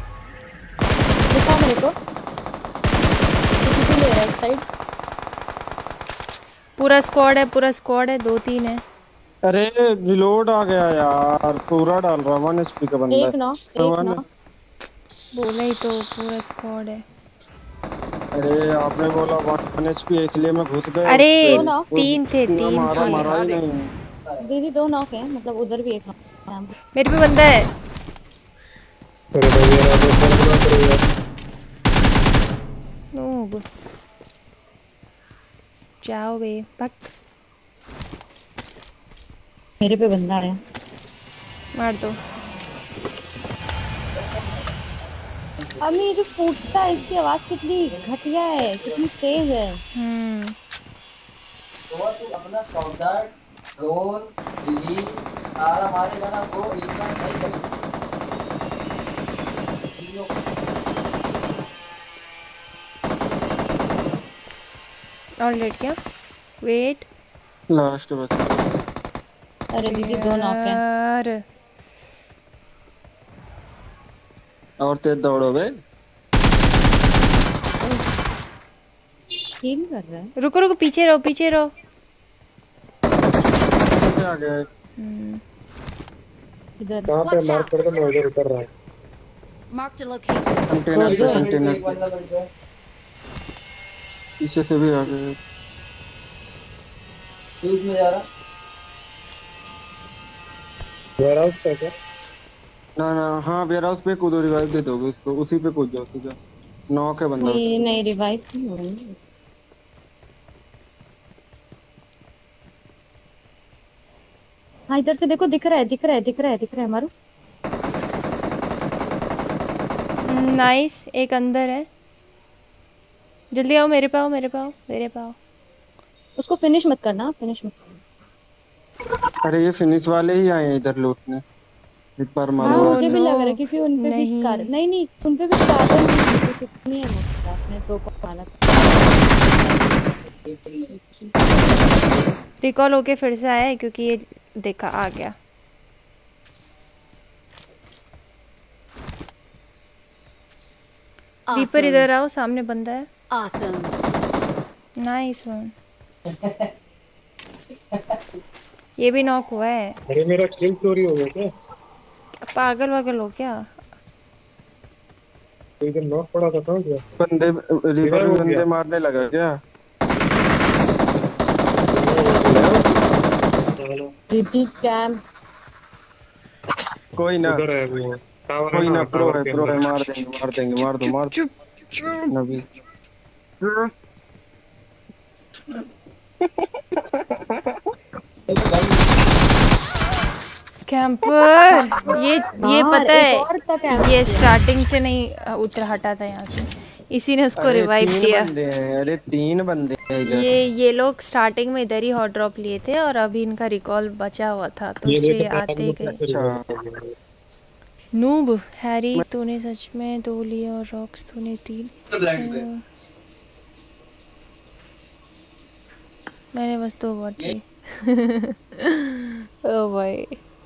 Speaker 5: दिखा मेरे को। किसी ले रहा है इस साइड।
Speaker 1: पूरा स्क्वाड है 2-3 है।
Speaker 11: अरे रिलोड आ गया यार, पूरा डाल रहा 1 HP का बंदा।
Speaker 5: एक ना
Speaker 1: बोला ही तो पूरा स्क्वाड है।
Speaker 11: अरे आपने बोला 1 HP है इसलिए मैं घुस गया।
Speaker 1: अरे
Speaker 11: उसपे।
Speaker 1: 3 थे।
Speaker 11: मारा ही नहीं।
Speaker 5: दीदी 2 नॉक है, मतलब उधर भी एक नॉक।
Speaker 1: मेरे पे बंदा है। नूब जाओ बे भग।
Speaker 5: मेरे पे बंदा है,
Speaker 1: मार दो।
Speaker 5: अम्मी ये जो फूटता है इसकी आवाज कितनी घटिया है, कितनी तेज है।
Speaker 7: तो तू अपना सौदार रोल दीदी सारा मारेगा ना वो इतना नहीं कर।
Speaker 1: और लड़कियां वेट
Speaker 11: लास्ट बस।
Speaker 5: अरे दीदी 2 नॉक है
Speaker 1: यार
Speaker 11: और तेज दौड़ो बे।
Speaker 5: किल कर रहा है।
Speaker 1: रुको पीछे रहो।
Speaker 11: आ गया
Speaker 5: इधर
Speaker 8: कहां पे मार्क कर दो, मैं उधर उतर रहा हूं।
Speaker 4: Marked a location.
Speaker 11: कंटेनर पीछे से भी आ गए।
Speaker 7: दूध में जा रहा
Speaker 8: वेयर हाउस पे क्या?
Speaker 11: ना हाँ वेयर हाउस पे कूदो, रिवाइव दे दोगे उसको, उसी पे कूद जाओ सीधा। नॉक है बंदा।
Speaker 5: नहीं रिवाइव नहीं हो रहा है। हाँ इधर से देखो, दिख रहा है मारू।
Speaker 1: नाइस। एक अंदर है, जल्दी आओ मेरे पे आओ।
Speaker 5: उसको फिनिश मत करना।
Speaker 11: अरे ये फिनिश वाले ही आए हैं इधर लूटने। एक बार मारो।
Speaker 5: हाँ मुझे भी लग रहा है क्योंकि उनपे भी स्कार नहीं उनपे भी स्कार कितनी है मुझे आपने 2 को मारा।
Speaker 1: रिकॉल होके फिर से आया है क्योंकि ये देखा आ गया। रीपर इधर आओ, सामने बंदा है।
Speaker 4: Awesome.
Speaker 1: Nice one. ये भी नॉक हुआ है।
Speaker 8: अरे मेरा किल चोरी हो गया क्या?
Speaker 1: पागल हो क्या?
Speaker 8: तो इधर नॉक पड़ा था कहाँ गया?
Speaker 11: बंदे रिवर में बंदे मारने लगा क्या?
Speaker 5: जीटी कैंप
Speaker 11: कोई ना
Speaker 8: उधर है वो।
Speaker 11: कोई ना, प्रो है मार देंगे मार दो नबी।
Speaker 1: कैंपर ये पता है, ये स्टार्टिंग से नहीं उतर हटा था यहाँ से। इसी ने उसको
Speaker 11: अरे
Speaker 1: रिवाइव
Speaker 11: 3
Speaker 1: दिया।
Speaker 11: बंदे हैं, अरे 3 बंदे हैं इधर।
Speaker 1: ये लोग स्टार्टिंग में इधर ही हॉट ड्रॉप लिए थे और अभी इनका रिकॉल बचा हुआ था तो
Speaker 8: ये
Speaker 1: इसलिए
Speaker 8: देखो
Speaker 1: आते गए।
Speaker 11: अच्छा
Speaker 1: नूब हैरी तूने सच में 2 लिए और रॉक्स तूने 3। मैंने बस 2 वॉट ली। ओ भाई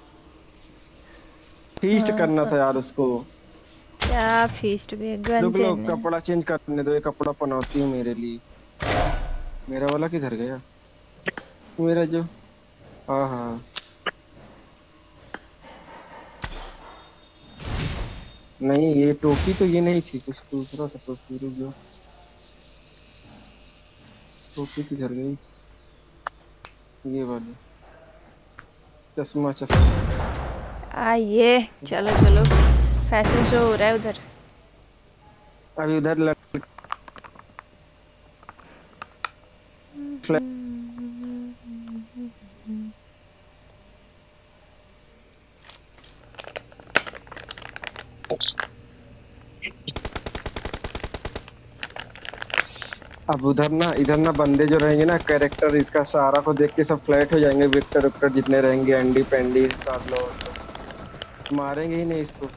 Speaker 11: फीस्ट करना था यार उसको।
Speaker 1: क्या फीस्ट भी गन
Speaker 11: लोग
Speaker 1: से
Speaker 11: लोग कपड़ा चेंज करने दो, ये कपड़ा पहनाती हूँ मेरे लिए। मेरा वाला किधर गया? मेरा जो हाँ नहीं ये टोपी तो ये नहीं थी, कुछ दूसरा था टोपी। रुक जाओ, टोपी किधर गई? ये वाली चश्मा
Speaker 1: आइए चलो चलो फैशन शो हो रहा है उधर।
Speaker 11: अभी उधर अब उधर ना इधर ना बंदे जो रहेंगे ना, कैरेक्टर इसका सारा को देख के सब फ्लैट हो जाएंगे। विक्टर विक्टर जितने रहेंगे, एंडी पेंडी मारेंगे ही नहीं इसको।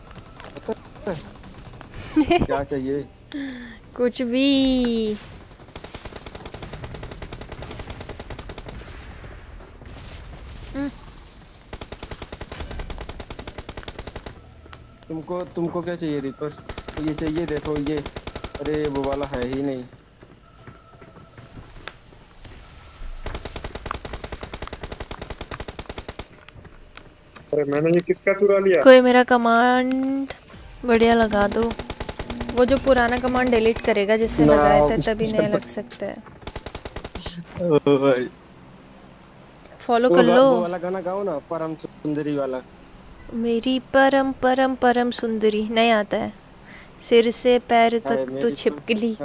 Speaker 11: क्या चाहिए?
Speaker 1: कुछ भी।
Speaker 11: तुमको क्या चाहिए रिपर? ये चाहिए, देखो ये। अरे वो वाला है ही नहीं।
Speaker 8: अरे मैंने ये किसका चुरा लिया?
Speaker 1: कोई मेरा कमांड बढ़िया लगा दो। वो जो पुराना कमांड डिलीट करेगा जिससे लगाए थे तभी नया लग सकता है। फॉलो कर लो।
Speaker 11: वो वाला गाना गाओ ना, परम सुंदरी वाला।
Speaker 1: मेरी परम परम परम सुंदरी नहीं आता है। सिर से पैर तक तो छिपकली।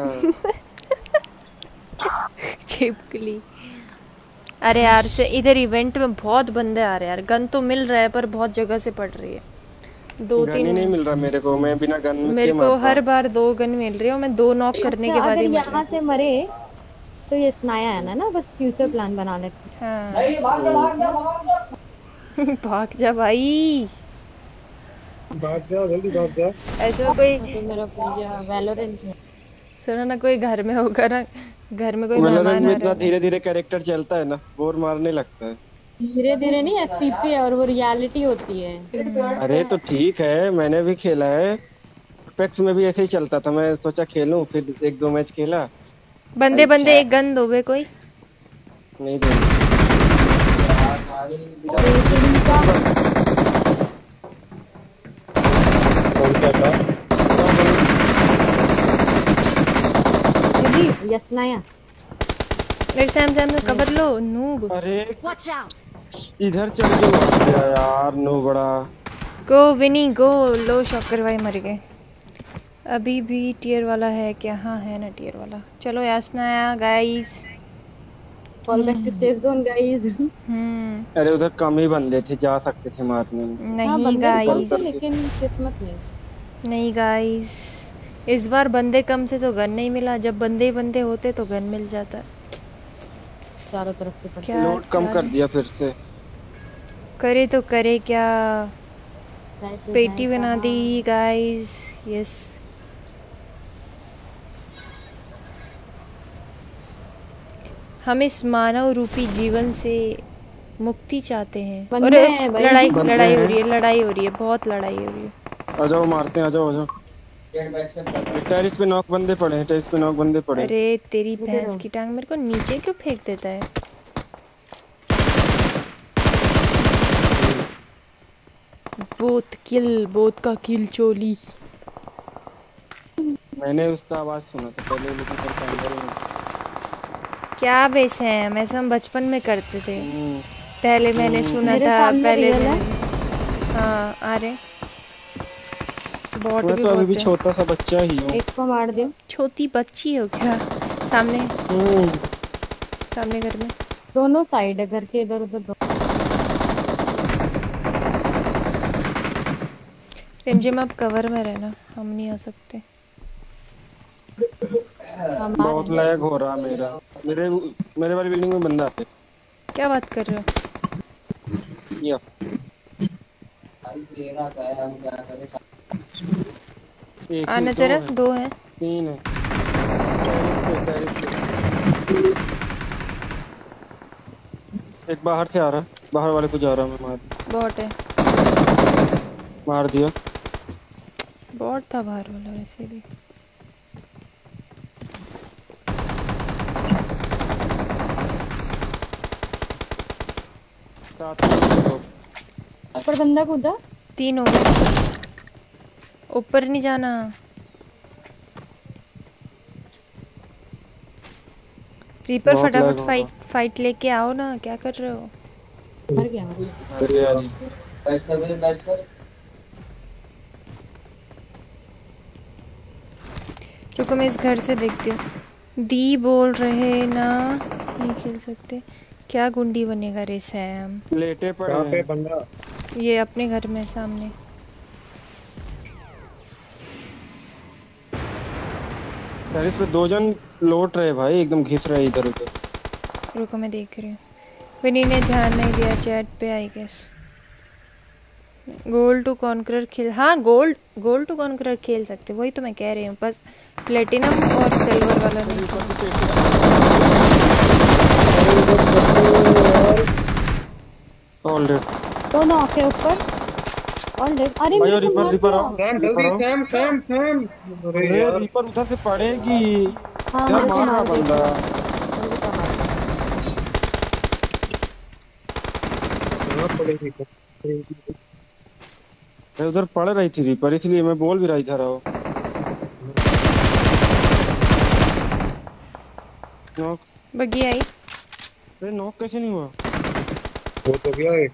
Speaker 1: छिपकली। अरे यार से इधर इवेंट में बहुत बंदे आ रहे हैं यार। गन तो मिल रहा है पर बहुत जगह से पड़ रही है। 2-3
Speaker 11: नहीं मिल रहा मेरे को। मैं बिना गन
Speaker 1: मेरे को हर बार 2 गन मिल रही है और मैं 2 नॉक करने के बाद ही
Speaker 5: यहाँ से मरे तो ये स्नाया है ना, बस फ्यूचर प्लान बना लेते।
Speaker 1: हाँ।
Speaker 5: भाग
Speaker 1: जा भाई,
Speaker 8: भाग जा जल्दी भाग जा।
Speaker 1: ऐसे में कोई
Speaker 5: मेरा वैलोरेंट है।
Speaker 1: सुनो ना, कोई घर में होगा ना, घर में कोई मेहमान आ रहा है।
Speaker 11: धीरे धीरे कैरेक्टर चलता है ना, बोर मारने लगता है।
Speaker 5: धीरे धीरे नहीं, एफपीपी है और वो रियलिटी होती है।
Speaker 11: अरे तो ठीक है, मैंने भी खेला है। एपेक्स में भी ऐसे ही चलता था। मैं सोचा खेलूं, फिर 1-2 मैच खेला।
Speaker 1: बंदे बंदे एक गन दो बे कोई।
Speaker 11: नहीं दे।
Speaker 5: यस्नाया
Speaker 1: मेरे सैम से कवर लो नूब।
Speaker 11: अरे
Speaker 4: Watch out!
Speaker 11: इधर चल के यार नो बड़ा।
Speaker 1: गो विनी गो। लो शॉकर भाई मर गए। अभी भी टियर वाला है क्या? हाँ है ना टियर वाला। चलो Yasnaya guys,
Speaker 5: fall back to safe zone guys.
Speaker 11: अरे उधर कम ही बंदे थे, जा सकते थे मारने में।
Speaker 1: नहीं गाइस,
Speaker 5: लेकिन किस्मत
Speaker 1: नहीं गाइस, इस बार बंदे कम से तो गन नहीं मिला। जब बंदे ही बंदे होते तो गन मिल जाता।
Speaker 5: चारों तरफ से
Speaker 1: क्या
Speaker 11: लोड कम कर दिया फिर से।
Speaker 1: करे तो करे क्या, पेटी बना दी गाइस। यस हम इस मानव रूपी जीवन से मुक्ति चाहते हैं। अरे लड़ाई हो रही है, बहुत लड़ाई हो रही है।
Speaker 11: आ जाओ मारते हैं, आ जाओ। टेरिस पे नॉक बंदे पड़े हैं, टेरिस पे नॉक बंदे पड़े।
Speaker 1: अरे तेरी भैंस की टांग, मेरे को नीचे क्यों फेंक देता है? बोत का किल चोली।
Speaker 11: मैंने उसका आवाज सुना था पहले, लेकिन फिर अंदर में
Speaker 1: क्या बेस है, ऐसा हम बचपन में करते थे। पहले मैंने सुना था, पहले हाँ आ रहे बॉट भी।
Speaker 11: तो अभी भी छोटा सा बच्चा ही हूँ।
Speaker 5: एक को मार दे।
Speaker 1: छोटी बच्ची हो क्या? सामने सामने घर में
Speaker 5: दोनों साइड है, घर के इधर उधर।
Speaker 1: रिमझिम आप कवर में रहना, हम नहीं आ सकते।
Speaker 11: बहुत लैग हो रहा मेरा। मेरे वाली बिल्डिंग में बंदा है।
Speaker 1: क्या बात कर रहे हो?
Speaker 11: या एक
Speaker 1: आना
Speaker 11: ही
Speaker 1: जरा, दो है।
Speaker 11: 3 है। एक बाहर से आ रहा है, बाहर वाले को जा रहा मैं मार।
Speaker 1: बॉट है।
Speaker 11: मार दिया।
Speaker 1: बॉट था बाहर वाला वैसे भी।
Speaker 5: ऊपर बंदा कूदा।
Speaker 1: 3 हो गए। ऊपर नहीं जाना। रीपर फटाफट फाइट लेके आओ ना, क्या कर रहे हो?
Speaker 5: मर गया।
Speaker 1: रुको मैं इस घर से देखती हूँ। दी बोल रहे ना नहीं खेल सकते। क्या गुंडी बनेगा रे सैम?
Speaker 11: लेटे पड़े हैं बंदा।
Speaker 1: ये अपने घर में सामने।
Speaker 11: टेरेस पे 2 जन लौट रहे भाई, एकदम घिस रहे इधर उधर।
Speaker 1: रुको मैं देख रही हूँ। विनी ने ध्यान नहीं दिया चैट पे I guess. Gold to conqueror खेल, हाँ गोल्ड टू कॉन्करर खेल सकते, वही तो मैं कह रही हूँ। बस प्लेटिनम और सिल्वर वाला नहीं।
Speaker 11: All dead.
Speaker 5: दोनों आके ऊपर ऑल डेड। अरे
Speaker 11: भाई रिपर
Speaker 8: सैम
Speaker 11: अरे रिपर उधर से पड़ेगी।
Speaker 5: हाँ
Speaker 11: यार मार रहा बंदा। उधर पड़ रही थी रिपर, इसलिए मैं बोल भी रहा इधर आओ। नॉक
Speaker 1: बग्गी आई।
Speaker 11: अरे नॉक कैसे नहीं हुआ?
Speaker 8: वो तो गया एक।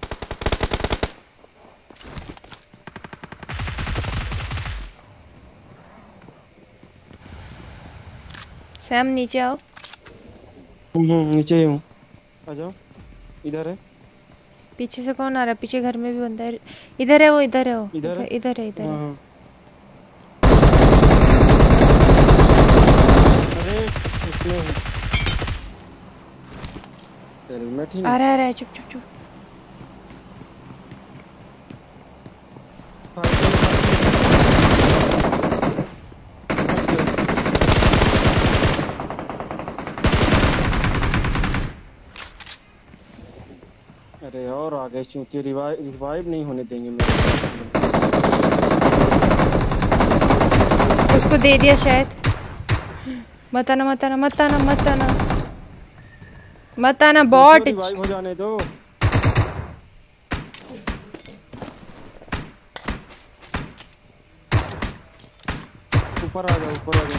Speaker 1: सैम नीचे आओ।
Speaker 11: नीचे ही हूँ। आ जाओ, इधर है।
Speaker 1: पीछे से कौन आ रहा है? पीछे घर में भी बंदा है। इधर है वो, इधर है वो,
Speaker 11: इधर है,
Speaker 1: इधर है, इधर है।
Speaker 11: अरे इसमें हेलमेट ही
Speaker 1: आ रहा है। चुप चुप चुप।
Speaker 11: अरे और आगे चूंकि रिवाइव नहीं होने देंगे मेरे।
Speaker 1: उसको दे दिया शायद। मत आना मत आना मत आना मत आना मत आना बॉट।
Speaker 11: रिवाइव हो जाने दो। ऊपर आ जाओ, ऊपर आ जाओ।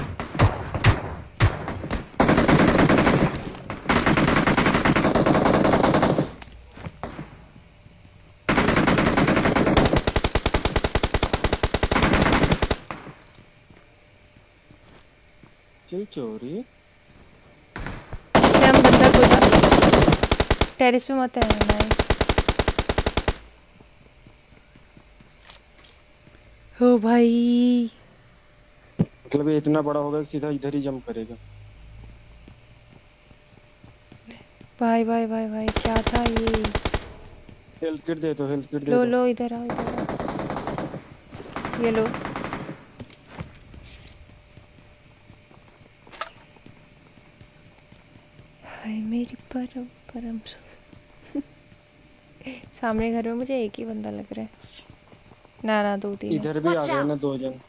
Speaker 11: चोरी
Speaker 1: हम बंदा कूदा। टेरेस पे मत है। नाइस। हो भाई,
Speaker 11: मतलब ये इतना बड़ा होगा कि सीधा इधर ही जंप करेगा।
Speaker 1: भाई भाई भाई भाई क्या था ये?
Speaker 11: हेल्थ किट दे दो, हेल्थ किट दे
Speaker 1: लो
Speaker 11: दो।
Speaker 1: लो इधर आओ, इधर आओ। ये लो। हाय मेरी परम परम सामने घर में मुझे एक ही बंदा लग रहा है। ना 2-3
Speaker 11: इधर भी आ गए ना 2 जन।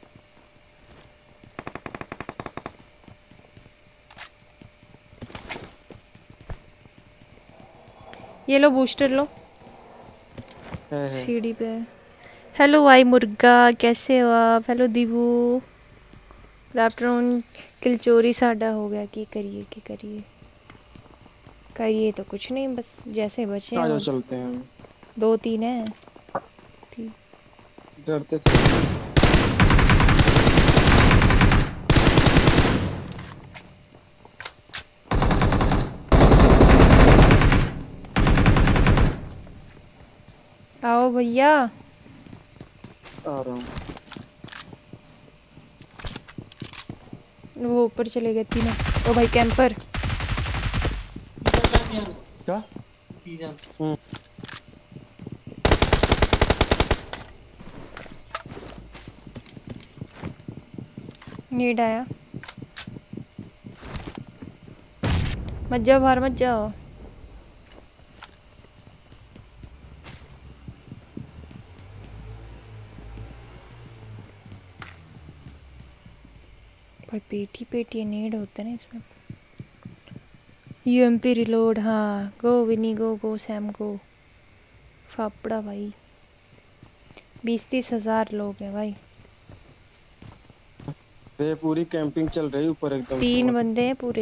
Speaker 1: ये लो बूस्टर लो। सीढ़ी पे। हेलो भाई मुर्गा, कैसे हो आप? हेलो दीवू। Good afternoon. किलचोरी साडा हो गया। की करिए की करिए करिए तो कुछ नहीं, बस जैसे बचे हैं।
Speaker 11: आजा चलते हैं।
Speaker 1: 2-3 हैं।
Speaker 11: डरते थे।
Speaker 1: आओ भैया।
Speaker 11: आ रहा हूँ।
Speaker 1: वो ऊपर चले गए तीनों। ओ भाई कैंपर।
Speaker 11: क्या?
Speaker 1: नीड आया। मत जाओ बाहर, मत जाओ। भाई पेटी पेटी नीड होते हैं इसमें। UMP reload. हाँ गो विनी गो, गो सैम गो। फापड़ा भाई 20-30 हज़ार लोग हैं भाई।
Speaker 11: ये पूरी कैंपिंग चल रही ऊपर एकदम।
Speaker 1: 3 बंदे हैं पूरे।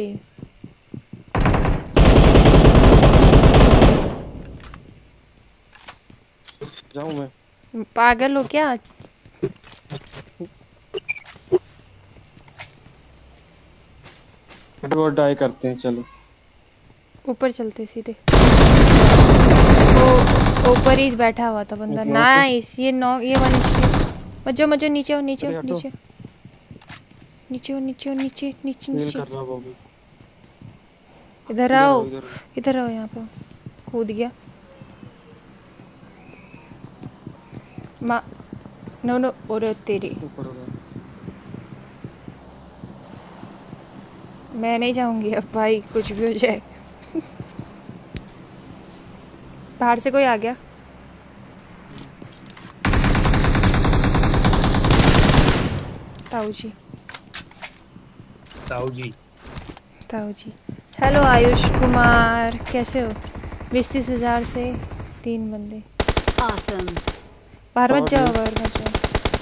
Speaker 11: जाऊं मैं?
Speaker 1: पागल हो क्या?
Speaker 11: वो डाई करते हैं, चलो
Speaker 1: ऊपर चलते सीधे। ऊपर ही बैठा हुआ था बंदा। नाइस। ये 1 HP। मजो मजो नीचे हो, नीचे हो, नीचे नीचे हो, नीचे हो, नीचे नीचे नीचे। इधर आओ, इधर आओ। यहाँ पे कूद गया। माँ नो नो। और तेरी मैं नहीं जाऊंगी अब भाई, कुछ भी हो जाए। बाहर से कोई आ गया। ताऊ जी।
Speaker 8: ताऊ जी।
Speaker 1: ताऊ जी। हेलो आयुष कुमार, कैसे हो? 20-30 हज़ार से 3 बंदे।
Speaker 4: Awesome.
Speaker 1: बाहर मत जाओ, बाहर मत जाओ।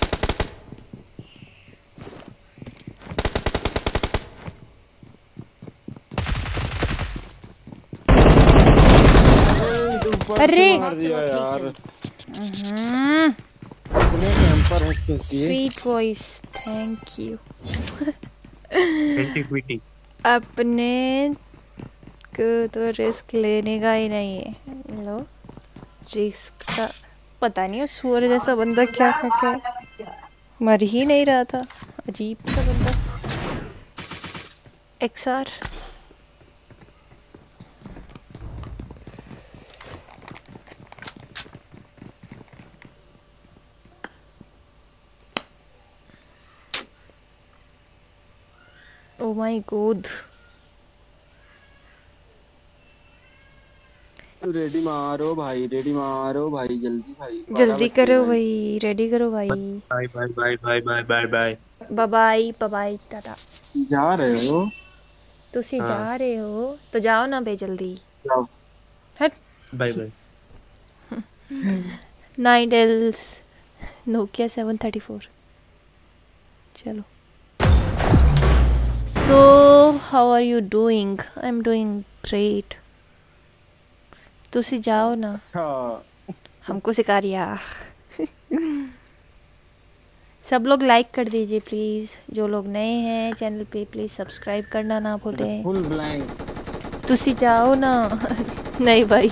Speaker 1: अरे स्वीट वॉइस, थैंक यू। अपने को तो रिस्क लेने का ही नहीं है। लो रिस्क का पता नहीं। सूअर जैसा बंदा क्या क्या मर ही नहीं रहा था। अजीब सा बंदा। XR oh my god.
Speaker 11: Ready मारो भाई, रेडी मारो भाई, जल्दी भाई,
Speaker 1: जल्दी करो भाई, रेडी करो भाई।
Speaker 8: Bye bye bye bye bye bye bye
Speaker 1: bye bye bye tata.
Speaker 11: जा रहे हो?
Speaker 1: तुसी जा रहे हो तो जाओ ना बे, जल्दी हट।
Speaker 8: Bye bye.
Speaker 1: 9 Ls Nokia 734। चलो। So how are you doing? I'm doing great. तुसी जाओ ना, हमको सिखा रिया। सब लोग लाइक कर दीजिए प्लीज़। जो लोग नए हैं चैनल पे प्लीज़ सब्सक्राइब करना ना भूलें।
Speaker 11: Full blank.
Speaker 1: तुसी जाओ ना। नहीं भाई,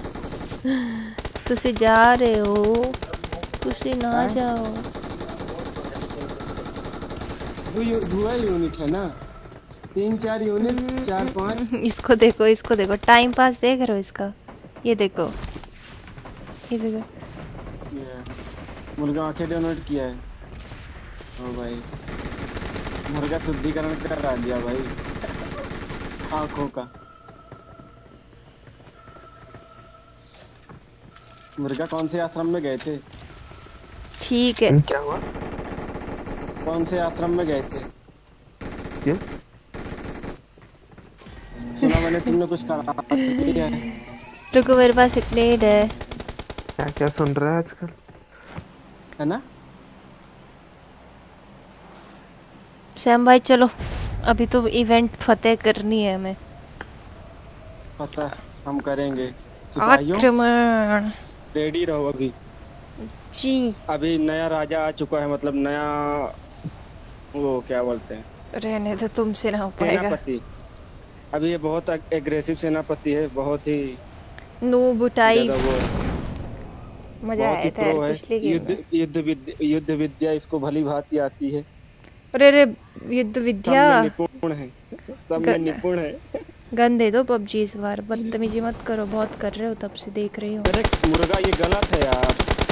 Speaker 1: तुसी जा रहे हो, तुसी ना जाओ।
Speaker 11: दुआ यूनिट है ना, 3-4 यूनिट, 4-5।
Speaker 1: इसको देखो, इसको देखो, टाइम पास देख रहे हो इसका। ये देखो, ये देखो।
Speaker 11: मुर्गा आंखें डोनेट किया है। ओ भाई, मुर्गा शुद्धिकरण करा दिया भाई आंखों का। मुर्गा कौन से आश्रम में गए थे?
Speaker 1: ठीक है।
Speaker 8: क्या हुआ?
Speaker 11: कौन से आश्रम में गए थे?
Speaker 8: क्यों?
Speaker 11: सुना मैंने तुमने कुछ करा है।
Speaker 1: रुको, मेरे पास एक नेड है।
Speaker 8: क्या क्या सुन रहा है आजकल,
Speaker 11: है ना?
Speaker 1: सैम भाई चलो, अभी तो इवेंट फतेह करनी है हमें।
Speaker 11: पता हम करेंगे।
Speaker 1: आक्रमण।
Speaker 11: रेडी रहो अभी
Speaker 1: जी।
Speaker 11: अभी नया राजा आ चुका है, मतलब नया वो क्या बोलते हैं,
Speaker 1: रहने दो, तुमसे ना हो पाएगा।
Speaker 11: सेनापति। अभी ये बहुत एग्रेसिव सेनापति है, बहुत ही
Speaker 1: बुटाई। मजा आया था यार पिछले गेम में।
Speaker 11: युद्ध विद्या इसको भली भांति आती है।
Speaker 1: अरे रे युद्ध विद्या
Speaker 11: निपुण है, सब में निपुण है।
Speaker 1: गन दे दो पबजी इस बार, बदतमीजी मत करो, बहुत कर रहे हो तब से देख रही हूँ।
Speaker 11: अरे मुर्गा ये गलत है यार।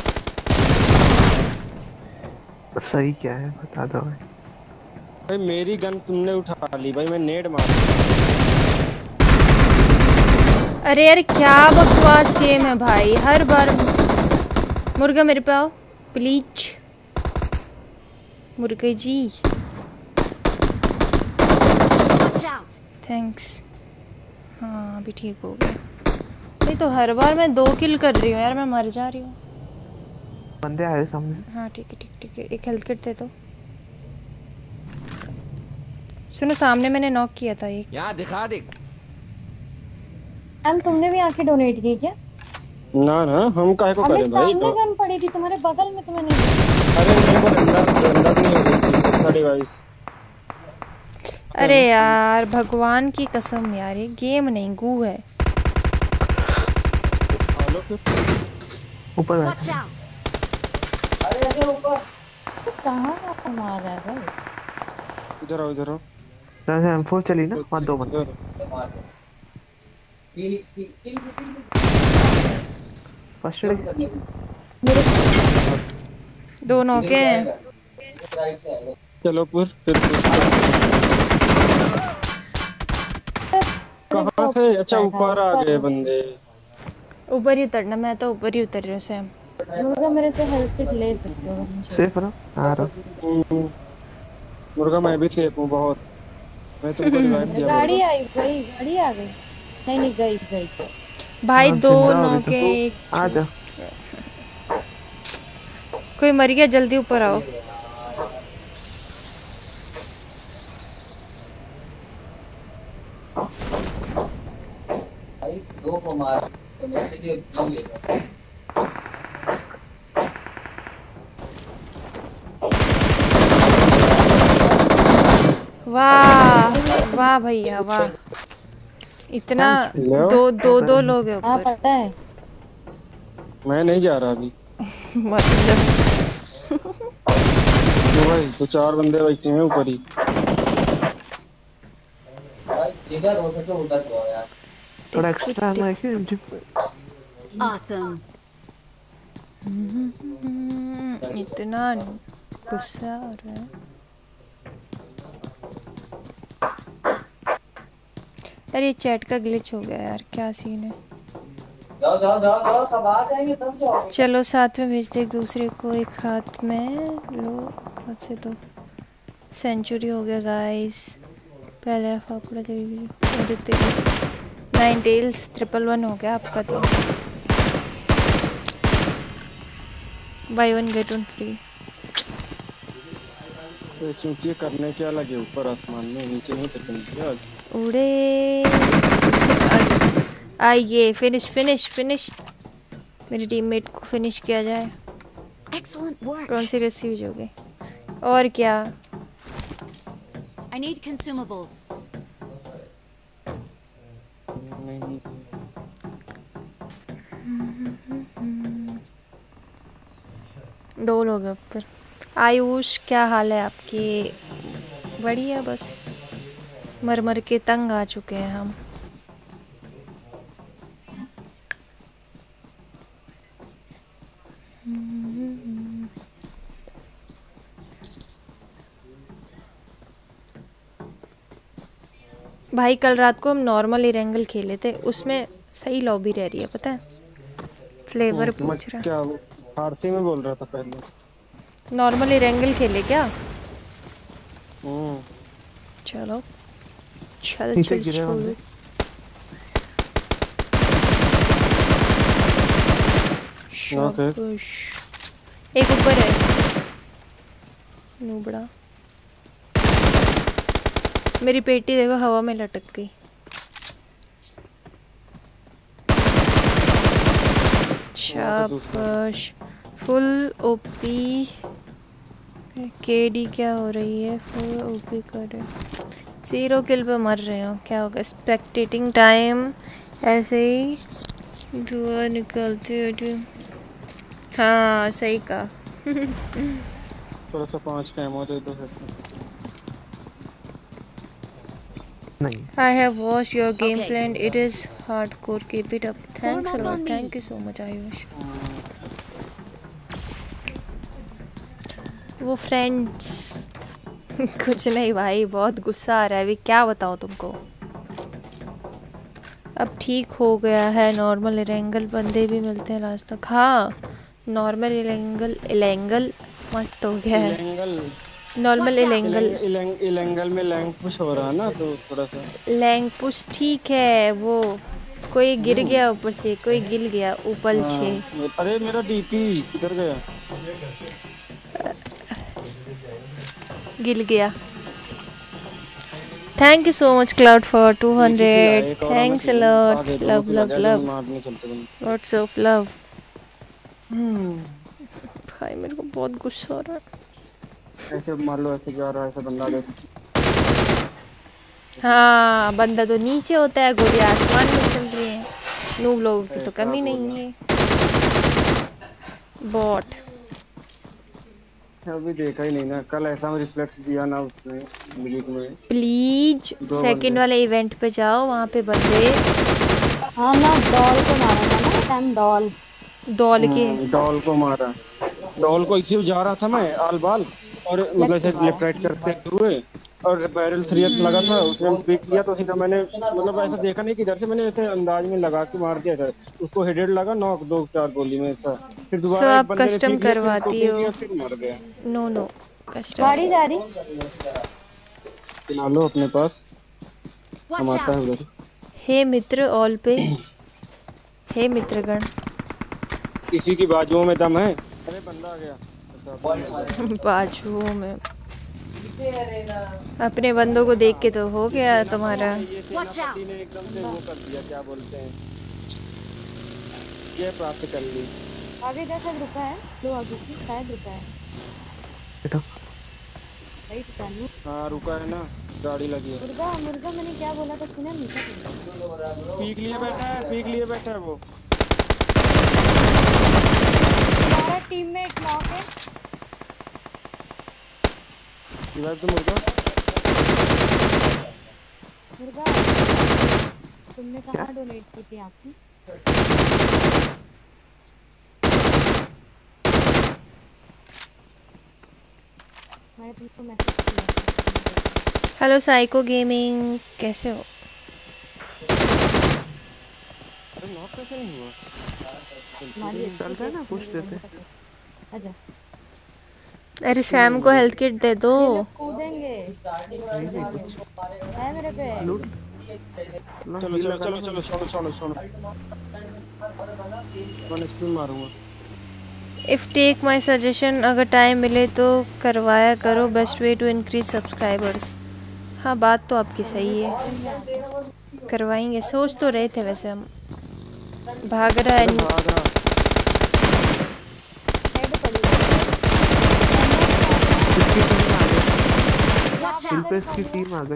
Speaker 9: सही क्या है बता दो भाई।
Speaker 11: भाई मेरी गन तुमने उठा ली भाई, मैं नेड मार।
Speaker 1: अरे यार क्या बकवास गेम है भाई, हर बार। मुर्गा मेरे पे आओ प्लीज, मुर्गे जी। थैंक्स। हाँ अभी ठीक हो गया। नहीं तो हर बार मैं 2 किल कर रही हूँ यार, मैं मर जा रही हूँ।
Speaker 9: बंदे आए सामने।
Speaker 1: हाँ ठीक है ठीक ठीक है, एक हेल्थ किट दे दो। सुनो सामने मैंने नॉक किया था एक।
Speaker 6: यहाँ दिखा दे।
Speaker 5: मैम तुमने भी आके डोनेट की क्या?
Speaker 11: ना ना हम काहे को करें भाई।
Speaker 5: सामने गन पड़ी थी तुम्हारे बगल में, तुम्हें नहीं।
Speaker 11: अरे मेरे को अंदर नहीं हो रही थी डिवाइस।
Speaker 1: अरे यार भगवान की कसम यार, ये गेम नहीं गू है।
Speaker 9: ऊपर
Speaker 5: अरे अरे ऊपर कहाँ मार रहा है भाई?
Speaker 11: इधर आओ इधर आओ।
Speaker 9: M4 चली ना, वहाँ 2 बंदे। फर्स्ट एड
Speaker 1: 2 नौके हैं।
Speaker 11: चलो फिर कहाँ थे? अच्छा ऊपर आ गए बंदे।
Speaker 1: ऊपर ही उतरना, मैं तो ऊपर ही उतर रही हूँ सैम।
Speaker 5: मुर्गा मेरे से हेल्थ किट ले सकते हो?
Speaker 9: सेफ ना आ रहा।
Speaker 11: मुर्गा मैं भी सेफ हूँ बहुत। मैं तुमको रिवाइव दिया।
Speaker 5: गाड़ी आई गई, गाड़ी आ गई। नहीं गई
Speaker 1: भाई 2 नौके एक।
Speaker 9: आ जा।
Speaker 1: कोई मर गया, जल्दी ऊपर आओ।
Speaker 7: भाई 2 को मार तो मेरे लिए भूल गया।
Speaker 1: वाह वाह भैया वाह, इतना 2 लोग हैं
Speaker 5: हाँ
Speaker 1: ऊपर।
Speaker 5: पता है।
Speaker 11: मैं नहीं जा रहा अभी। तो भाई 2-4 बंदे बैठे हैं ऊपर ही।
Speaker 7: भाई जिगर हो सके उधर जाओ यार।
Speaker 9: थोड़ा एक्स्ट्रा है ना कि
Speaker 4: Awesome.
Speaker 1: इतना गुस्सा हो रहा है यार, ये चैट का ग्लिच हो गया यार, क्या सीन है।
Speaker 7: जाओ सब आ जाएंगे तब जाओ।
Speaker 1: चलो साथ में भेज दे एक दूसरे को, एक हाथ में लो, हाथ से तो सेंचुरी हो गया गाइस। पहले फापड़ा जल्दी 9 टेल्स 111 हो गया आपका तो। Buy 1 get 1 free.
Speaker 11: चूंकि करने क्या लगे ऊपर आसमान में, नीचे नहीं करने आज
Speaker 1: उड़े। आइए फिनिश मेरी टीममेट को फिनिश किया जाए।
Speaker 4: Excellent work.
Speaker 1: कौन सी रस्सी भेजोगे? और क्या?
Speaker 4: I need consumables.
Speaker 11: नहीं।
Speaker 1: दो लोग हैं ऊपर। आयुष क्या हाल है आपकी? बढ़िया, बस मर मर के तंग आ चुके हैं हम। भाई कल रात को हम नॉर्मल इरेंगल खेले थे, उसमें सही लॉबी रह रही है पता है। फ्लेवर पूछ रहा
Speaker 11: क्या वो फारसी में बोल रहा था पहले।
Speaker 1: नॉर्मल इरेंगल खेले क्या? चलो चल शाबाश। एक ऊपर है नूबड़ा। मेरी पेटी देखो हवा में लटक गई। शाबाश। फुल ओपी केडी क्या हो रही है? फुल ओपी करे 0 किल पे मर रहे हो, क्या होगा? स्पेक्टेटिंग टाइम ऐसे ही धुआं निकलती है। हाँ सही कहा।
Speaker 11: थोड़ा सा 5 का एमो दे दो ऐसे।
Speaker 9: नहीं
Speaker 1: I have watched your gameplay and it is hardcore. Keep it up. Thanks a lot. Thank you so much, Ayush. वो फ्रेंड्स कुछ नहीं भाई, बहुत गुस्सा आ रहा है अभी, क्या बताऊँ तुमको। अब ठीक हो गया है, नॉर्मल इलेंगल बंदे भी मिलते हैं लास्ट तक। हाँ नॉर्मल इलेंगल मस्त हो गया है। नॉर्मल
Speaker 11: इलेंगल में लैंग पुश हो रहा है ना, तो थोड़ा सा
Speaker 1: लैंग पुश ठीक है। वो कोई गिर गया ऊपर से, कोई गिर गया ऊपर से।
Speaker 11: अरे मेरा डीपी किधर गया?
Speaker 1: गिर गया। Thank you so much cloud for 200। Thanks a lot. Love love love, lots of love. भाई मेरे को बहुत गुस्सा आ रहा है।
Speaker 11: ऐसे मार लो, ऐसे जा रहा है ऐसा बंदा आगे।
Speaker 1: हाँ बंदा तो नीचे होता है, गोली आसमान में चल रही है। नूब लोगों की तो कमी नहीं है। बॉट
Speaker 11: अभी देखा ही नहीं ना, कल ऐसा रिफ्लेक्स दिया ना उसने लीग में।
Speaker 1: प्लीज सेकंड वाले इवेंट पे जाओ, वहाँ पे बंदे।
Speaker 5: हाँ ना डॉल को मारा था ना टाइम।
Speaker 11: डॉल को मारा। डॉल को इसी जा रहा था मैं आल बाल, और मतलब ऐसे लेफ्ट राइट करते हुए, और बैरल 3x लगा था, उसने पिक किया तो सीधा मैंने मतलब ऐसा देखा नहीं किधर से, मैंने ऐसे अंदाज में लगा के मार दिया था उसको। हेडेड लगा, नॉक 2-4 गोली में ऐसा। फिर दोबारा
Speaker 1: आप कस्टम करवाती हो?
Speaker 11: फिर मर गया।
Speaker 1: No custom.
Speaker 5: गाड़ी जा रही
Speaker 11: चला लो अपने पास, हम आता है उधर।
Speaker 1: हे मित्र ऑल पे, हे मित्रगण।
Speaker 11: किसी की बाजुओं में दम है। अरे बंदा आ गया
Speaker 1: बाजुओं में। अपने बंदों को देख के तो हो गया तुम्हारा।
Speaker 11: ने एकदम से वो कर दिया, क्या बोलते हैं, ये प्राप्त कर ली।
Speaker 5: आगे का सब रुका है, लो आगे की शायद रुका है।
Speaker 9: बेटा
Speaker 5: राइट चालू।
Speaker 11: हाँ रुका है ना, गाड़ी लगी है।
Speaker 5: मुर्गा मैंने क्या बोला था सुना नहीं था?
Speaker 11: पीक लिए बैठा है वो।
Speaker 5: हमारा टीममेट नॉक है।
Speaker 11: रिवाइव तो मुर्गा
Speaker 5: तुमने कहाँ डोनेट की थी आपकी? मैंने तुमको मैसेज किया।
Speaker 1: हेलो साइको गेमिंग, कैसे हो?
Speaker 11: अरे नॉक कैसे नहीं हुआ?
Speaker 9: चलता है ना, पूछ देते।
Speaker 5: आजा।
Speaker 1: अरे सैम को हेल्थ किट दे दो।
Speaker 5: कूदेंगे है मेरे पे।
Speaker 11: चलो मैं स्पिन मारूंगा।
Speaker 1: इफ टेक माय सजेशन, अगर टाइम मिले तो करवाया करो, best way to increase subscribers. हाँ बात तो आपकी सही है, करवाएंगे। सोच तो रहे थे वैसे हम। भाग रहा है।
Speaker 9: की टीम आ गई।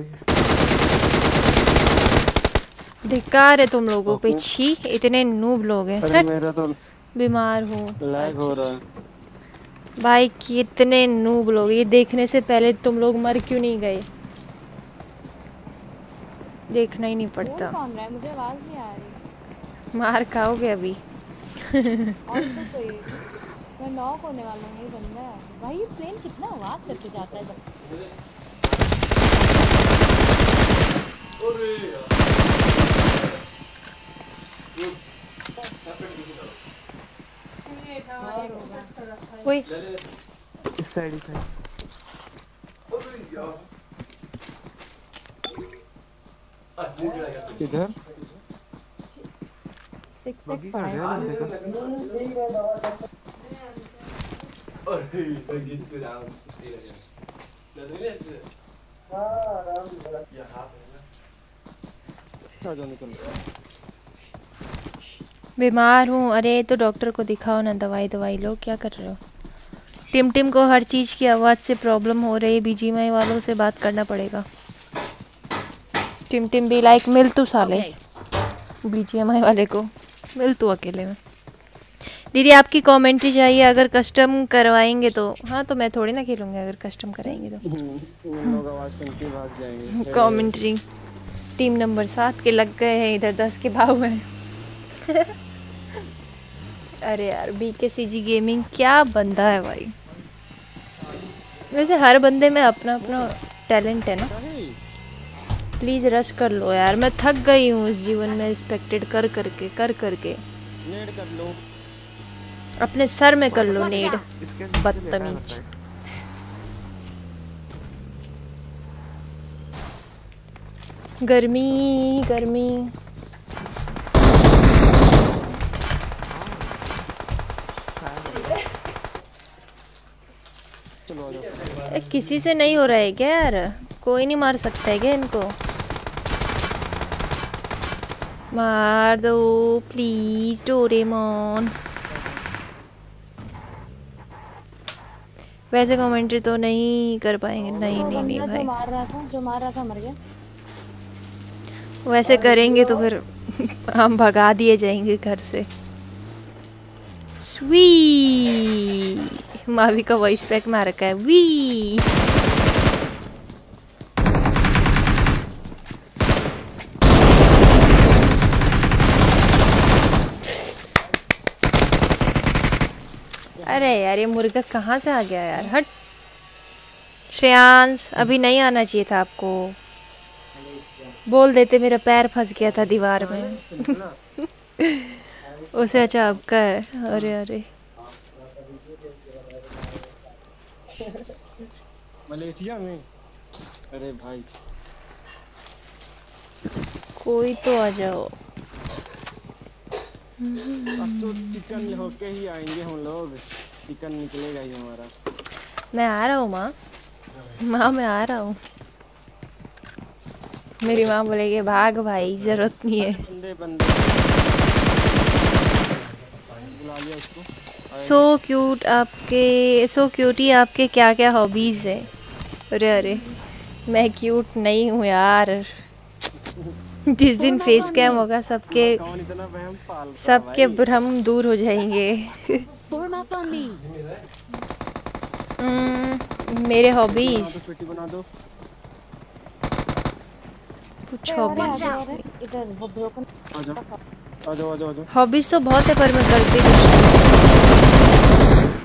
Speaker 1: धिक्कार है तुम लोगों पे, छी इतने नूब लोग हैं।
Speaker 11: अरे मेरा तो
Speaker 1: बीमार हूँ,
Speaker 11: लैग हो रहा है
Speaker 1: भाई कितने नूब लोग। ये देखने से पहले तुम लोग मर क्यों नहीं गए? देखना ही नहीं पड़ता।
Speaker 5: कौन रहा है? मुझे आवाज नहीं आ रही।
Speaker 1: मार खाओगे अभी।
Speaker 5: और तो कोई मैं नॉक होने वाला हूँ। बंदा भाई ये प्लेन कितना आवाज करके जाता है।
Speaker 1: ओए
Speaker 9: इस साइड ही था।
Speaker 11: किधर? 6
Speaker 1: बीमार हूँ। अरे तो डॉक्टर को दिखाओ ना, दवाई लो। क्या कर रहे हो? टिम को हर चीज़ की आवाज़ से प्रॉब्लम हो रही है। बीजीएमआई वालों से बात करना पड़ेगा। टिम भी लाइक मिल तू साले। बीजीएमआई वाले को मिल तू अकेले में। दीदी आपकी कमेंट्री चाहिए, अगर कस्टम करवाएंगे तो। हाँ तो मैं थोड़ी ना खेलूंगी अगर कस्टम कराएंगे तो।
Speaker 11: उन लोग आवाज सुन के भाग जाएंगे।
Speaker 1: कमेंट्री टीम नंबर 7 के लग गए हैं, इधर 10 के भाव हैं। अरे यार BKCG गेमिंग क्या बंदा है भाई। वैसे हर बंदे में अपना अपना टैलेंट है ना। प्लीज रश कर लो यार, मैं थक गई हूँ इस जीवन में स्पेक्टेड कर करके।
Speaker 11: नेड कर लो,
Speaker 1: अपने सर में कर लो नेड, बदतमीज। गर्मी गर्मी। किसी से नहीं हो रहा है क्या यार? कोई नहीं मार सकता है क्या इनको? मार दो प्लीज डोरेमोन। वैसे कमेंट्री तो नहीं कर पाएंगे। नहीं भाई,
Speaker 5: जो मार रहा था मर गया।
Speaker 1: वैसे करेंगे तो फिर हम भगा दिए जाएंगे घर से। स्वी मावी का वॉइस पैक मार रखा है। वी अरे यार ये मुर्गा कहाँ से आ गया यार? हट श्रेयांश, अभी नहीं आना चाहिए था आपको। बोल देते मेरा पैर फंस गया था दीवार में। उसे अच्छा आपका है। अरे अरे
Speaker 11: मलेशिया में। अरे भाई
Speaker 1: कोई तो आ जाओ।
Speaker 11: अब तो चिकन होके ही आएंगे हम लोग। चिकन निकलेगा ही हमारा।
Speaker 1: मैं आ रहा हूँ माँ मैं आ रहा हूँ। मेरी माँ बोलेगी भाग भाई, जरूरत नहीं है। सो क्यूट आपके, सो क्यूटी आपके क्या क्या हॉबीज है? अरे मैं क्यूट नहीं हूँ यार। जिस दिन फेस कैम होगा सबके भ्रम दूर हो जाएंगे। मेरे हॉबीज कुछ हॉबीज तो बहुत है पर मैं करती नहीं।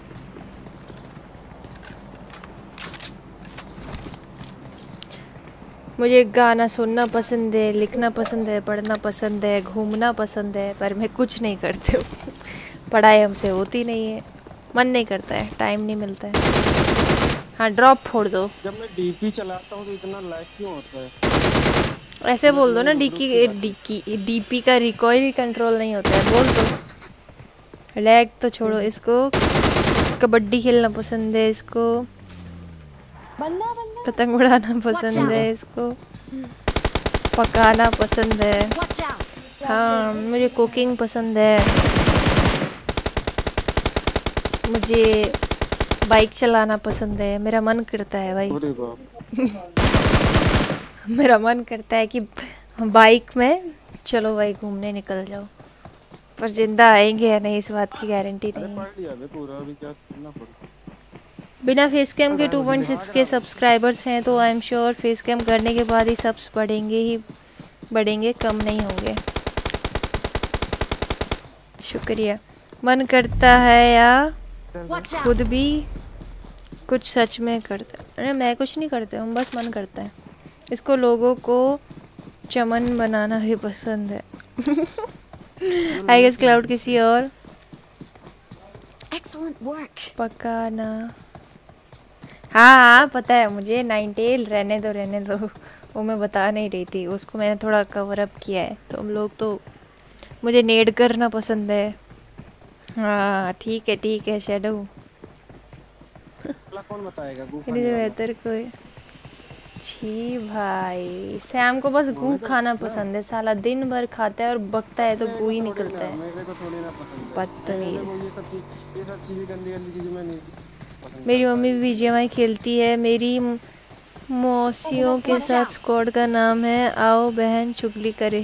Speaker 1: मुझे गाना सुनना पसंद है, लिखना पसंद है, पढ़ना पसंद है, घूमना पसंद है, पर मैं कुछ नहीं करती हूँ। पढ़ाई हमसे होती नहीं है, मन नहीं करता है, टाइम नहीं मिलता है। हाँ ड्रॉप फोड़ दो।
Speaker 11: जब मैं डीपी चलाता हूँ तो इतना लैग क्यों होता है?
Speaker 1: ऐसे बोल दो ना, डीपी का रिकॉइल कंट्रोल नहीं होता है, बोल दो। लैग तो छोड़ो। इसको कबड्डी खेलना पसंद है, इसको पतंग उड़ाना पसंद है, इसको पकाना पसंद है। हाँ मुझे कुकिंग पसंद है। मुझे बाइक चलाना पसंद है। मेरा मन करता है भाई। मेरा मन करता है कि बाइक में चलो भाई घूमने निकल जाओ, पर जिंदा आएंगे या नहीं इस बात की गारंटी नहीं है। बिना फेस कैम के 2.6 के सब्सक्राइबर्स हैं तो I am sure face cam करने के बाद ही सब्स बढ़ेंगे, कम नहीं होंगे। शुक्रिया। मन करता है या खुद भी कुछ सच में करता है? अरे मैं कुछ नहीं करता हूँ, बस मन करता है। इसको लोगों को चमन बनाना ही पसंद है। आई गेस क्लाउड किसी और पकाना। हाँ पता है मुझे। नाइनटेल रहने दो वो मैं बता नहीं रही थी, उसको मैंने थोड़ा कवर अप किया है। तो हम लोग तो मुझे नेड करना पसंद है। हाँ ठीक है शैडो।
Speaker 11: कौन बताएगा?
Speaker 1: बेहतर कोई। छी भाई सैम को बस गू खाना पसंद है, साला दिन भर खाता है और बकता है तो गू ही निकलता है। बदतमीज। मेरी मम्मी भी BGMI खेलती है। मेरी मौसियों के साथ स्क्वाड का नाम है आओ बहन चुगली करे।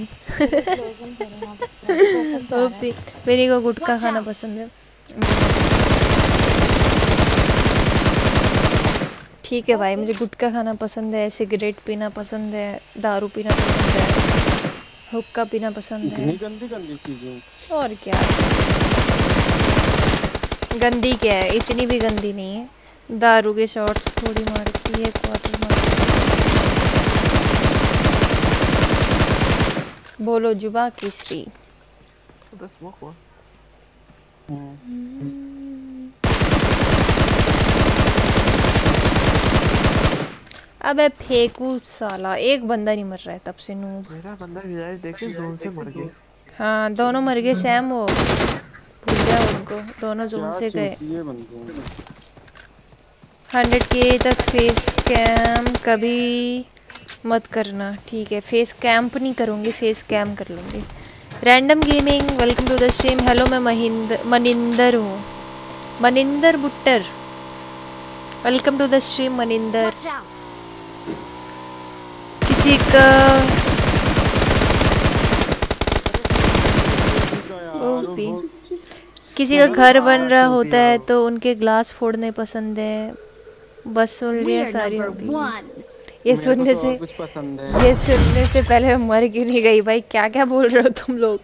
Speaker 1: ओपी मेरे को गुटखा खाना पसंद है। ठीक है भाई, मुझे गुटखा खाना पसंद है, सिगरेट पीना पसंद है, दारू पीना पसंद है, हुक्का पीना पसंद है।
Speaker 11: गंदी गंदी चीजें।
Speaker 1: और क्या गंदी क्या है, इतनी भी गंदी नहीं है। दारू के शॉट्स थोड़ी मारती है, क्वार्टर मारती है। बोलो जुबा केसरी। अबे फेंकू साला, एक बंदा नहीं मर रहा है तब से। नूब
Speaker 9: मेरा बंदा रिवाइव देखे जोन से मर गया।
Speaker 1: हाँ दोनों मर गए सैम, वो भूल गया उनको, दोनों जोन से गए। 100K तक फेस कैम कभी मत करना, ठीक है? फेस कैंप नहीं करूँगी, फेस कैम कर लूँगी। Random gaming welcome to the stream. Hello मैं मनिंदर हूँ, Maninder Buttar. Welcome to the stream Maninder. किसी का ओपी किसी का घर बन रहा होता है तो उनके ग्लास फोड़ने पसंद है। बस सुन लिया सारी होगी। ये सुनने से पहले मैं मर क्यों नहीं गई भाई? क्या क्या बोल रहे हो तुम लोग?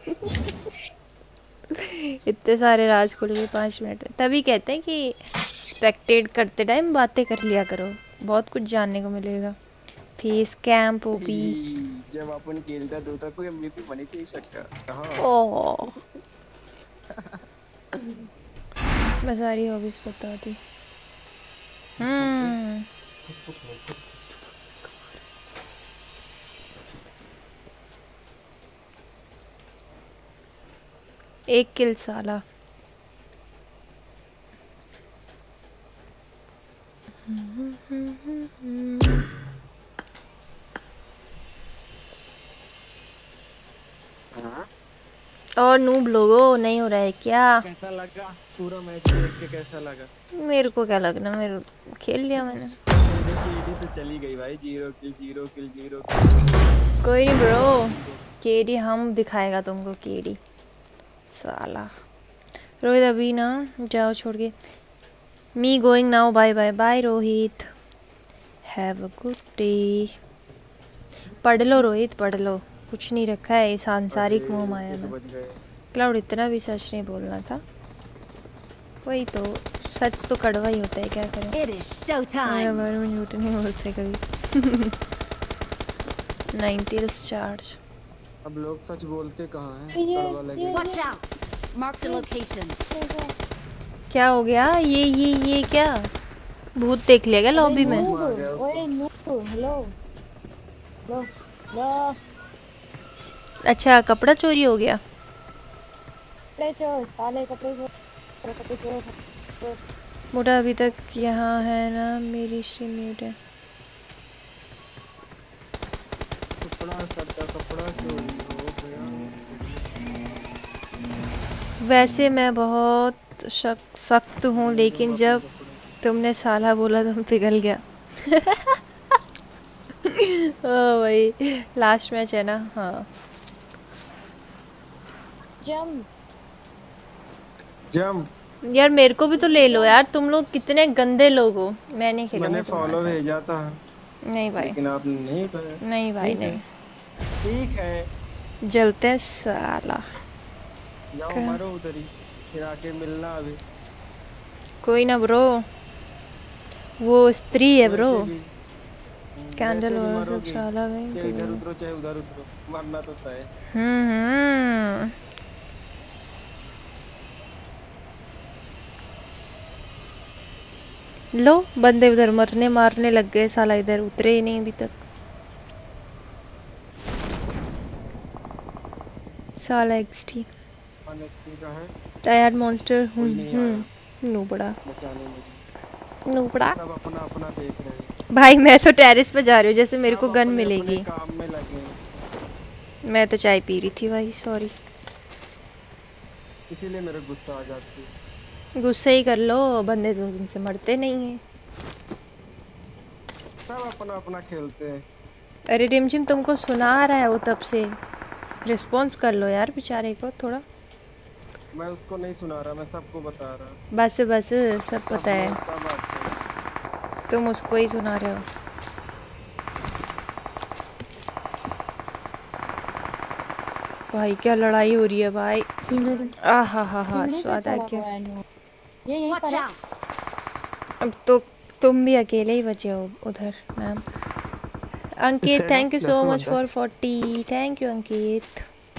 Speaker 1: इतने सारे राज खुल गए 5 मिनट में। तभी कहते हैं कि स्पेक्टेट करते टाइम बातें कर लिया करो, बहुत कुछ जानने को मिलेगा। फेस कैंप ओपी
Speaker 11: जब अपन खेलता तो तक कोई एमवीपी बनी चाहिए सकता।
Speaker 1: ओह मैं सारी हॉबीज बताती। एक किल साला। और नूब लोगो नहीं हो रहा है क्या?
Speaker 11: कैसा लगा पूरा मैच देख के? कैसा लगा?
Speaker 1: मेरे को क्या लगना, मेरे खेल लिया मैंने।
Speaker 11: केडी तो चली गई भाई, 0 किल।
Speaker 1: कोई नहीं ब्रो, केडी हम दिखाएगा तुमको, केडी साला। रोहित अभी ना जाओ छोड़ के। Me going now, bye bye bye Rohit, have a good day. पढ़ लो रोहित पढ़ लो, कुछ नहीं रखा है सांसारिक मोह माया में। क्लाउड इतना भी सच नहीं बोलना था, वही तो सच तो कड़वा ही होता है, क्या करें? बारे में झूठ नहीं बोलते कभी। 90 चार्ज।
Speaker 11: अब लोग सच बोलते कहाँ हैं? कड़वा लगे।
Speaker 4: Watch out! Mark the location.
Speaker 1: क्या हो गया? ये क्या भूत देख लिया क्या लॉबी में?
Speaker 5: ओए नो, हेलो लो।
Speaker 1: अच्छा कपड़ा चोरी हो गया।
Speaker 5: कपड़े चोर, साले कपड़े चोर।
Speaker 1: मोटा अभी तक यहाँ है ना? मेरी स्ट्रीम म्यूट है।
Speaker 11: कपड़ा चोरी हो गया।
Speaker 1: वैसे मैं बहुत सख्त हूँ, लेकिन जब तुमने साला बोला तो पिघल गया। ओ भाई लास्ट मैच है ना? हाँ
Speaker 11: जम
Speaker 1: यार मेरे को भी तो ले लो यार, तुम लोग कितने गंदे लोग हो। मैं नहीं खेलूंगी।
Speaker 11: मैंने फॉलो भेजा था।
Speaker 1: नहीं भाई,
Speaker 11: लेकिन आपने नहीं किया।
Speaker 1: नहीं भाई नहीं।
Speaker 11: ठीक है
Speaker 1: जलते हैं साला।
Speaker 11: जाओ मारो उधर ही, फिर आके मिलना अभी।
Speaker 1: कोई ना ब्रो, वो स्त्री है ब्रो। कैंडल और सब साला भाई।
Speaker 11: इधर उतरो चाहे उधर उतरो, मरना तो तय।
Speaker 1: लो बंदे उधर मरने मारने लग गए, साला इधर उतरे ही नहीं अभी तक। साला एक्सटी टायर्ड मॉन्स्टर। नूबड़ा
Speaker 11: सब अपना अपना देख रहे हैं
Speaker 1: भाई। मैं तो टेरेस पे जा रही हूँ, जैसे मेरे को गन मिलेगी।
Speaker 11: काम में लगे।
Speaker 1: मैं तो चाय पी रही थी भाई, सॉरी।
Speaker 11: इसीलिए मेरा गुस्सा आ जाती है।
Speaker 1: गुस्सा ही कर लो, बंदे तो तुमसे मरते नहीं हैं।
Speaker 11: सब अपना अपना खेलते हैं।
Speaker 1: अरे रिमझिम तुमको सुना रहा है वो तब से, रिस्पॉन्स कर लो यार बेचारे को थोड़ा।
Speaker 11: मैं उसको नहीं सुना रहा, मैं सबको बता रहा।
Speaker 1: बस बस सब पता है, तुम उसको ही सुना रहे हो। भाई क्या लड़ाई हो रही है भाई। आहा हा हा स्वाद आ गया।
Speaker 5: ये यहीं पर है।
Speaker 1: अब तो तुम भी अकेले ही बचे हो उधर ma'am. Ankit thank you so much for 40। Thank you Ankit.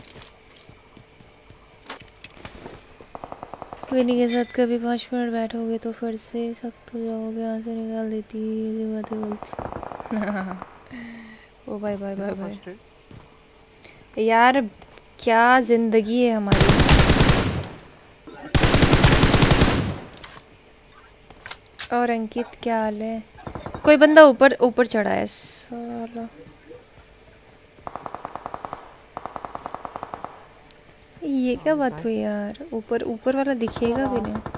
Speaker 1: Vinny के साथ कभी 5 मिनट बैठोगे तो फिर से सख्त हो जाओगे, आंसू निकाल देती ये बातें बोलती। ओ बाय बाय बाय बाय यार, क्या जिंदगी है हमारी। और अंकित क्या हाल है? कोई बंदा ऊपर ऊपर चढ़ा है साला। ये क्या बात हुई यार, ऊपर ऊपर वाला दिखेगा भी नहीं।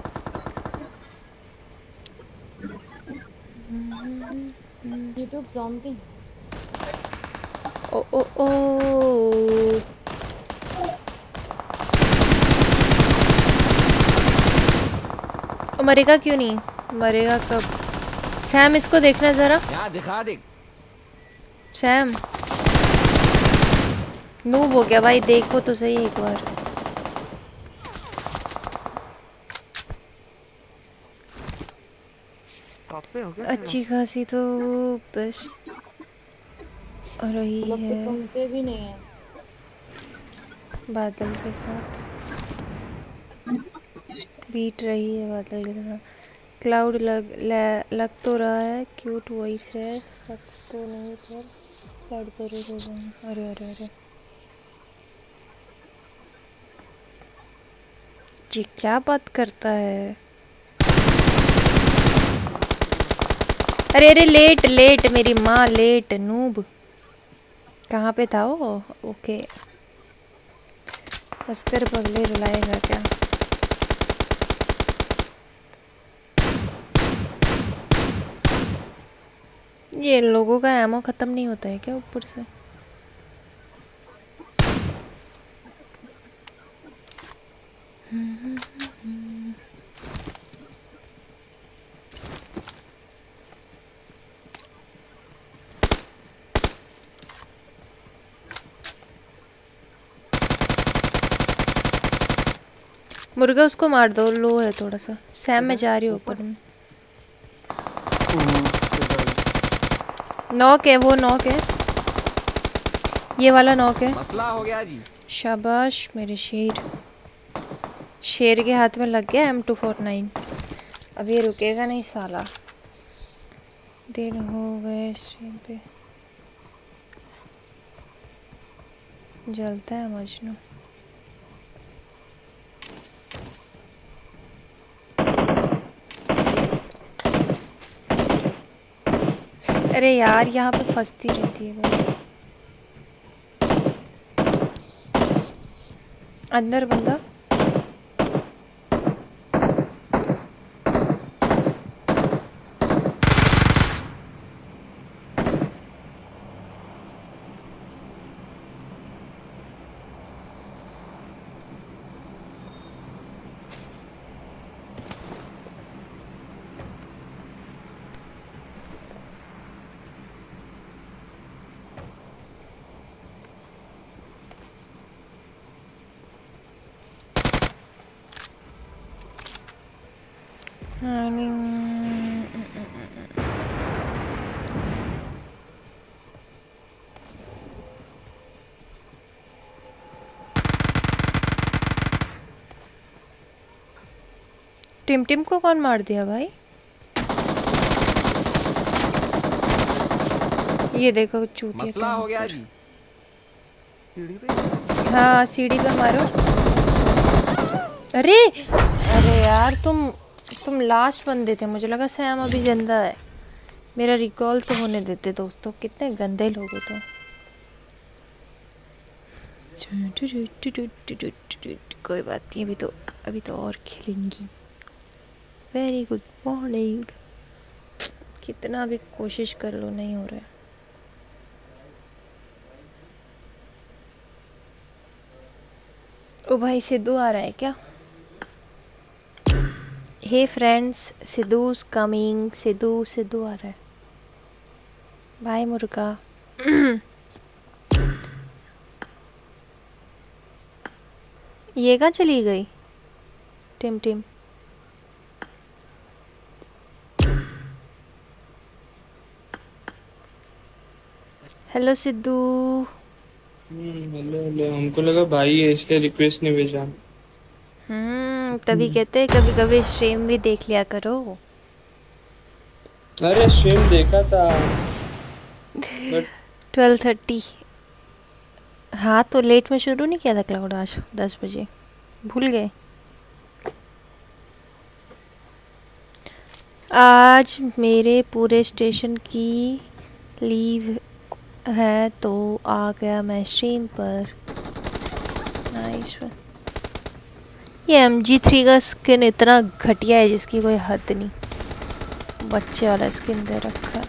Speaker 5: YouTube zombie.
Speaker 1: ओ ओ ओ मरेगा क्यों नहीं? मरेगा कब? सैम इसको देखना जरा।
Speaker 6: यहाँ दिखा दे।
Speaker 1: सैम नूब हो गया भाई, देखो तो सही एक बार। अच्छी खासी तो बस रही है,
Speaker 5: सुनते भी नहीं है
Speaker 1: बादल के साथ बीट रही है, बादल के साथ। क्लाउड लग तो रहा है, क्यूट वॉइस है, सब तो नहीं पर क्लाउड जरूर हो जाएंगे। अरे अरे अरे ये क्या बात करता है? अरे अरे लेट लेट मेरी माँ लेट नूब। कहाँ पे था वो? ओके अस्कर पगले रुलाएगा क्या? ये लोगों का एमो खत्म नहीं होता है क्या ऊपर से? मुर्गा उसको मार दो, लो है थोड़ा सा। सैम में जा रही हूँ ऊपर में। नॉक है वो, नॉक है ये वाला, नॉक है।
Speaker 6: मसला हो गया जी।
Speaker 1: शाबाश मेरे शेर। शेर के हाथ में लग गया M249। अब ये रुकेगा नहीं साला। दिन हो गए स्ट्रीम पे, जलता है मजनू। अरे यार यहाँ पे फंसती रहती है भाई। अंदर बंदा। टिम को कौन मार दिया भाई? ये देखो चूतिया।
Speaker 6: मसला हो गया जी।
Speaker 1: हाँ सीढ़ी पे मारो। अरे अरे यार तुम लास्ट बंदे थे, मुझे लगा सैम अभी जिंदा है। मेरा रिकॉल तो होने देते दोस्तों, कितने गंदे लोग हो तो। कोई बात नहीं, अभी तो और खेलेंगी। Very good morning. कितना भी कोशिश कर लो नहीं हो रहा है। ओ भाई सिद्धू आ रहा है क्या? Hey friends, Sidhu's coming. Sidhu आ रहा है। बाय मुर्गा। ये कहाँ चली गई? Tim hello Sidhu.
Speaker 12: हेलो हमको लगा भाई है इसलिए रिक्वेस्ट नहीं भेजा।
Speaker 1: तभी कहते हैं कभी कभी स्ट्रीम भी देख लिया करो।
Speaker 12: अरे स्ट्रीम देखा था बट
Speaker 1: 12:30। हाँ तो लेट में शुरू नहीं किया था क्लाउड आज 10 बजे, भूल गए? आज मेरे पूरे स्टेशन की लीव है तो आ गया मैं स्ट्रीम पर। नाइस। ये MG3 का स्किन इतना घटिया है जिसकी कोई हद नहीं। बच्चे वाला स्किन दे रखा है।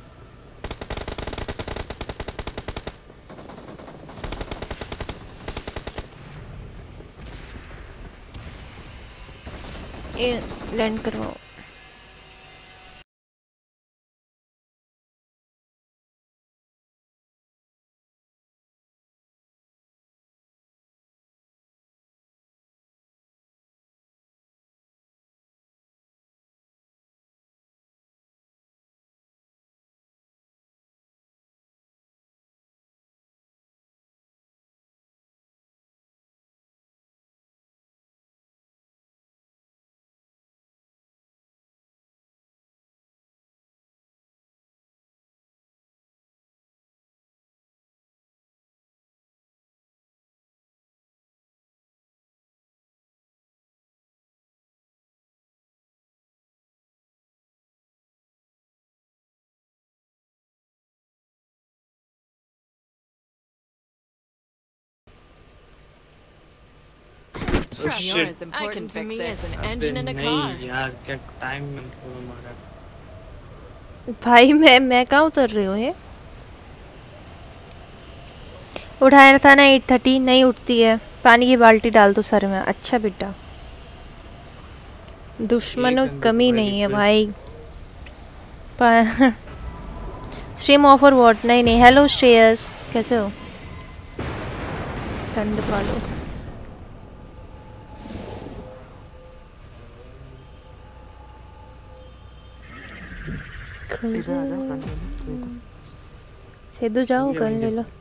Speaker 1: ये लैंड करवाओ।
Speaker 13: You're as important to me as an engine in a car.
Speaker 12: यार क्या टाइम में मारा।
Speaker 1: भाई मैं कहाँ उतर रही हूँ? ये उठाया था ना 8:30, नहीं उठती है। पानी की बाल्टी डाल दो सर में। अच्छा बेटा, दुश्मनों की कमी नहीं है भाई। Stream offer what? नहीं। हेलो श्रेयस, कैसे हो? ठंड पालो। सिद्धू जाओ कर ले लो।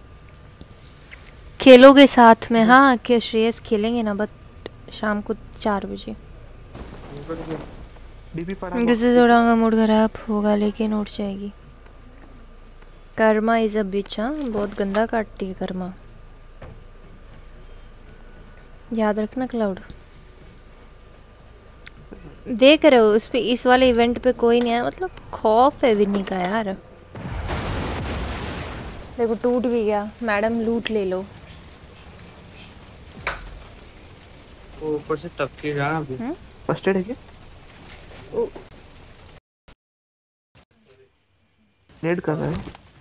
Speaker 1: खेलोगे साथ में? हाँ क्या श्रेयस खेलेंगे ना, बट शाम को 4 बजे। जैसे थोड़ा मूड खराब होगा लेकिन उठ जाएगी। Karma is a bitch. हाँ बहुत गंदा काटती है कर्मा, याद रखना क्लाउड। देख रहे हो उस पे, इस वाले इवेंट पे कोई नहीं आया। मतलब खौफ है विनी का यार। देखो टूट भी गया। मैडम लूट ले लो।
Speaker 12: ऊपर से टपके जा अभी।
Speaker 9: फर्स्ट एड है क्या? नेड कर रहा है।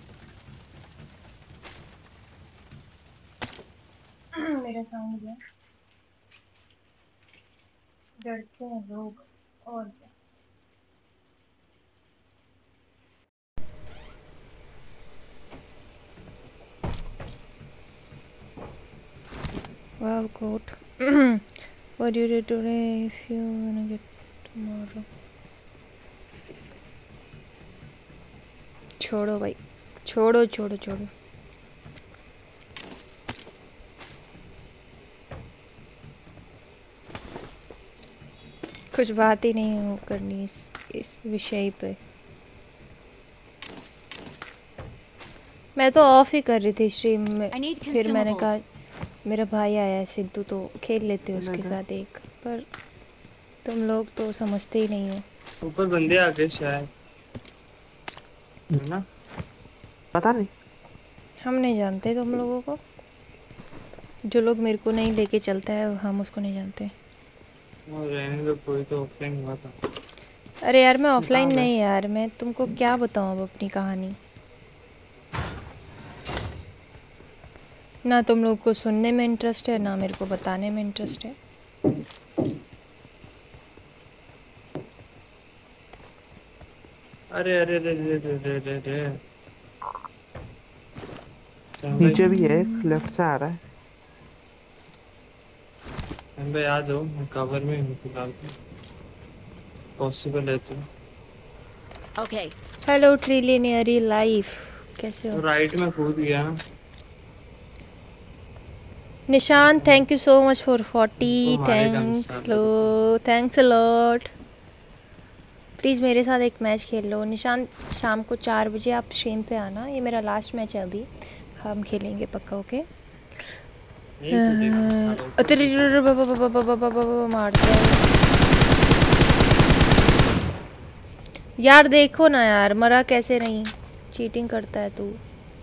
Speaker 1: मेरा साउंड गया। डरते हैं लोग और क्या। Wow, goat. What do you do today if you wanna get tomorrow? छोड़ो भाई, छोड़ो। कुछ बात ही नहीं हो करनी इस विषय पे। मैं तो ऑफ ही कर रही थी स्ट्रीम में, फिर मैंने कहा मेरा भाई आया है सिद्धू तो खेल लेते उसके साथ एक। पर तुम लोग तो समझते ही नहीं हो।
Speaker 12: ऊपर बंदे आ गए शायद, है ना?
Speaker 9: पता नहीं,
Speaker 1: हम नहीं जानते तुम लोगों को। जो लोग मेरे को नहीं लेके चलता है हम उसको नहीं जानते।
Speaker 12: और रहने दो, कोई तो ओपनिंग हुआ था।
Speaker 1: अरे यार मैं ऑफलाइन नहीं यार, मैं तुमको क्या बताऊँ अब अपनी कहानी। ना तुम लोग को सुनने में इंटरेस्ट है, ना मेरे को बताने में इंटरेस्ट है।
Speaker 12: अरे अरे रे रे रे रे रे रे।
Speaker 9: नीचे भी है, लेफ्ट से आ रहा है।
Speaker 12: मैं आ जाओ, मैं कवर में हूँ फिलहाल। पॉसिबल है तो।
Speaker 13: Okay.
Speaker 1: हेलो ट्रिलियनरी लाइफ, कैसे हो?
Speaker 12: राइट में कूद गया।
Speaker 1: Nishan thank you so much for 40। Thanks a lot. Please मेरे साथ एक मैच खेल लो निशान। शाम को 4 बजे आप स्ट्रीम पे आना, ये मेरा लास्ट मैच है अभी, हम खेलेंगे पक्का। ओके मारता है यार, देखो ना यार मरा कैसे नहीं, चीटिंग करता है तू।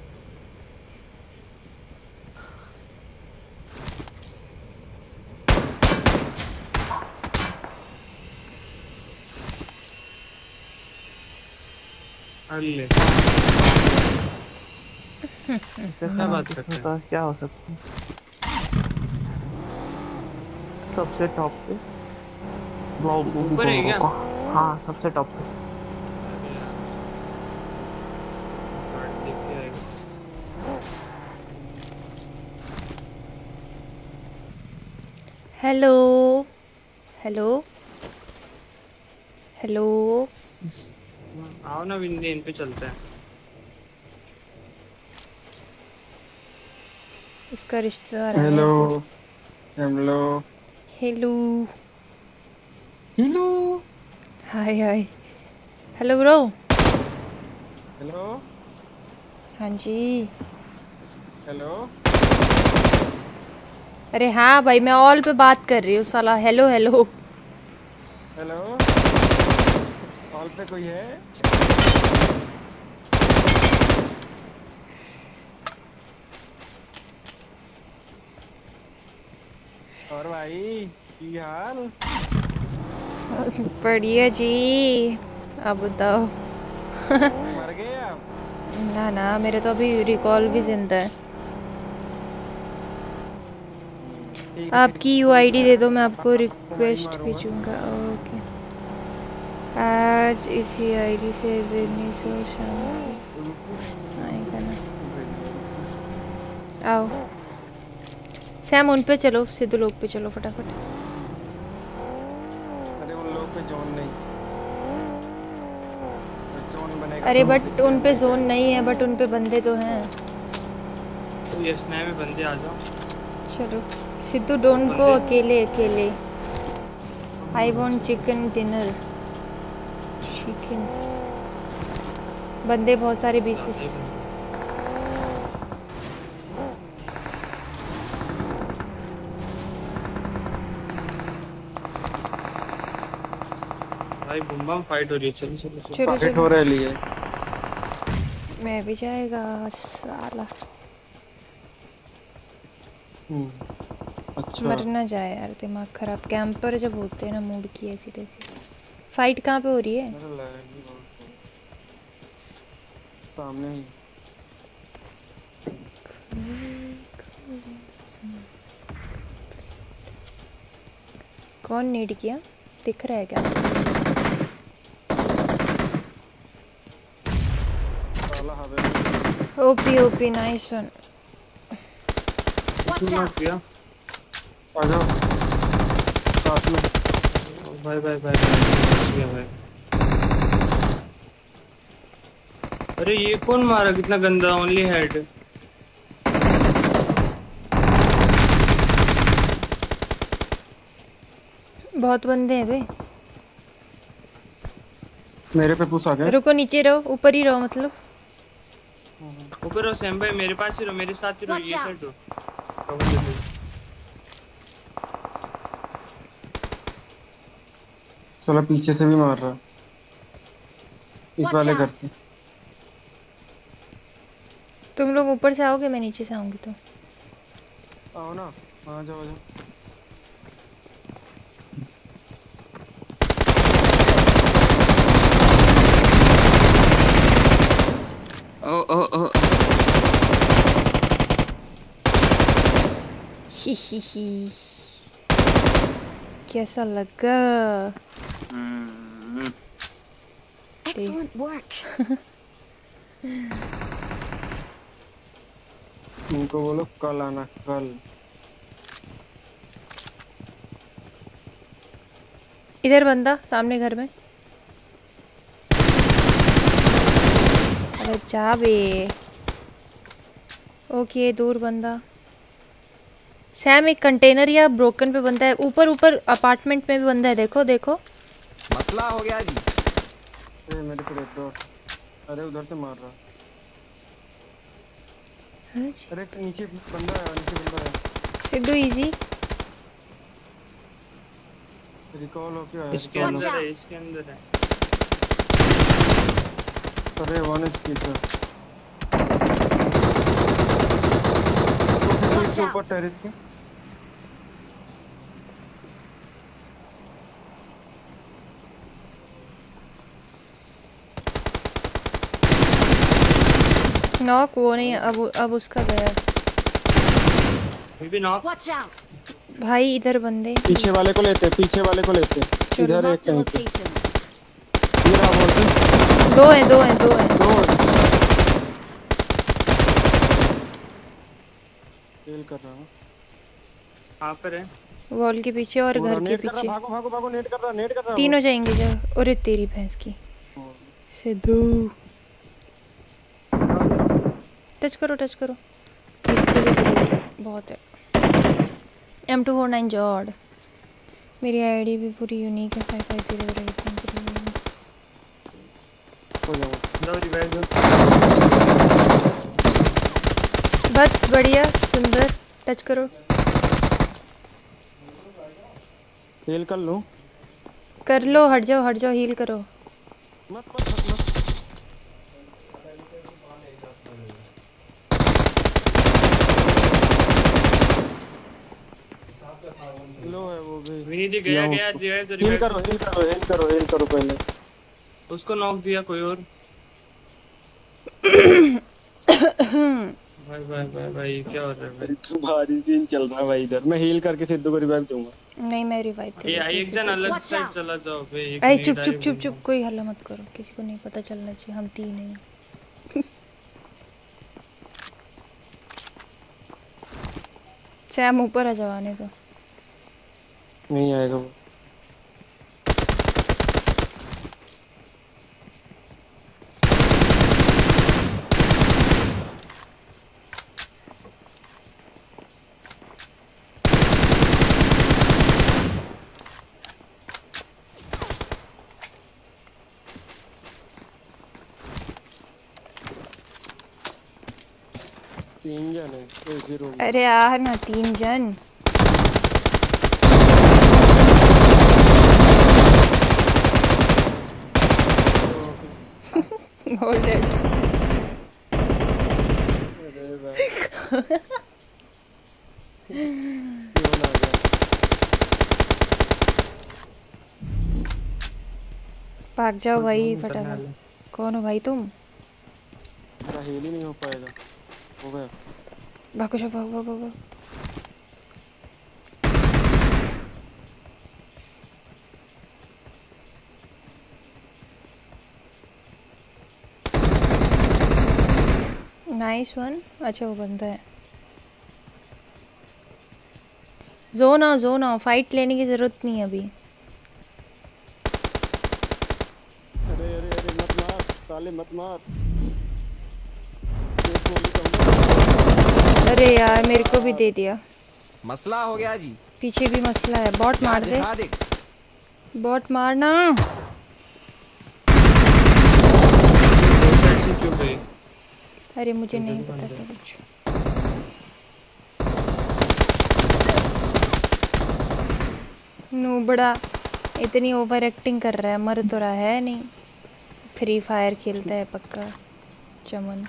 Speaker 12: अल्ले
Speaker 9: क्या बात करते हैं? क्या हो सकता है? सबसे टॉप पे
Speaker 12: ऊपर है क्या?
Speaker 9: हाँ सबसे टॉप पे।
Speaker 1: हेलो हेलो हेलो,
Speaker 12: आओ ना विंडी, इन पे चलते हैं।
Speaker 1: इसका रिश्तेदार।
Speaker 11: Hello hello
Speaker 1: hello
Speaker 11: hello,
Speaker 1: hi hi, hello bro.
Speaker 11: Hello
Speaker 1: हाँ जी
Speaker 11: हेलो।
Speaker 1: अरे हाँ भाई, मैं ऑल पे बात कर रही हूँ साला। हेलो हेलो
Speaker 11: हेलो, ऑल पे कोई है? और भाई की हाल?
Speaker 1: बढ़िया जी, आप बताओ।
Speaker 11: मर गए आप?
Speaker 1: ना ना, मेरे तो अभी रिकॉल भी जिंदा है। आपकी यूआईडी दे दो, मैं आपको रिक्वेस्ट भेजूंगा। ओके, आज इसी आईडी से आएगा ना। आओ सैम, उन पे चलो, सिद्धू लोग पे चलो फटाफट।
Speaker 11: अरे उन लोग पे जोन नहीं, जोन बनेगा।
Speaker 1: अरे बट उन पे जोन नहीं है, बट उन पे बंदे तो हैं।
Speaker 12: तो ये स्नैप में बंदे आ जाओ।
Speaker 1: चलो सिद्धू, डोंट गो अकेले अकेले। I want chicken dinner. Chicken बंदे बहुत सारे, 20-30।
Speaker 12: भाई बम बम फाइट हो रही है। चलो चलो
Speaker 1: चलो
Speaker 11: फाइट हो रही है।
Speaker 1: मैं भी जाएगा साला।
Speaker 11: अच्छा
Speaker 1: मर ना जाए यार, दिमाग खराब। कैंपर जब होते हैं ना मूड की ऐसी तैसी। फाइट कहाँ पे हो रही है?
Speaker 11: सामने ही।
Speaker 1: कौन नीड किया, दिख रहा है क्या? OP OP, nice one.
Speaker 12: किया
Speaker 11: आ जाओ साथ में।
Speaker 12: भाई भाई भाई भाई। अरे ये कौन मारा, कितना गंदा। Only head.
Speaker 1: बहुत बंदे हैं बे।
Speaker 11: मेरे पे पुश आ गए।
Speaker 1: रुको, नीचे रहो, ऊपर ही रहो मतलब।
Speaker 12: ऊपर रहो सैम भाई, मेरे पास ही रहो, मेरे साथ ही रहो। ये साइड रहो।
Speaker 11: चलो पीछे से भी मार रहा इस वाले घर से।
Speaker 1: तुम लोग ऊपर से आओगे, मैं नीचे से आऊंगी तो।
Speaker 11: आओ ना, आ जाओ आ जाओ।
Speaker 1: ही कैसा लगा?
Speaker 4: Excellent work.
Speaker 11: उनको बोलो कल आना, कल।
Speaker 1: इधर बंदा सामने घर में। अरे जा बे। ओके दूर बंदा। सैम एक कंटेनर या ब्रोकन पे बंदा है। ऊपर ऊपर अपार्टमेंट में भी बंदा है। देखो देखो।
Speaker 6: मसला हो गया जी।
Speaker 11: अरे मेरे को एक डॉट। अरे उधर से मार रहा। अरे नीचे बंदा है, नीचे बंदा है।
Speaker 1: सिद्धू इजी।
Speaker 11: रिकॉल हो क्या?
Speaker 12: इसके अंदर है, इसके अंदर है।
Speaker 11: अरे 1 HP सर। इसके ऊपर टेरेस के।
Speaker 1: नॉक वो नहीं, अब उसका गया।
Speaker 12: भी नॉक।
Speaker 4: Watch out.
Speaker 1: भाई इधर बंदे।
Speaker 11: पीछे वाले को लेते, पीछे वाले को लेते। इधर एक कहीं पे। ये रहा बोलते।
Speaker 1: दो हैं, दो हैं, दो हैं।
Speaker 11: खेल कर रहा हूँ।
Speaker 12: कहाँ पर है?
Speaker 1: वॉल के पीछे और घर के पीछे।
Speaker 11: भागो भागो भागो, नेट कर रहा, नेट कर रहा।
Speaker 1: तीनों जाएंगे जा। अरे तेरी भैंस की। सिद्धू टच करो, टच करो। बहुत है। M249 जॉर्ड। मेरी आईडी भी पूरी यूनिक है। 550810। बस बढ़िया सुंदर। टच करो।
Speaker 11: हील कर लो।
Speaker 1: कर लो। हट जाओ, हट जाओ। हील करो।
Speaker 11: मत मत मत मत। लो है वो भी।
Speaker 12: विनीत गया गया रिवाइव तो
Speaker 11: हील करो, हील करो, हील करो, हील करो पहले।
Speaker 12: उसको नॉक दिया कोई और। भाई भाई भाई भाई क्या हो रहा है भाई?
Speaker 11: भारी सीन चल रहा है भाई इधर। मैं हील करके सिद्धू को रिवाइव दूंगा।
Speaker 1: नहीं मैं रिवाइव कर।
Speaker 12: ये एक जन अलग साइड चला जाओ बे।
Speaker 1: अरे चुप चुप चुप चुप। कोई हल्ला मत करो, किसी को नहीं पता चलना चाहिए। हम तीन हैं। सैम ऊपर आ जाओ। आने दो।
Speaker 11: नहीं आएगा वो। तीन जन है, कोई जीरो।
Speaker 1: अरे यार ना, तीन जन। Hold it. भाग जाओ भाई फटाफट। कौन हो भाई तुम?
Speaker 11: मेरा हील ही नहीं हो पाएगा। हो गया।
Speaker 1: भागो जाओ, भागो भागो भागो। Nice one. अच्छा वो बंदा है। जोन आओ, जोन आओ। फाइट लेने की जरूरत नहीं है अभी।
Speaker 11: अरे अरे अरे मत मार साले, मत मार।
Speaker 1: अरे यार मेरे को भी दे दिया।
Speaker 6: मसला हो गया जी।
Speaker 1: पीछे भी मसला है। बॉट मार दे। बॉट मारना। अरे मुझे नहीं पता था कुछ। नूबड़ा इतनी ओवर एक्टिंग कर रहा है। मर तो रहा है नहीं। फ्री फायर खेलता है पक्का चमन।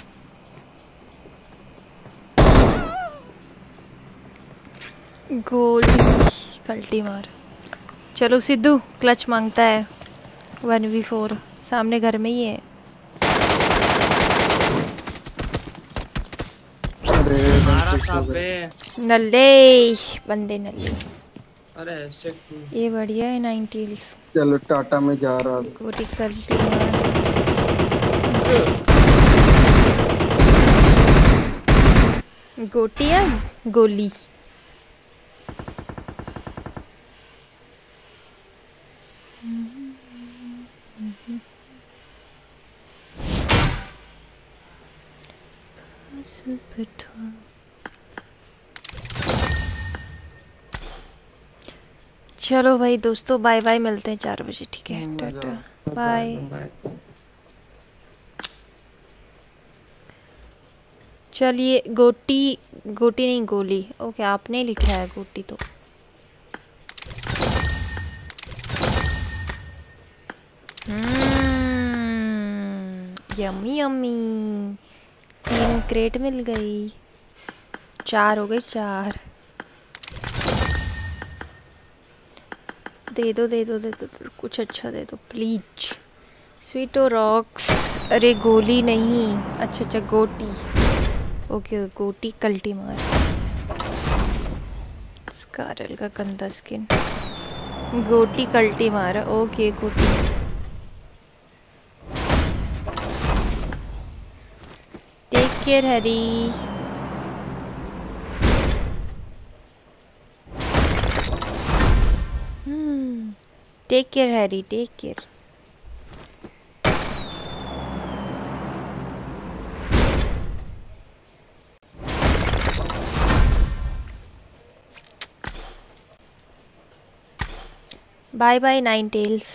Speaker 1: गोल कल्टी मार। चलो सिद्धू क्लच मांगता है। 1v4 सामने घर में ही है।
Speaker 12: मारा बड़ा सांप है।
Speaker 1: नल्ले बंदे नल्ले।
Speaker 12: अरे ऐसे
Speaker 1: ये बढ़िया है 90s।
Speaker 11: चलो टाटा में जा रहा हूँ।
Speaker 1: गोटी कर ली। गोटी या गोली? चलो भाई दोस्तों, बाय बाय, मिलते हैं 4 बजे, ठीक है? Tata bye. चलिए गोटी, गोटी नहीं गोली। ओके, आपने लिखा है गोटी तो। यम्मी यम्मी, 3 क्रेट मिल गई। 4 हो गई, 4। दे दो दे दो दे दो, कुछ अच्छा दे दो प्लीज। स्वीटो रॉक्स। अरे गोली नहीं, अच्छा अच्छा गोटी। ओके गोटी कल्टी मार। स्कारल का गंदा स्किन। गोटी कल्टी मारा। ओके गोटी। Take care Hari. Take care Harry, take care. Bye bye nine tails.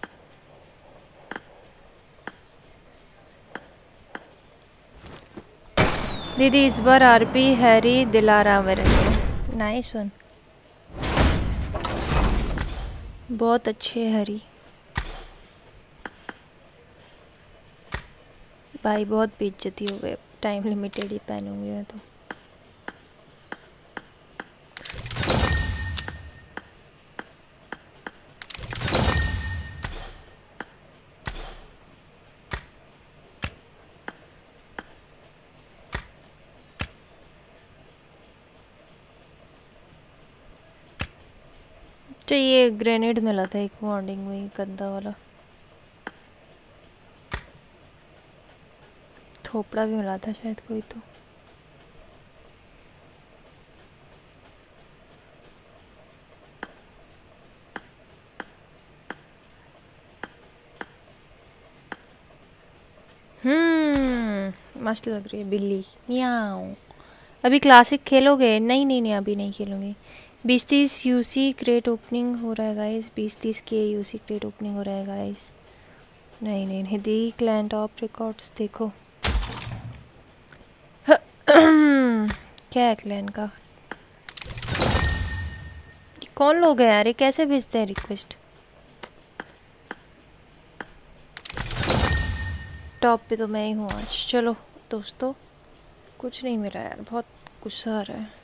Speaker 1: दीदी इस बार आरपी हैरी दिला रहा मेरे को। नाइस वन, बहुत अच्छे हरी भाई। बहुत बेइज्जती हो गए, टाइम लिमिटेड ही पहनूंगी मैं तो। तो ये ग्रेनेड मिला था एक वार्निंग में, गंदा वाला। थोपड़ा भी मिला था शायद कोई तो। मस्त लग रही है बिल्ली। मियाओ। अभी क्लासिक खेलोगे? नहीं नहीं नहीं, अभी नहीं खेलूंगी। 20-30 यूसी क्रेट ओपनिंग हो रहा है गाइस। 20-30 के यूसी क्रेट ओपनिंग हो रहा है गाइस। नहीं नहीं नहीं, दी क्लैन टॉप रिकॉर्ड्स देखो। क्या है क्लैन का? कौन लोग हैं यार, ये कैसे भेजते हैं रिक्वेस्ट? टॉप पे तो मैं ही हूँ आज। चलो दोस्तों, कुछ नहीं मिला यार, बहुत गुस्सा आ रहा है।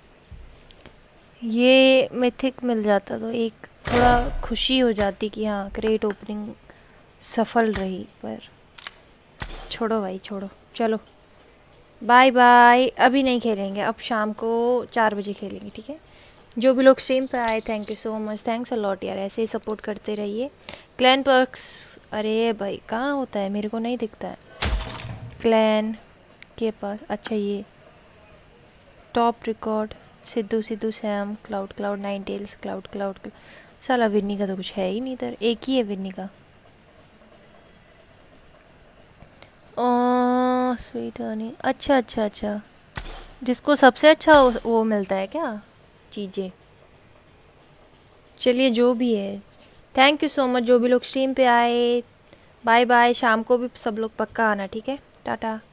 Speaker 1: ये मिथिक मिल जाता तो एक थोड़ा खुशी हो जाती कि हाँ क्रेट ओपनिंग सफल रही, पर छोड़ो भाई छोड़ो। चलो बाय बाय, अभी नहीं खेलेंगे, अब शाम को 4 बजे खेलेंगे, ठीक है? जो भी लोग स्ट्रीम पे आए, thank you so much, thanks a lot यार, ऐसे ही सपोर्ट करते रहिए। क्लैन पर्क्स, अरे भाई कहाँ होता है, मेरे को नहीं दिखता है क्लैन के पास। अच्छा ये top record, Sidhu Sidhu Sam, cloud cloud, nine tails, cloud cloud. साला विन्नी का तो कुछ है ही नहीं इधर, एक ही है विन्नी का। ओ स्वीट हनी, अच्छा अच्छा अच्छा, जिसको सबसे अच्छा वो मिलता है क्या चीज़ें? चलिए जो भी है, थैंक यू सो मच जो भी लोग स्ट्रीम पे आए। बाय बाय, शाम को भी सब लोग पक्का आना, ठीक है? टाटा।